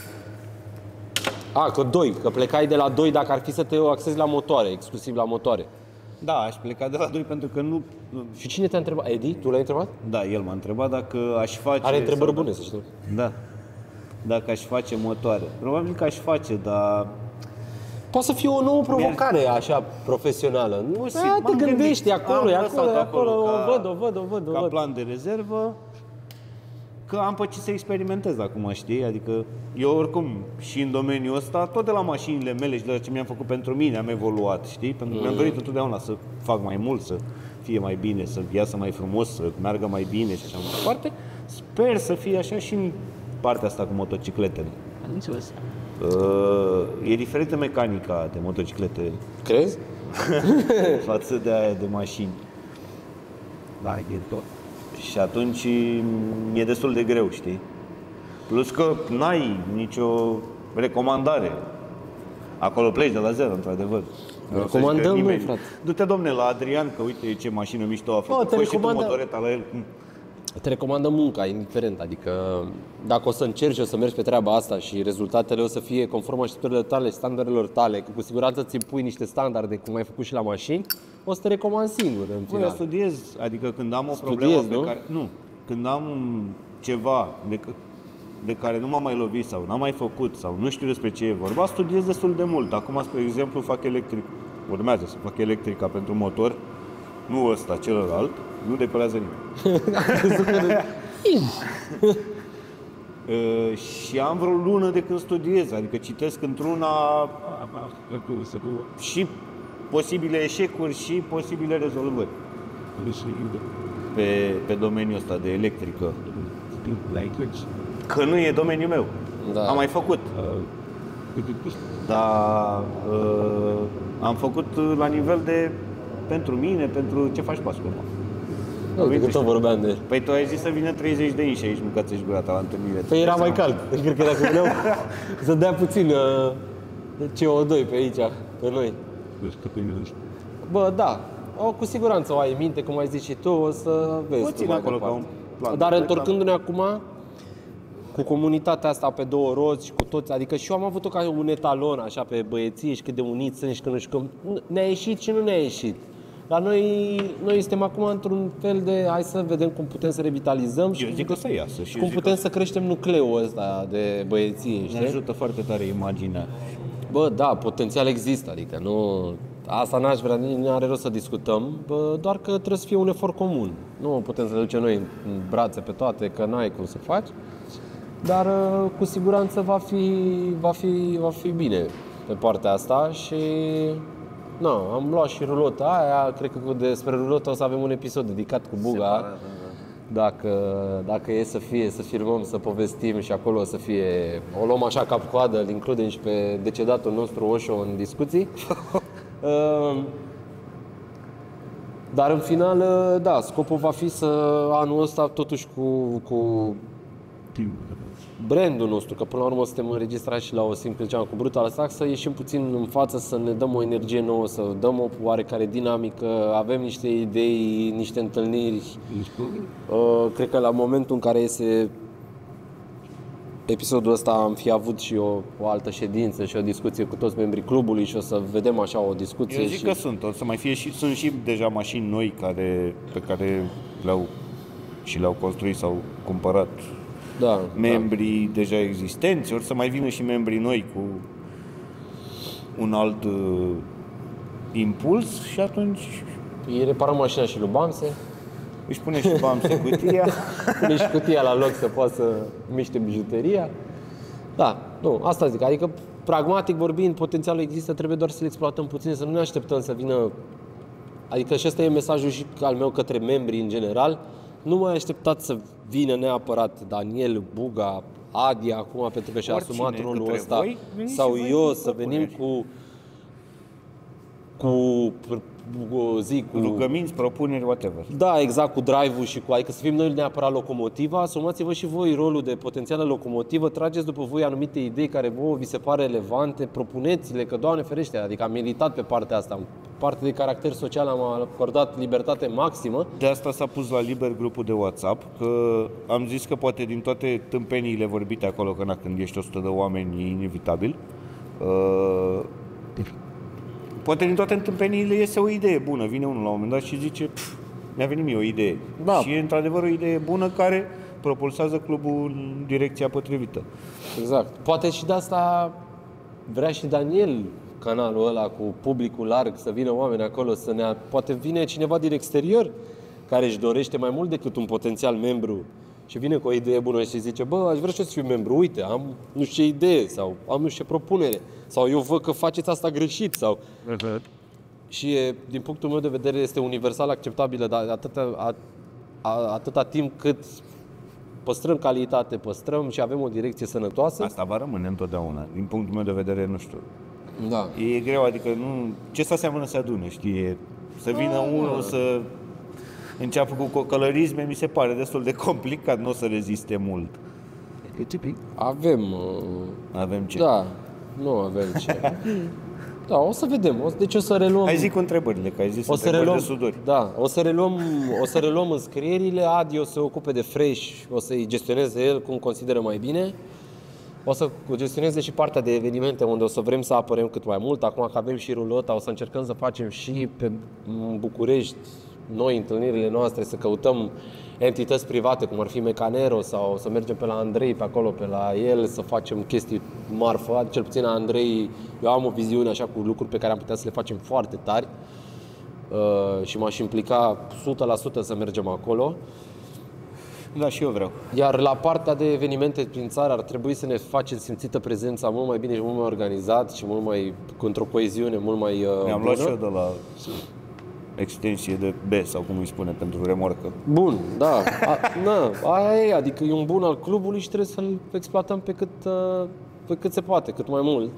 Că 2, că plecai de la 2 dacă ar fi să te axezi la motoare, exclusiv la motoare. Da, aș pleca de la 2 pentru că nu... Și cine te-a întrebat? Edi? Tu l-ai întrebat? Da, el m-a întrebat dacă aș face... Are întrebări bune, să știu. Da. Dacă aș face motoare. Probabil că aș face, dar... Poate să fie o nouă provocare, așa, profesională. Nu, te gândești, acolo, o văd. Ca plan de rezervă, că am pe ce să experimentez acum, știi? Adică eu oricum și în domeniul ăsta, tot de la mașinile mele și de la ce mi-am făcut pentru mine am evoluat, știi? Pentru că mi-am dorit întotdeauna să fac mai mult, să fie mai bine, să iasă mai frumos, să meargă mai bine și așa mai departe. Sper să fie așa și în partea asta cu motocicletele. E diferită mecanica de motociclete. Crezi? Față de aia de mașini. Da, e tot. Și atunci e destul de greu, știi? Plus că n-ai nicio recomandare. Acolo pleci de la 0, într-adevăr. Recomandăm, nu, frate. Du-te, domne, la Adrian, că uite ce mașină mișto a făcut. Fă și tu motoreta la el. Te recomandă munca, indiferent. Adică dacă o să încerci, o să mergi pe treaba asta și rezultatele o să fie conform așteptărilor tale, standardelor tale, că cu siguranță ți impui niște standarde, cum ai făcut și la mașini, o să te recomand singur, în final. Eu studiez, adică când am o problemă pe care... Nu, când am ceva de care nu m-am mai lovit sau n-am mai făcut sau nu știu despre ce e vorba, studiez destul de mult. Acum, spre exemplu, fac electric. Urmează să fac electrica pentru motor, nu ăsta, celălalt, nu decolează nimeni. Și am vreo lună de când studiez, adică citesc într-una și posibile eșecuri și posibile rezolvări pe domeniul ăsta de electrică. Că nu e domeniul meu. Da. Am mai făcut. Dar am făcut la nivel de pentru mine, pentru ce faci pas cu urmă. Nu, că tot vorbeam de el. Păi tu ai zis să vină 30 de inși aici, mâncați-și gura ta la întâlnire. Păi era mai cald. Cred că dacă vreau să dea puțin CO2 pe aici, pe noi. Bă, da. Cu siguranță o ai în minte, cum ai zis și tu, o să vezi. Puțin acolo ca un plan. Dar întorcându-ne acum, cu comunitatea asta pe două roți și cu toți, adică și eu am avut-o ca un etalon așa pe băieții și cât de uniți sunt și că nu știu cum, ne-a ieșit și nu ne-a ieșit. La noi suntem acum într-un fel de hai să vedem cum putem să revitalizăm și eu zic că să iasă și cum putem să creștem nucleul ăsta de băieții, știi? Ne ajută foarte tare imaginea. Bă, da, potențial există, adică nu... Asta n-aș vrea, nu are rost să discutăm, bă, doar că trebuie să fie un efort comun. Nu putem să le ducem noi în brațe pe toate, că n-ai cum să faci, dar cu siguranță va fi bine pe partea asta și... Na, am luat și rulota aia, cred că despre rulotă o să avem un episod dedicat cu Buga. Dacă e să filmăm, să povestim și acolo o să fie... O luăm așa cap-coadă, îl includem și pe decedatul nostru Oșo în discuții. Dar în final, da, scopul va fi să anul ăsta totuși cu brandul nostru, că până la urmă suntem înregistrați și la o simplă geamă cu Brutal Sax, să ieșim puțin în față, să ne dăm o energie nouă, să dăm o oarecare dinamică, avem niște idei, niște întâlniri. Cred că la momentul în care iese episodul ăsta am fi avut și o altă ședință și o discuție cu toți membrii clubului și o să vedem așa o discuție. Eu zic că o să mai fie și sunt și deja mașini noi pe care le-au construit sau cumpărat. Da, membrii deja existenți, or să mai vină și membrii noi cu un alt impuls și atunci... Îi reparăm mașina și lui Bamse. Își pune și Bamse cutia. Pune și cutia la loc să poată să miște bijuteria. Da, nu, asta zic, adică pragmatic vorbind, potențialul există, trebuie doar să-l exploatăm puțin, să nu ne așteptăm să vină... Adică și ăsta e mesajul și al meu către membrii în general. Nu mai așteptați să vină neapărat Daniel, Buga, Adi acum pentru că și-a asumat rolul ăsta voi, sau eu să venim cu rugăminți, propuneri, whatever. Da, exact, cu drive-ul și cu... Adică să fim noi neapărat locomotiva, asumați-vă și voi rolul de potențială locomotivă, trageți după voi anumite idei care vouă vi se pare relevante, propuneți-le, că Doamne ferește, adică am militat pe partea asta. Parte de caracter social am acordat libertate maximă. De asta s-a pus la liber grupul de WhatsApp, că am zis că poate din toate tâmpeniile vorbite acolo, că când ești 100 de oameni e inevitabil, poate din toate întâmpeniile iese o idee bună. Vine unul la un moment dat și zice, mi-a venit mie o idee. Da. Și e într-adevăr o idee bună care propulsează clubul în direcția potrivită. Exact. Poate și de asta vrea și Daniel canalul ăla cu publicul larg, să vină oameni acolo, poate vine cineva din exterior care își dorește mai mult decât un potențial membru și vine cu o idee bună și zice, bă, aș vrea și eu să fiu membru, uite, am nu știu ce idee sau am nu știu ce propunere sau eu văd că faceți asta greșit sau... Și din punctul meu de vedere este universal acceptabilă, dar atâta timp cât păstrăm calitate, păstrăm și avem o direcție sănătoasă. Asta va rămâne întotdeauna. Din punctul meu de vedere, nu știu. Da. E greu, adică nu... Ce să seamănă se adună, știi? Să vină unul să înceapă cu cocălărisme, mi se pare destul de complicat, nu o să reziste mult. E tipic. Avem ce? Da, nu avem ce. Da, o să vedem. Deci o să reluăm... Hai zi cu întrebările, că ai zis întrebări de sudori. Da, o să reluăm înscrierile, Adi o să se ocupe de fresh, o să-i gestioneze el cum consideră mai bine. O să gestioneze și partea de evenimente unde o să vrem să apărăm cât mai mult. Acum că avem și rulota, o să încercăm să facem și pe București noi întâlnirile noastre, să căutăm entități private, cum ar fi Mecanero, sau să mergem pe la Andrei, pe acolo, pe la el, să facem chestii marfă. Cel puțin la Andrei, eu am o viziune așa cu lucruri pe care am putea să le facem foarte tari și m-aș implica 100% să mergem acolo. Da, și eu vreau. Iar la partea de evenimente prin țară ar trebui să ne facem simțită prezența mult mai bine și mult mai organizat și mult mai, într-o coeziune mult mai Mi-am luat și eu de la extensie de B, sau cum îi spune, pentru remorcă. Bun, da. Aia e, adică e un bun al clubului și trebuie să-l exploatăm pe cât se poate, cât mai mult.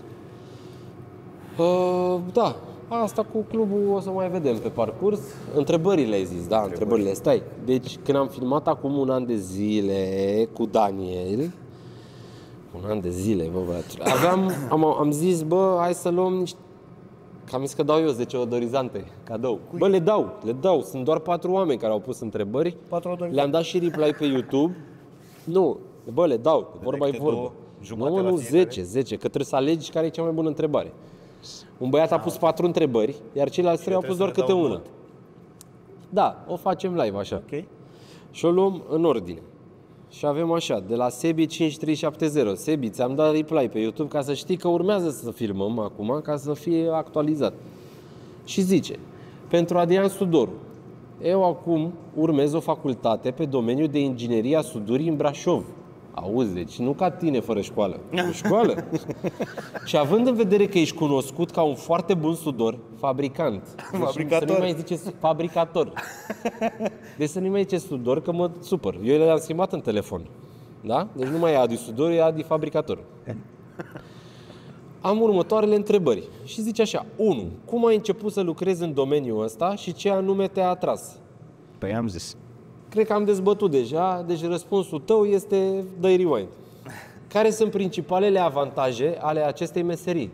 Da, asta cu clubul o să mai vedem pe parcurs. Întrebările ai zis, da, întrebările. Stai, deci când am filmat acum un an de zile cu Daniel, un an de zile, bă, am zis, bă, hai să luăm niște... Că am zis că dau eu 10 odorizante, cadou. Bă, le dau. Sunt doar 4 oameni care au pus întrebări. Le-am dat și reply pe YouTube. Nu, Bă, le dau, vorba-i vorbă. Nu, 10, că trebuie să alegi care e cea mai bună întrebare. Un băiat a pus 4 întrebări, iar ceilalți 3 au pus doar câte una. Da, o facem live așa. Ok. Și o luăm în ordine. Și avem așa, de la Sebi5370. Sebi, ți-am dat reply pe YouTube ca să știi că urmează să filmăm acum, ca să fie actualizat. Și zice, pentru Adrian Sudoru, eu acum urmez o facultate pe domeniul de inginerie a sudurii în Brașov. Auzi, deci nu ca tine fără școală, cu școală. Și având în vedere că ești cunoscut ca un foarte bun sudor, fabricant. Deci Fabricator. să nu mai zice fabricator. Deci să nu mai zice sudor, că mă supăr. Eu le-am schimbat în telefon. Da? Deci nu mai e Adi Sudor, e Adi Fabricator. Am următoarele întrebări. Și zice așa, 1. Cum ai început să lucrezi în domeniul ăsta și ce anume te-a atras? Păi am zis. Cred că am dezbătut deja, deci răspunsul tău este dă-i rewind. Care sunt principalele avantaje ale acestei meserii?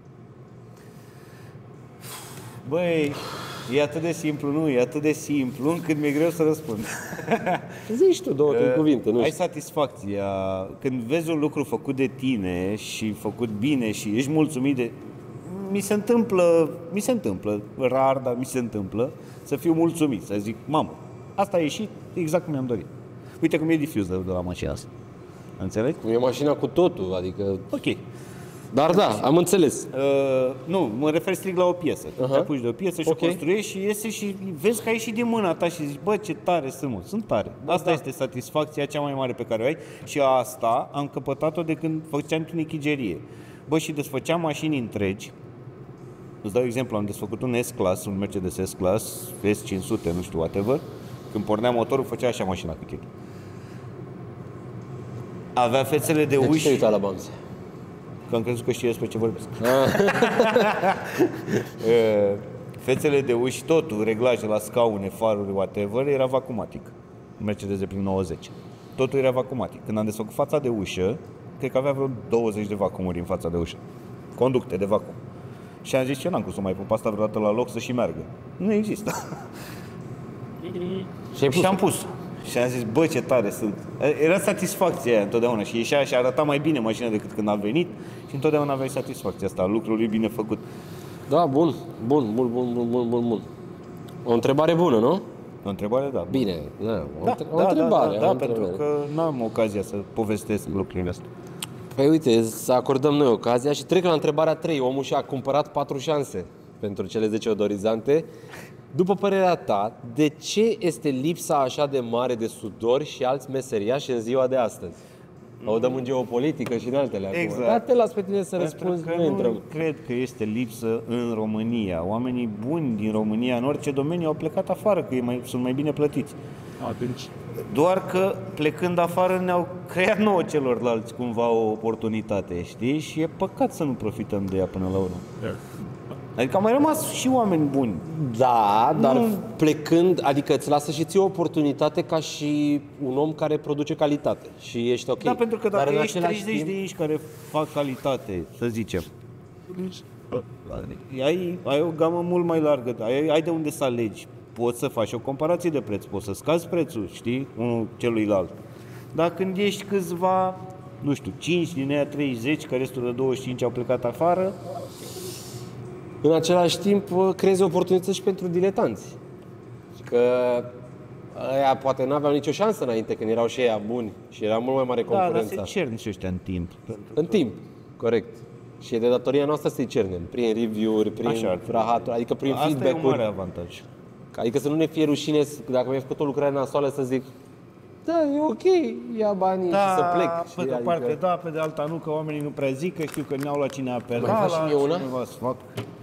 Băi, e atât de simplu, nu? E atât de simplu încât mi-e greu să răspund. Zici tu 2-3 cuvinte, nu Ai știu. satisfacția când vezi un lucru făcut de tine și făcut bine și ești mulțumit de... Mi se întâmplă, rar, dar mi se întâmplă să fiu mulțumit, să zic, mamă, asta a ieșit exact cum mi-am dorit. Uite cum e diffuser de la mașina asta. Înțelegi? E mașina cu totul, adică... Ok. Dar da, am înțeles. Nu, mă refer strict la o piesă. Te apuci de o piesă și Ok. o construiești și iese și vezi că a ieșit din mâna ta și zici, bă, ce tare sunt, mă. Sunt tare. Asta este satisfacția cea mai mare pe care o ai și asta am căpătat-o de când făceam tunichigerie. Bă, și desfăceam mașini întregi. Îți dau exemplu, am desfăcut un S-Class, un Mercedes S-Class, S500, nu știu, whatever. Când pornea motorul, făcea așa mașina cu chestii. Avea fețele de De ce uși, te-ai uitat la Bamse? că am crezut că știi despre ce vorbesc. Fețele de uși, totul, reglaje la scaune, faruri, whatever, era vacumatic. Mercedes de prin 90. Totul era vacumatic. Când am desfăcut fața de ușă, cred că avea vreo 20 de vacumuri în fața de ușă. Conducte de vacuum. Și am zis, ce n-am cum să mai pun asta vreodată la loc să și meargă. Nu există. Și am pus. Și am zis, bă, ce tare sunt. Era satisfacția aia întotdeauna și ieșea și arăta mai bine mașina decât când a venit și întotdeauna aveai satisfacția asta, lucrului bine făcut. Da, bun. O întrebare bună, nu? O întrebare, da. Bine, o întrebare. Da, pentru că n-am ocazia să povestesc lucrurile astea. Păi uite, să acordăm noi ocazia și trec la întrebarea 3. Omul și-a cumpărat 4 șanse pentru cele 10 odorizante. După părerea ta, de ce este lipsa așa de mare de sudori și alți meseriași în ziua de astăzi? O dăm în geopolitică și în altele acum. Exact. Dar te las pe tine să răspunzi, Pentru că nu intrăm. cred că este lipsă în România. Oamenii buni din România, în orice domeniu, au plecat afară, că sunt mai bine plătiți. Atunci. Doar că plecând afară ne-au creat nouă celorlalți cumva o oportunitate, știi? Și e păcat să nu profităm de ea până la urmă. Adică au mai rămas și oameni buni. Da, dar plecând, adică îți lasă și ție o oportunitate ca și un om care produce calitate și ești ok. Da, pentru că Dar dacă în ești același 30 timp, de inși care fac calitate, să zicem, ai o gamă mult mai largă, ai de unde să alegi. Poți să faci o comparație de preț, poți să scazi prețul, știi, unul celuilalt. Dar când ești câțiva, nu știu, 5 din ea 30, că restul de 25 au plecat afară, în același timp creezi oportunități și pentru diletanți. Că ăia poate n-aveau nicio șansă înainte când erau și ăia buni și era mult mai mare da, dar concurența. se cern și ăștia în timp. În timp, corect. Și e de datoria noastră să-i cernem, prin review-uri, prin Așa. rahaturi, adică prin Asta e un feedback-uri. mare avantaj. Adică să nu ne fie rușine, dacă mi-ai făcut o lucrare nasoală, să zic da, e ok, ia banii și să plec. Pe știi? de o parte da, pe de alta nu, că oamenii nu prea zic, că știu că n-au la cine apela. Mai faci și mie una? Cineva să fac.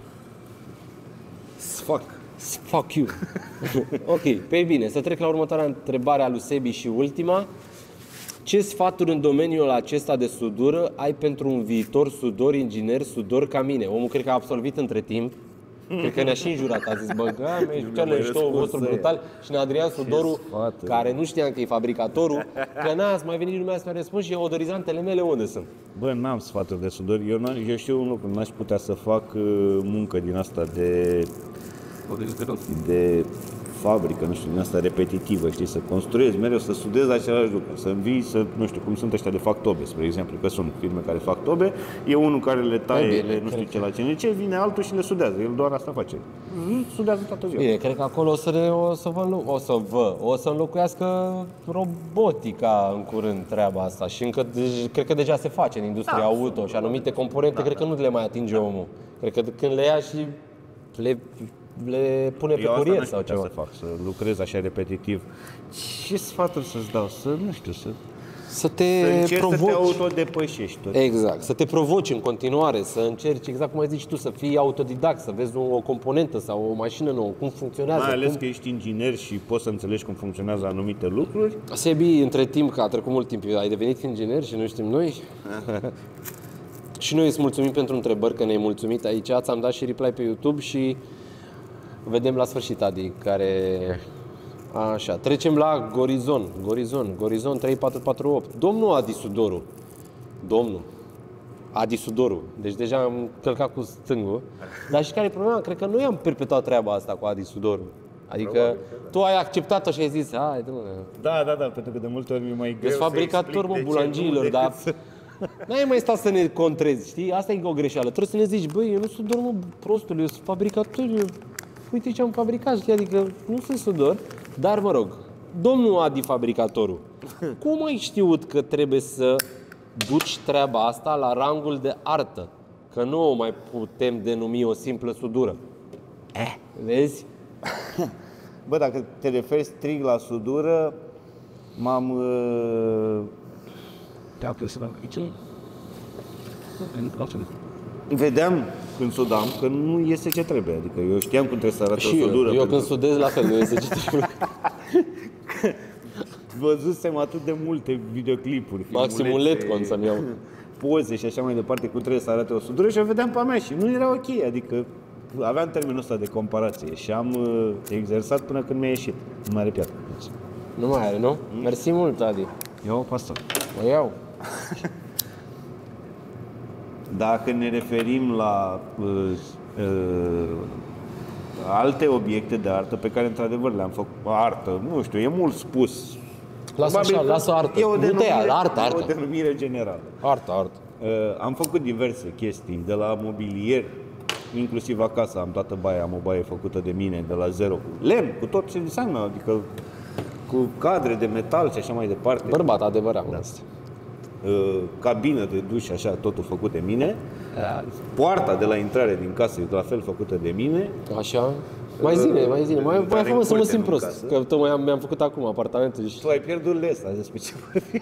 Fuck you. Ok, pe bine, să trec la următoarea întrebare a lui Sebi și ultima. Ce sfaturi în domeniul acesta de sudură ai pentru un viitor sudor, inginer, sudor ca mine? Omul cred că a absolvit între timp. Cred că ne-a și înjurat, a zis, bă, ce știu vostru brutal și în Adrian Sudoru, care nu știam că e fabricatorul, că n-ați mai venit lumea să mi-a răspuns și odorizantele mele unde sunt? Bă, n-am sfaturi de sudor. Eu știu un lucru, n-aș putea să fac muncă din asta de fabrică, nu știu, din asta repetitivă, știi, să construiezi mereu, să sudezi același lucru, să învii, să, nu știu, cum sunt ăștia de fac tobe, spre exemplu, că sunt firme care fac tobe, e unul care le taie, nu știu ce la ce, vine altul și le sudează, el doar asta face. Sudează toată ziua. Bine, cred că acolo o să înlocuiască robotica în curând treaba asta și încă, cred că deja se face în industria auto și anumite componente, cred că nu le mai atinge omul. Cred că când le ia și le pune pe curier sau ceva. Să fac, să lucrez așa repetitiv. Ce sfaturi să-ți dau? Să te provoci. Să te autodepășești tot. Exact, să te provoci în continuare, să încerci, exact cum ai zis tu, să fii autodidact, să vezi o componentă sau o mașină nouă, cum funcționează. Mai ales că ești inginer și poți să înțelegi cum funcționează anumite lucruri. Sebi, între timp, că a trecut mult timp, ai devenit inginer și nu știm noi. Și noi îți mulțumim pentru întrebări, că ne-ai mulțumit aici, ți-am dat și reply pe YouTube și vedem la sfârșit, Adi, care... Așa, trecem la Gorizon 3448. Domnul Adi Sudoru. Adi Sudoru. Deci deja am călcat cu stângul. Dar și care e problema? Cred că noi am perpetuat treaba asta cu Adi Sudoru. Adică tu ai acceptat-o și ai zis, hai, Da, pentru că de multe ori mi-e mai greu să fabricator, mă, bulangiilor, dar n-ai mai stat să ne contrezi, știi? Asta e o greșeală. Trebuie să ne zici, băi, eu nu sunt doar, mă, prostul, eu sunt fabricator, uite ce am fabricat, știi? Adică nu sunt sudor, dar mă rog, domnul Adi fabricatorul, cum ai știut că trebuie să duci treaba asta la rangul de artă? Că nu o mai putem denumi o simplă sudură. Vezi? Bă, dacă te referi strict la sudură, m-am... Vedeam când sudam că nu iese ce trebuie. Adică eu știam cum trebuie să arate și o sudură. Eu când sudez la fel, nu iese ce trebuie. Văzusem atât de multe videoclipuri, Maximul Letcon să-mi iau poze și așa mai departe cum trebuie să arate o sudură și o vedeam pe a mea și nu era ok. Adică aveam termenul ăsta de comparație și am exersat până când mi-a ieșit. Nu mai are piatră. Nu mai are, nu? Mersi mult, Adi. Iau o pastă. O iau. Dacă ne referim la alte obiecte de artă pe care într-adevăr le-am făcut, artă, nu știu, e mult spus. Lasă așa, lasă artă. E o denumire, artă. o denumire generală. Artă. Am făcut diverse chestii, de la mobilier, inclusiv acasă am toată baia, am o baie făcută de mine, de la zero, cu lemn, cu tot ce înseamnă, adică cu cadre de metal și așa mai departe. Bărbat adevărat, da. Cabină de duș, așa, totul făcut de mine. Poarta de la intrare din casă e la fel făcută de mine. Așa. Mai zine. Mai fă să mă simt prost. Casă. Că tocmai mi-am făcut acum apartamentul și... Tu ai pierdut lesa despre ce vorbi.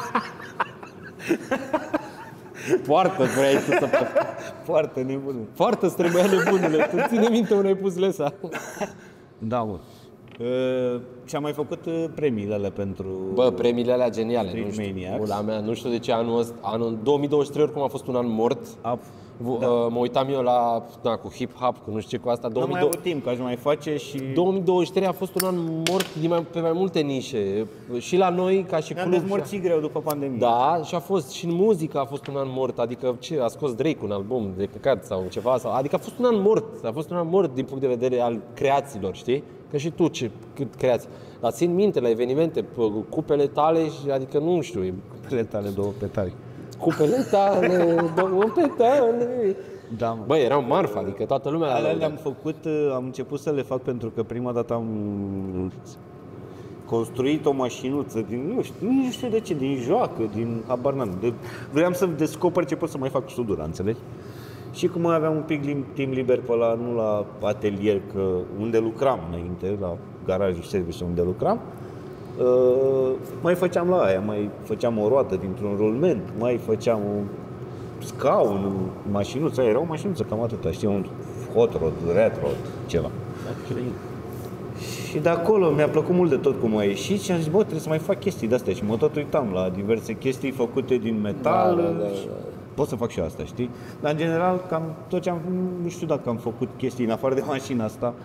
Poartă, vrei tu să... Poartă nebună. Poartă-ți trebuia nebunule. Tu ține minte unde ai pus lesa. Da, mă. Și am mai făcut premiile alea pentru... Bă, premiile alea geniale. Nu știu de ce anul 2023 oricum a fost un an mort. Mă uitam eu cu hip-hop, cu nu știu ce cu asta. Nu mai avut timp, că aș mai face și... 2023 a fost un an mort pe mai multe nișe. Și la noi, ca și club. Ne-am dezmorțit greu după pandemie. Da, și a fost și în muzică a fost un an mort. Adică a scos Drake un album de căcat sau ceva. Adică a fost un an mort. A fost un an mort din punct de vedere al creațiilor, știi? Că și tu cât creați. Dar țin minte la evenimente, cupele tale, adică nu știu. Cupele tale, două petali. Cupele tale, două petale. Da, mă. Băi, erau marfa, adică toată lumea... Alea le-am făcut, am început să le fac pentru că prima dată am construit o mașinuță din, nu știu de ce, din joacă, din habar n-am. Vreau să descoper ce pot să mai fac cu sudura, înțelegi? Și cum aveam un pic timp liber pe la, nu la atelier, că unde lucram înainte, la garajul serviciu unde lucram, mai făceam la aia, mai făceam o roată dintr-un rulment, mai făceam un scaun, mașinuță, aia era o mașinuță cam atâta, știi, un hot rod, red rod, ceva. Și de acolo mi-a plăcut mult de tot cum a ieșit și am zis, bă, trebuie să mai fac chestii de-astea și mă tot uitam la diverse chestii făcute din metal. Da. Pot să fac și asta, știi? Dar în general, cam tot ce am, nu știu dacă am făcut chestii în afară de mașina asta,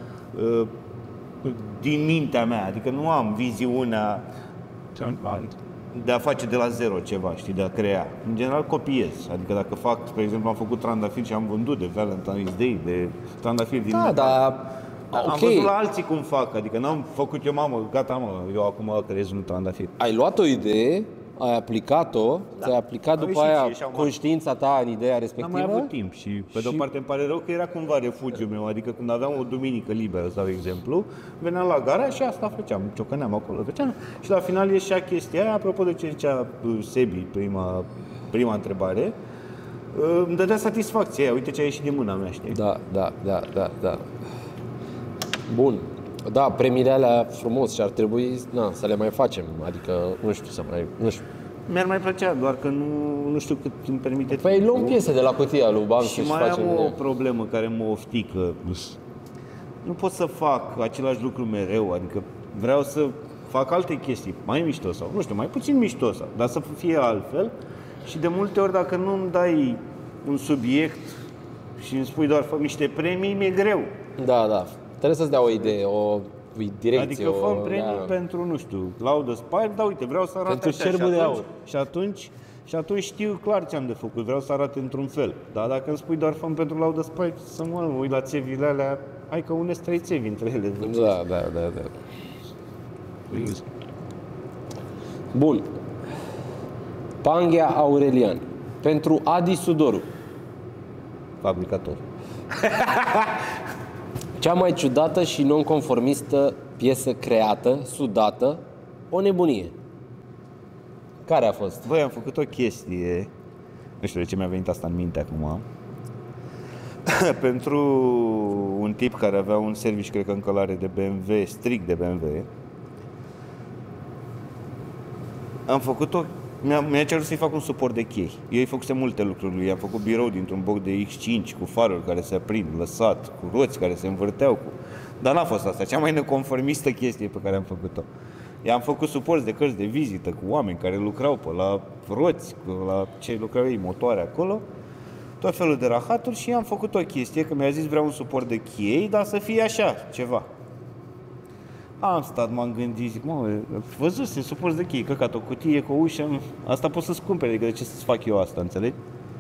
din mintea mea, adică nu am viziunea de a face de la zero ceva, știi, de a crea. În general copiez, adică dacă fac, spre exemplu, am făcut trandafiri și am vândut de Valentine's Day, de trandafiri din... Da, dar Am văzut la alții cum fac, adică n-am făcut eu, mamă, gata, mă, eu acum crez un trandafir. Ai luat o idee, ai aplicat-o, ți-ai aplicat după aia conștiința ta în ideea respectivă? N-am mai avut timp și pe de-o parte îmi pare rău că era cumva refugiul meu, adică când aveam o duminică liberă, sau exemplu, veneam la gara și asta făceam, ciocăneam acolo, făceam și la final ieșea chestia aia, apropo de ce zicea Sebi, prima întrebare, îmi dădea satisfacție aia, uite ce a ieșit din mâna mea, știi? Da. Bun. Da, premiile alea frumos și ar trebui să le mai facem, adică nu știu. Mi-ar mai plăcea, doar că nu știu cât îmi permite. Păi luăm piese de la cutia lui Bansu și mai am o problemă care mă oftică. Nu pot să fac același lucru mereu, adică vreau să fac alte chestii, mai mișto sau, nu știu, mai puțin mișto sau, dar să fie altfel. Și de multe ori dacă nu îmi dai un subiect și îmi spui doar fă niște premii, mi-e greu. Da. Trebuie să-ți dea o idee, o direcție. Adică fă premii pentru, nu știu, laudă Spike, dar uite, vreau să arate pentru așa cerbul de aur. Și atunci știu clar ce am de făcut, vreau să arate într-un fel. Dar dacă îmi spui doar fă pentru laudă Spike, să mă uit la țevile alea, hai că unesc 3 țevi între ele. Da. Bun. Panghea Aurelian. Pentru Adi Sudoru. Fabricator. Cea mai ciudată și nonconformistă piesă creată, sudată, o nebunie. Care a fost? Băi, am făcut o chestie, nu știu de ce mi-a venit asta în minte acum, pentru un tip care avea un serviciu, cred că în călare de BMW, strict de BMW. Am făcut-o, mi-a cerut să-i fac un suport de chei. Eu îi făcusem multe lucruri lui, am făcut birou dintr-un boc de X5 cu faruri care se aprind, lăsat, cu roți care se învârteau. Dar n-a fost asta, cea mai neconformistă chestie pe care am făcut-o. I-am făcut suport de cărți de vizită cu oameni care lucrau pe la roți, la ce lucrau ei, motoare acolo, tot felul de rahaturi și am făcut o chestie, că mi-a zis vreau un suport de chei, dar să fie așa, ceva. Am stat, m-am gândit, zic, mă, văzuse suport de chei, căcat, o cutie cu o ușă, asta pot să-ți cumpere, adică de ce să-ți fac eu asta, înțelegi?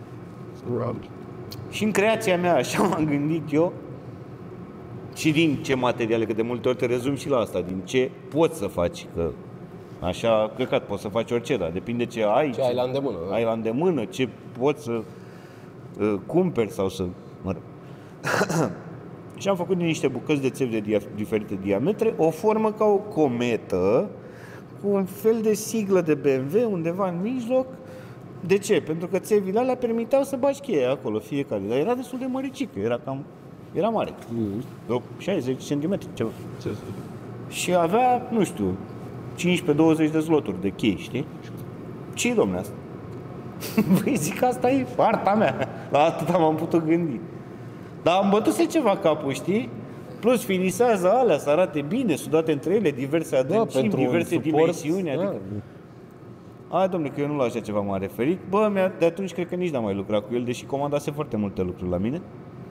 Și în creația mea, așa m-am gândit eu, și din ce materiale, că de multe ori te rezumi și la asta, din ce poți să faci, că așa, căcat, poți să faci orice, dar depinde ce ai. Ce ai la îndemână. Ai la îndemână, ce poți să cumperi sau să... Mă rog. Și am făcut din niște bucăți de țevi de diferite diametre, o formă ca o cometă, cu un fel de siglă de BMW undeva în mijloc. De ce? Pentru că țevile alea permiteau să bagi cheia acolo, fiecare, dar era destul de măricică, era mare, 60 cm, ceva. Și avea, nu știu, 15-20 de sloturi de chei, știi? Ce-i, domne, asta? Băi, zic, asta e arta mea. La atât m-am putut gândi. Dar am bătuse ceva capul, știi? Plus finisează alea, să arate bine, sudate între ele, diverse adâncimi, diverse dimensiuni. Adică... Hai, domnule, că eu nu la așa ceva m-am referit. Bă, de atunci cred că nici n-am mai lucrat cu el, deși comandase foarte multe lucruri la mine.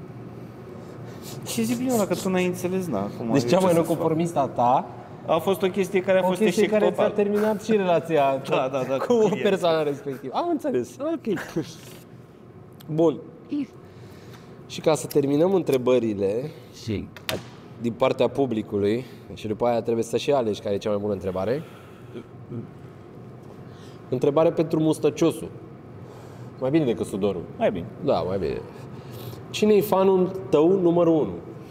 Și zic, bine, că tu n-ai înțeles, na. Deci cea mai neconformistă a ta a fost o chestie care a fost eșec total. O chestie care ți-a terminat și relația da, cu persoana respectivă. Am înțeles. Ok. Bun. Și ca să terminăm întrebările din partea publicului, și după aia trebuie să și alegi care e cea mai bună întrebare. Întrebare pentru Mustăciosul. Mai bine decât Sudoru. Mai bine. Da, mai bine. Cine e fanul tău numărul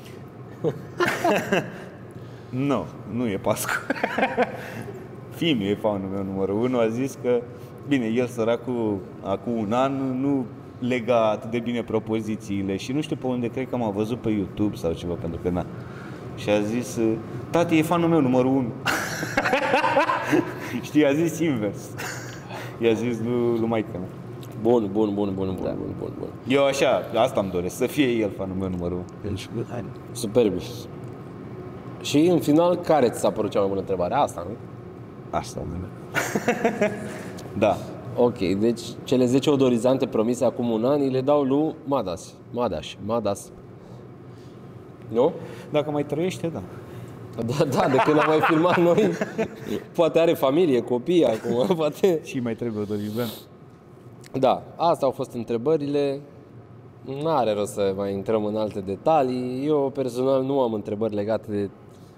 1? Nu e Pascu. Fimiu e fanul meu numărul 1. A zis că, bine, el săracul, acum un an, nu lega atât de bine propozițiile și nu știu pe unde, cred că m-a văzut pe YouTube sau ceva, pentru că na. Și a zis, tati, e fanul meu numărul 1. Știi, a zis invers. I-a zis lui maică mea. Bun. Eu așa, asta îmi doresc, să fie el fanul meu numărul 1. Superb. Și în final, care ți s-a părut cea mai bună întrebare? Asta, nu? Asta, da. Ok, deci cele 10 odorizante promise acum un an, le dau lui Madas. Nu? Dacă mai trăiește, da. Da, de când am mai filmat noi, poate are familie, copii acum, poate... Și mai trebuie odorizant. Da, astea au fost întrebările. Nu are rost să mai intrăm în alte detalii. Eu personal nu am întrebări legate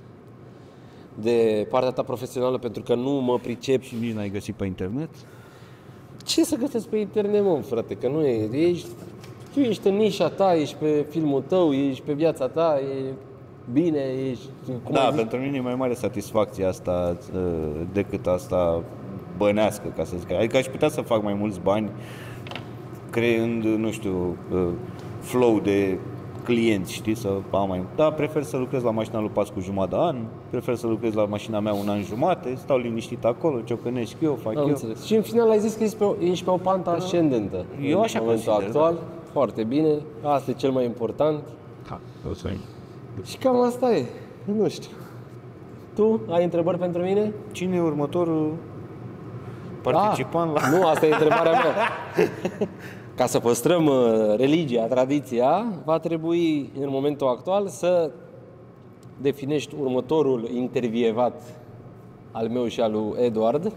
de partea ta profesională pentru că nu mă pricep. Și nici n-ai găsit pe internet? Ce să găsesc pe internet, mă, frate? Că nu e. Tu ești în nișa ta, ești pe filmul tău, ești pe viața ta, e bine, ești... Da, pentru mine e mai mare satisfacția asta decât asta bănească, ca să zic. Adică aș putea să fac mai mulți bani creând, nu știu, flow de clienți, știi, să am mai... Da, prefer să lucrez la mașina lui Pascu jumătate de an, prefer să lucrez la mașina mea un an jumate, stau liniștit acolo, ciocănesc eu, fac eu. Înțeles. Și în final ai zis că ești pe o pantă ascendentă. Eu așa în momentul consider, actual. Da. Foarte bine, asta e cel mai important. Da, o să ai. Și cam asta e, nu știu. Tu ai întrebări pentru mine? Cine e următorul participant la... Nu, asta e întrebarea mea. Ca să păstrăm religia, tradiția, va trebui în momentul actual să definești următorul intervievat al meu și al lui Eduard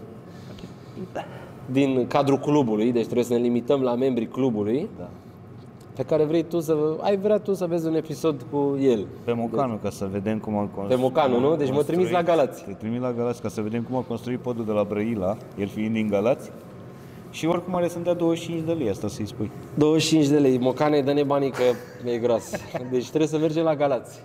din cadrul clubului, deci trebuie să ne limităm la membrii clubului, da, pe care ai vrea tu să vezi un episod cu el. Pe Mocanu, ca să vedem cum a construit. Pe Mocanu, nu? Deci mă trimiți la Galați. Te trimit la Galați ca să vedem cum a construit podul de la Brăila, el fiind din Galați. Și oricum are să-mi dea 25 de lei, asta să-i spui. 25 de lei. Mocane, dă-ne banii că e gros. Deci trebuie să mergem la Galați.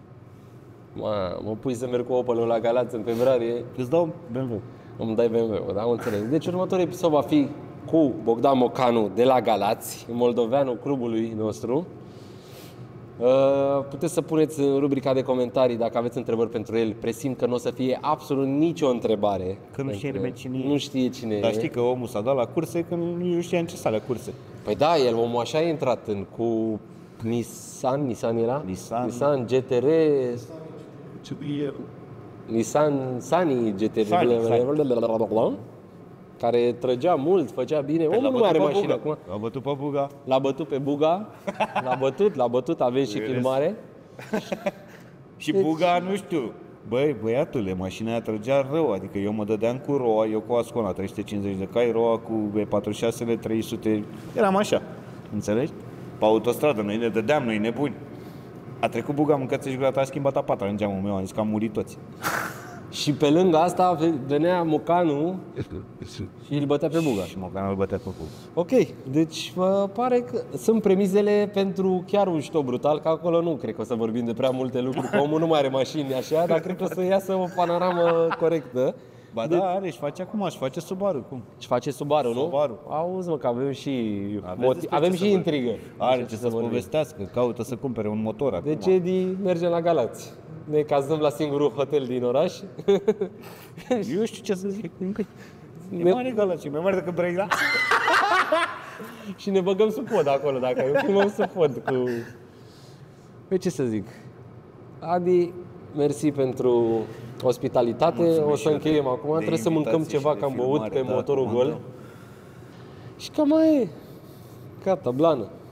Mă pui să merg cu Opel-ul la Galați în februarie. Îți dau BMW. Îmi dai BMW, da? Am înțeles. Deci următorul episod va fi cu Bogdan Mocanu de la Galați, moldoveanul clubului nostru. Puteți să puneți în rubrica de comentarii dacă aveți întrebări pentru el. Presimt că nu o să fie absolut nicio întrebare. Că nu știe cine e. Nu știe cine Dar e. știi că omul s-a dat la curse, că nu știa în ce sală curse. Păi da, omul așa a intrat cu Nissan era? Nissan GTR, Nissan Sunny GTR, care trăgea mult, făcea bine. Omul nu mai are mașină acum. L-a bătut pe Buga. L-a bătut pe Buga. L-a bătut, aveți și filmare. Și Buga, nu știu. Băi, băiatule, mașina aia trăgea rău, adică eu mă dădeam cu roa, eu cu Ascona 350 de cai, roa cu B46-le 300, eram așa, înțelegi? Pe autostradă, noi ne dădeam, noi nebuni. A trecut Buga, mâncați și gura, a schimbat a patra în geamul meu, am zis că am murit toți. Și pe lângă asta venea Mocanu și îl bătea pe Buga. Și Mocanu îl bătea pe Buga. Ok, deci vă pare că sunt premizele pentru chiar un show brutal, că acolo nu cred că o să vorbim de prea multe lucruri, că omul nu mai are mașini așa, dar cred că o să iasă o panoramă corectă. Ba da, are, își face acum, își face Subaru, cum? Își face Subaru, nu? Subaru. Auzi, mă, că avem și avem și intrigă. Are ce să-ți povestească, caută să cumpere un motor acum. Deci, Edi, mergem la Galați. Ne cazăm la singurul hotel din oraș. Eu știu ce să zic. E mare Galați, e mai mare decât Brăila. Și ne băgăm sub pod acolo, dacă filmăm sub pod cu... Păi ce să zic? Adi, mersi pentru ospitalitate. Mulțumesc, o să încheiem acum. Trebuie să mâncăm ceva, că am băut pe motorul gol. Și cam mai e. Gata, blană.